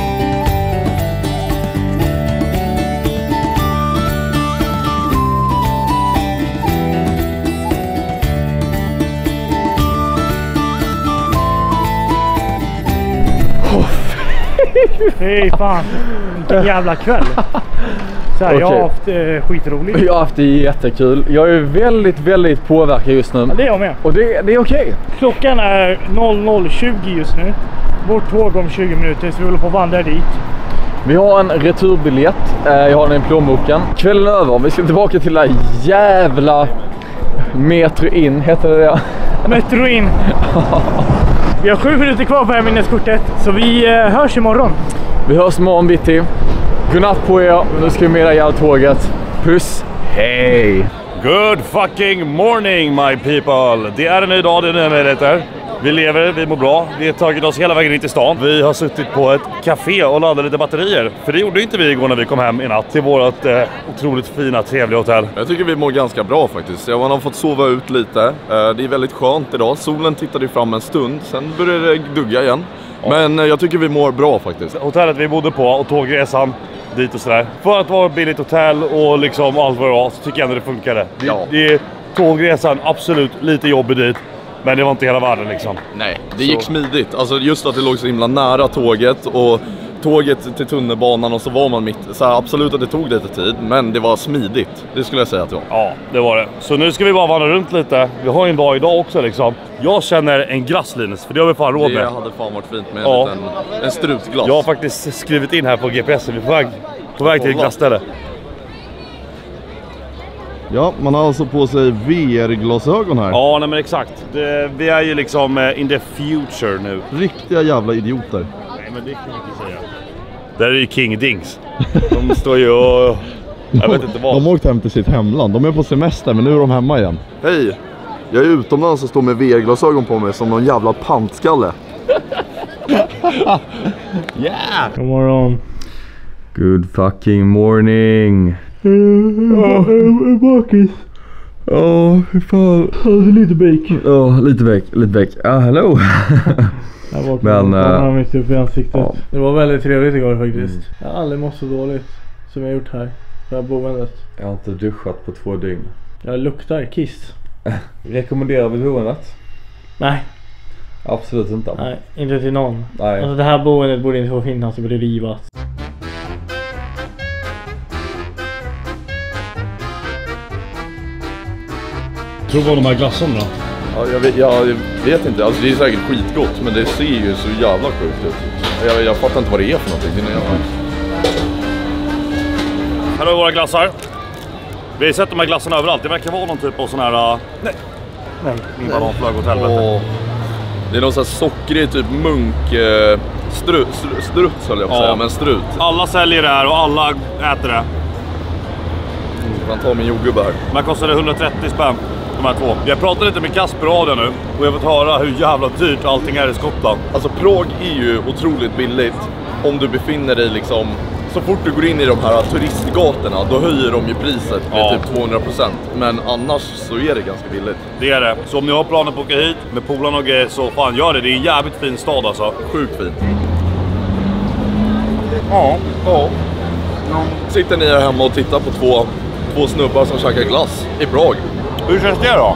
Fy fan, vilken jävla kväll. Så här, okay. Jag har haft eh, skitroligt. Jag har haft det jättekul. Jag är väldigt, väldigt påverkad just nu. Ja, det är jag med. Och det, det är okej. Okay. Klockan är noll noll tjugo just nu. Vårt tåg om tjugo minuter, så vi håller på att vandra dit. Vi har en returbiljett. Jag har den i plånboken. Kvällen är över. Vi ska tillbaka till det här jävla Metro In, heter det det? Metro In. Vi har sju minuter kvar på hemminneskortet, så vi eh, hörs imorgon. Vi hörs imorgon bitti. Godnatt på er. Nu ska vi med dig i tåget. Puss. Hej. Good fucking morning my people. Det är en ny dag, det är nya möjligheter. Vi lever, vi mår bra. Vi har tagit oss hela vägen in till stan. Vi har suttit på ett café och laddat lite batterier. För det gjorde inte vi igår när vi kom hem i natt till vårt eh, otroligt fina, trevliga hotell. Jag tycker vi mår ganska bra faktiskt. Man har fått sova ut lite. Eh, det är väldigt skönt idag. Solen tittade fram en stund. Sen började det dugga igen. Ja. Men eh, jag tycker vi mår bra faktiskt. Hotellet vi bodde på och tågresan dit och sådär. För att vara ett billigt hotell och liksom allt vad det var, så tycker jag ändå det funkade. Det, ja. det är tågresan absolut lite jobbig dit. Men det var inte hela världen liksom. Nej, det gick så smidigt. Alltså just att det låg så himla nära tåget och tåget till tunnelbanan och så var man mitt. Så här, absolut att det tog lite tid, men det var smidigt. Det skulle jag säga att det var. Ja, det var det. Så nu ska vi bara vandra runt lite. Vi har ju en dag idag också liksom. Jag känner en glasslinus, för det har vi fan råd med. Det hade fan varit fint med ja. en, liten, en strutglass. Jag har faktiskt skrivit in här på G P S. Vi är på väg, på väg till ett glassställe. Ja, man har alltså på sig V R-glasögon här. Ja, nej men exakt. Det, vi är ju liksom in the future nu. Riktiga jävla idioter. Nej, men det kan man inte säga. Där är ju King Dings. De står ju och... Jag vet inte vad. De har åkt hem till sitt hemland. De är på semester, men nu är de hemma igen. Hej! Jag är utomlands och står med V R-glasögon på mig som någon jävla pantskalle. Yeah! God morgon. Good fucking morning. Ja, bakis. Ja, hur fan. Lite bake. Ja, lite bake, lite bake. Ja, hello. Men äh, mitt upp i ansiktet. Ja. Det var väldigt trevligt igår faktiskt. Mm. Jag har aldrig mått så dåligt som jag har gjort här. Det här boendet. Jag har inte duschat på två dygn. Jag luktar kiss. Rekommenderar vi boendet? Nej. Absolut inte. Nej, inte till någon. Nej. Alltså det här boendet borde inte få finnas, det borde rivas. Prova de här glassarna då? Ja, jag, vet, jag vet inte, alltså det är säkert skitgott, men det ser ju så jävla sjukt ut. Jag, jag fattar inte vad det är för någonting. Här har vi våra glassar. Vi har sett de här glassarna överallt. Det verkar vara någon typ av sån här... Uh... Nej, nej, min ballon flög åt helvete. Det är någon sån här sockrig typ munk... Uh, stru, stru, struts höll jag på att ja. säga, men strut. Alla säljer det här och alla äter det. Jag kan ta min jordgubbe här. Men kostade hundratrettio spänn. De här två. Jag pratade lite med Kasper Radio nu och jag har fått höra hur jävla dyrt allting är i Skottland. Alltså Prag är ju otroligt billigt om du befinner dig liksom... Så fort du går in i de här turistgatorna, då höjer de ju priset med ja. typ tvåhundra procent. Men annars så är det ganska billigt. Det är det. Så om ni har planer på att åka hit med polarna och grejer, så fan gör det. Det är en jävligt fin stad alltså. Sjukt fint. Ja, ja. Sitter ni här hemma och tittar på två, två snubbar som käkar glass i Prag. Hur känns det då?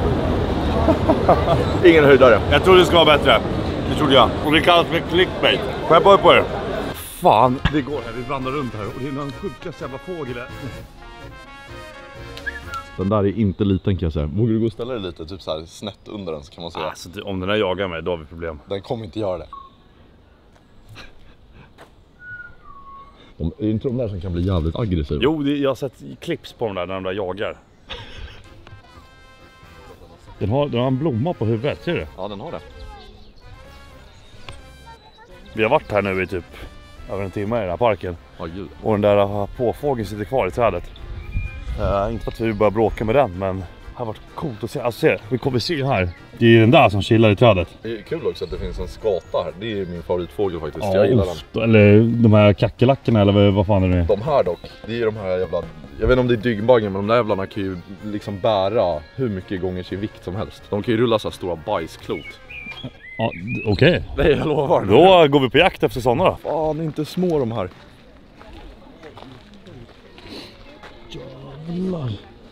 Ingen höjdare. Jag tror det ska vara bättre. Det trodde jag. Och det kallas för clickbait. Får jag bara på er? Fan, det går här. Vi vandrar runt här och det är någon sjukaste jävla fågel där. Den där är inte liten kan jag säga. Vågar du gå och ställa dig lite typ så här snett under den så kan man säga. Alltså, om den där jagar mig, då har vi problem. Den kommer inte göra det. De, är inte de där som kan bli jävligt aggressiva? Jo, det, jag har sett clips på de där när de där jagar. Den har, den har en blomma på huvudet, ser du? Ja, den har det. Vi har varit här nu i typ över en timme i den här parken. Oh, Gud. Och den där påfågeln sitter kvar i trädet. Uh, inte för att vi börjar bråka med den, men har varit coolt att se. Alltså se, vi kommer se här. Det är den där som chillar i trädet. Det är kul också att det finns en skata här. Det är min favoritfågel faktiskt. Ja, jag gillar ost, den. Eller de här kackerlackorna eller vad fan är det? De här dock, det är de här jävla... Jag vet inte om det är dyggbaggen, men de där jävlarna kan ju liksom bära hur mycket gånger sin vikt som helst. De kan ju rulla så här stora bajsklot. Ja, okej. Okay. Nej, jag lovar. Då går vi på jakt efter sådana då. Fan, inte små de här. Jävlar.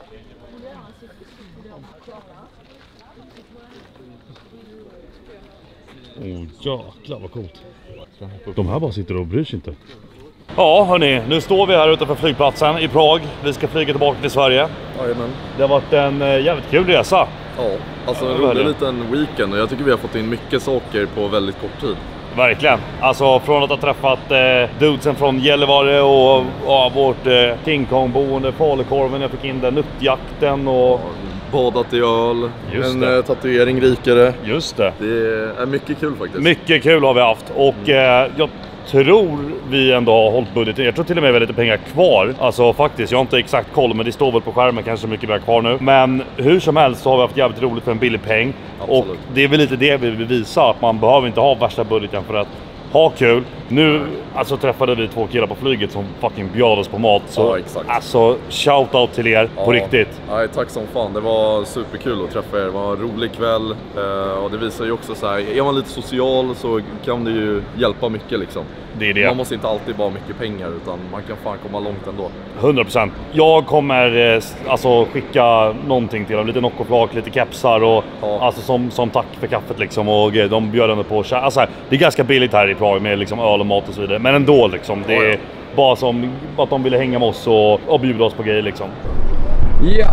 Åh oh, jäklar vad coolt. De här bara sitter och bryr sig inte. Ja hörni, nu står vi här utanför flygplatsen i Prag. Vi ska flyga tillbaka till Sverige. Jajamän. Det har varit en äh, jävligt kul resa. Ja, alltså en rolig liten weekend och jag tycker vi har fått in mycket saker på väldigt kort tid. Verkligen. Alltså från att ha träffat eh, dudesen från Gällivare och ja, vårt eh, King Kong-boende, falukorven, jag fick in den, nuttjakten och... Badat i öl, Just en det. eh, tatuering rikare. Just det. Det är mycket kul faktiskt. Mycket kul har vi haft och eh, jag tror vi ändå har hållit budgeten. Jag tror till och med vi har lite pengar kvar. Alltså faktiskt, jag har inte exakt koll men det står väl på skärmen kanske mycket mer kvar nu. Men hur som helst så har vi haft jävligt roligt för en billig peng. Absolut. Och det är väl lite det vi vill visa, att man behöver inte ha värsta budgeten för att ha kul. Nu alltså träffade vi två killar på flyget som fucking bjöd oss på mat. Så ja, exakt. Alltså shoutout till er ja. på riktigt. Nej, tack som fan. Det var superkul att träffa er. Det var en rolig kväll. Eh, och det visar ju också så här, är man lite social så kan det ju hjälpa mycket liksom. Det är det. Man måste inte alltid bara ha mycket pengar utan man kan fan komma långt ändå. hundra procent. Jag kommer eh, alltså skicka någonting till dem. Lite Nocco-flak, lite kepsar och ja. alltså som, som tack för kaffet liksom. Och eh, de bjöd ändå på. Alltså, det är ganska billigt här i Prag med liksom öl och mat och så vidare. Men ändå liksom. Det är ja, ja. bara som att de ville hänga med oss och, och bjuda oss på grejer liksom. Ja! Yeah.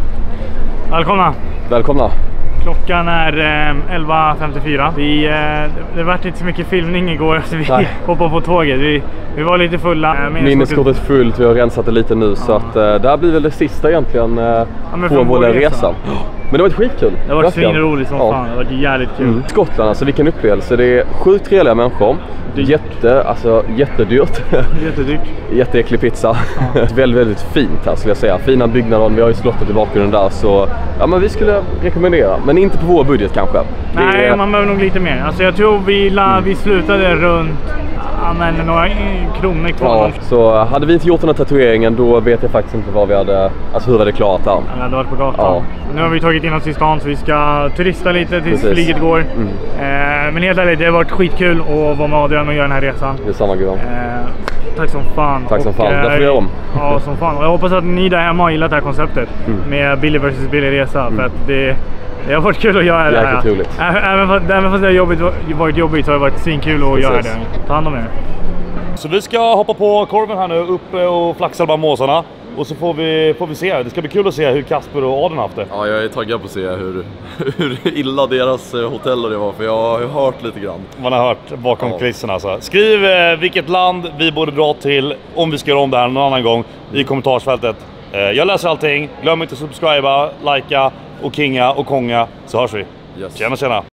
Välkomna! Välkomna! Klockan är eh, elva femtiofyra. Vi, eh, det var inte så mycket filmning igår så vi Nej. hoppade på tåget. Vi, vi var lite fulla. Eh, Minneskortet är fullt, vi har rensat det lite nu ja. så att eh, det här blir väl det sista egentligen eh, ja, på vår resa. resa. Men det var skitkul. Det var svinroligt som ja. fan, det var jävligt kul. Mm. Skottland, alltså vilken upplevelse. Det är sjukt trevliga människor. Jätte, alltså jättedyrt. Jättedyrt. Jätteäcklig pizza. Ja. väldigt, väldigt fint här skulle jag säga. Fina byggnader, vi har ju slottet i bakgrunden där så ja men vi skulle rekommendera. Men inte på vår budget kanske. Nej, är... man behöver nog lite mer. Alltså jag tror vi, la, mm. vi slutade runt ja, men några kronor kvar. Ja, så hade vi inte gjort den här tatueringen då vet jag faktiskt inte vad vi hade, alltså hur vi hade klarat här. Ja, det hade varit på gatan. Ja. Nu har vi tagit in oss i stan så vi ska turista lite tills Precis. flyget går. Mm. Eh, men helt ärligt, det har varit skitkul att vara med Adrian och göra den här resan. Det är samma gubben. Eh, tack som fan. Tack som och, fan, det får vi göra om. Ja, som fan. Och jag hoppas att ni där hemma har gillat det här konceptet mm. med Billy versus Billy resa. Mm. För att det, det har varit kul att göra det här. Jäkligt roligt. Även fast, även fast det har jobbigt, varit jobbigt så har det varit svinkul att Precis. göra det. Ta hand om er. Så vi ska hoppa på korven här nu, upp och flaxa bland måsarna. Och så får vi, får vi se, det ska bli kul att se hur Kasper och Adrian haft det. Ja, jag är taggad på att se hur, hur illa deras hotell och det var, för jag har hört lite grann. Man har hört bakom ja. kulisserna alltså. Skriv eh, vilket land vi borde dra till om vi ska göra om det här någon annan gång i kommentarsfältet. Eh, jag läser allting, glöm inte att subscriba, likea och kinga och konga, så hörs vi. Yes. Tjena, tjena!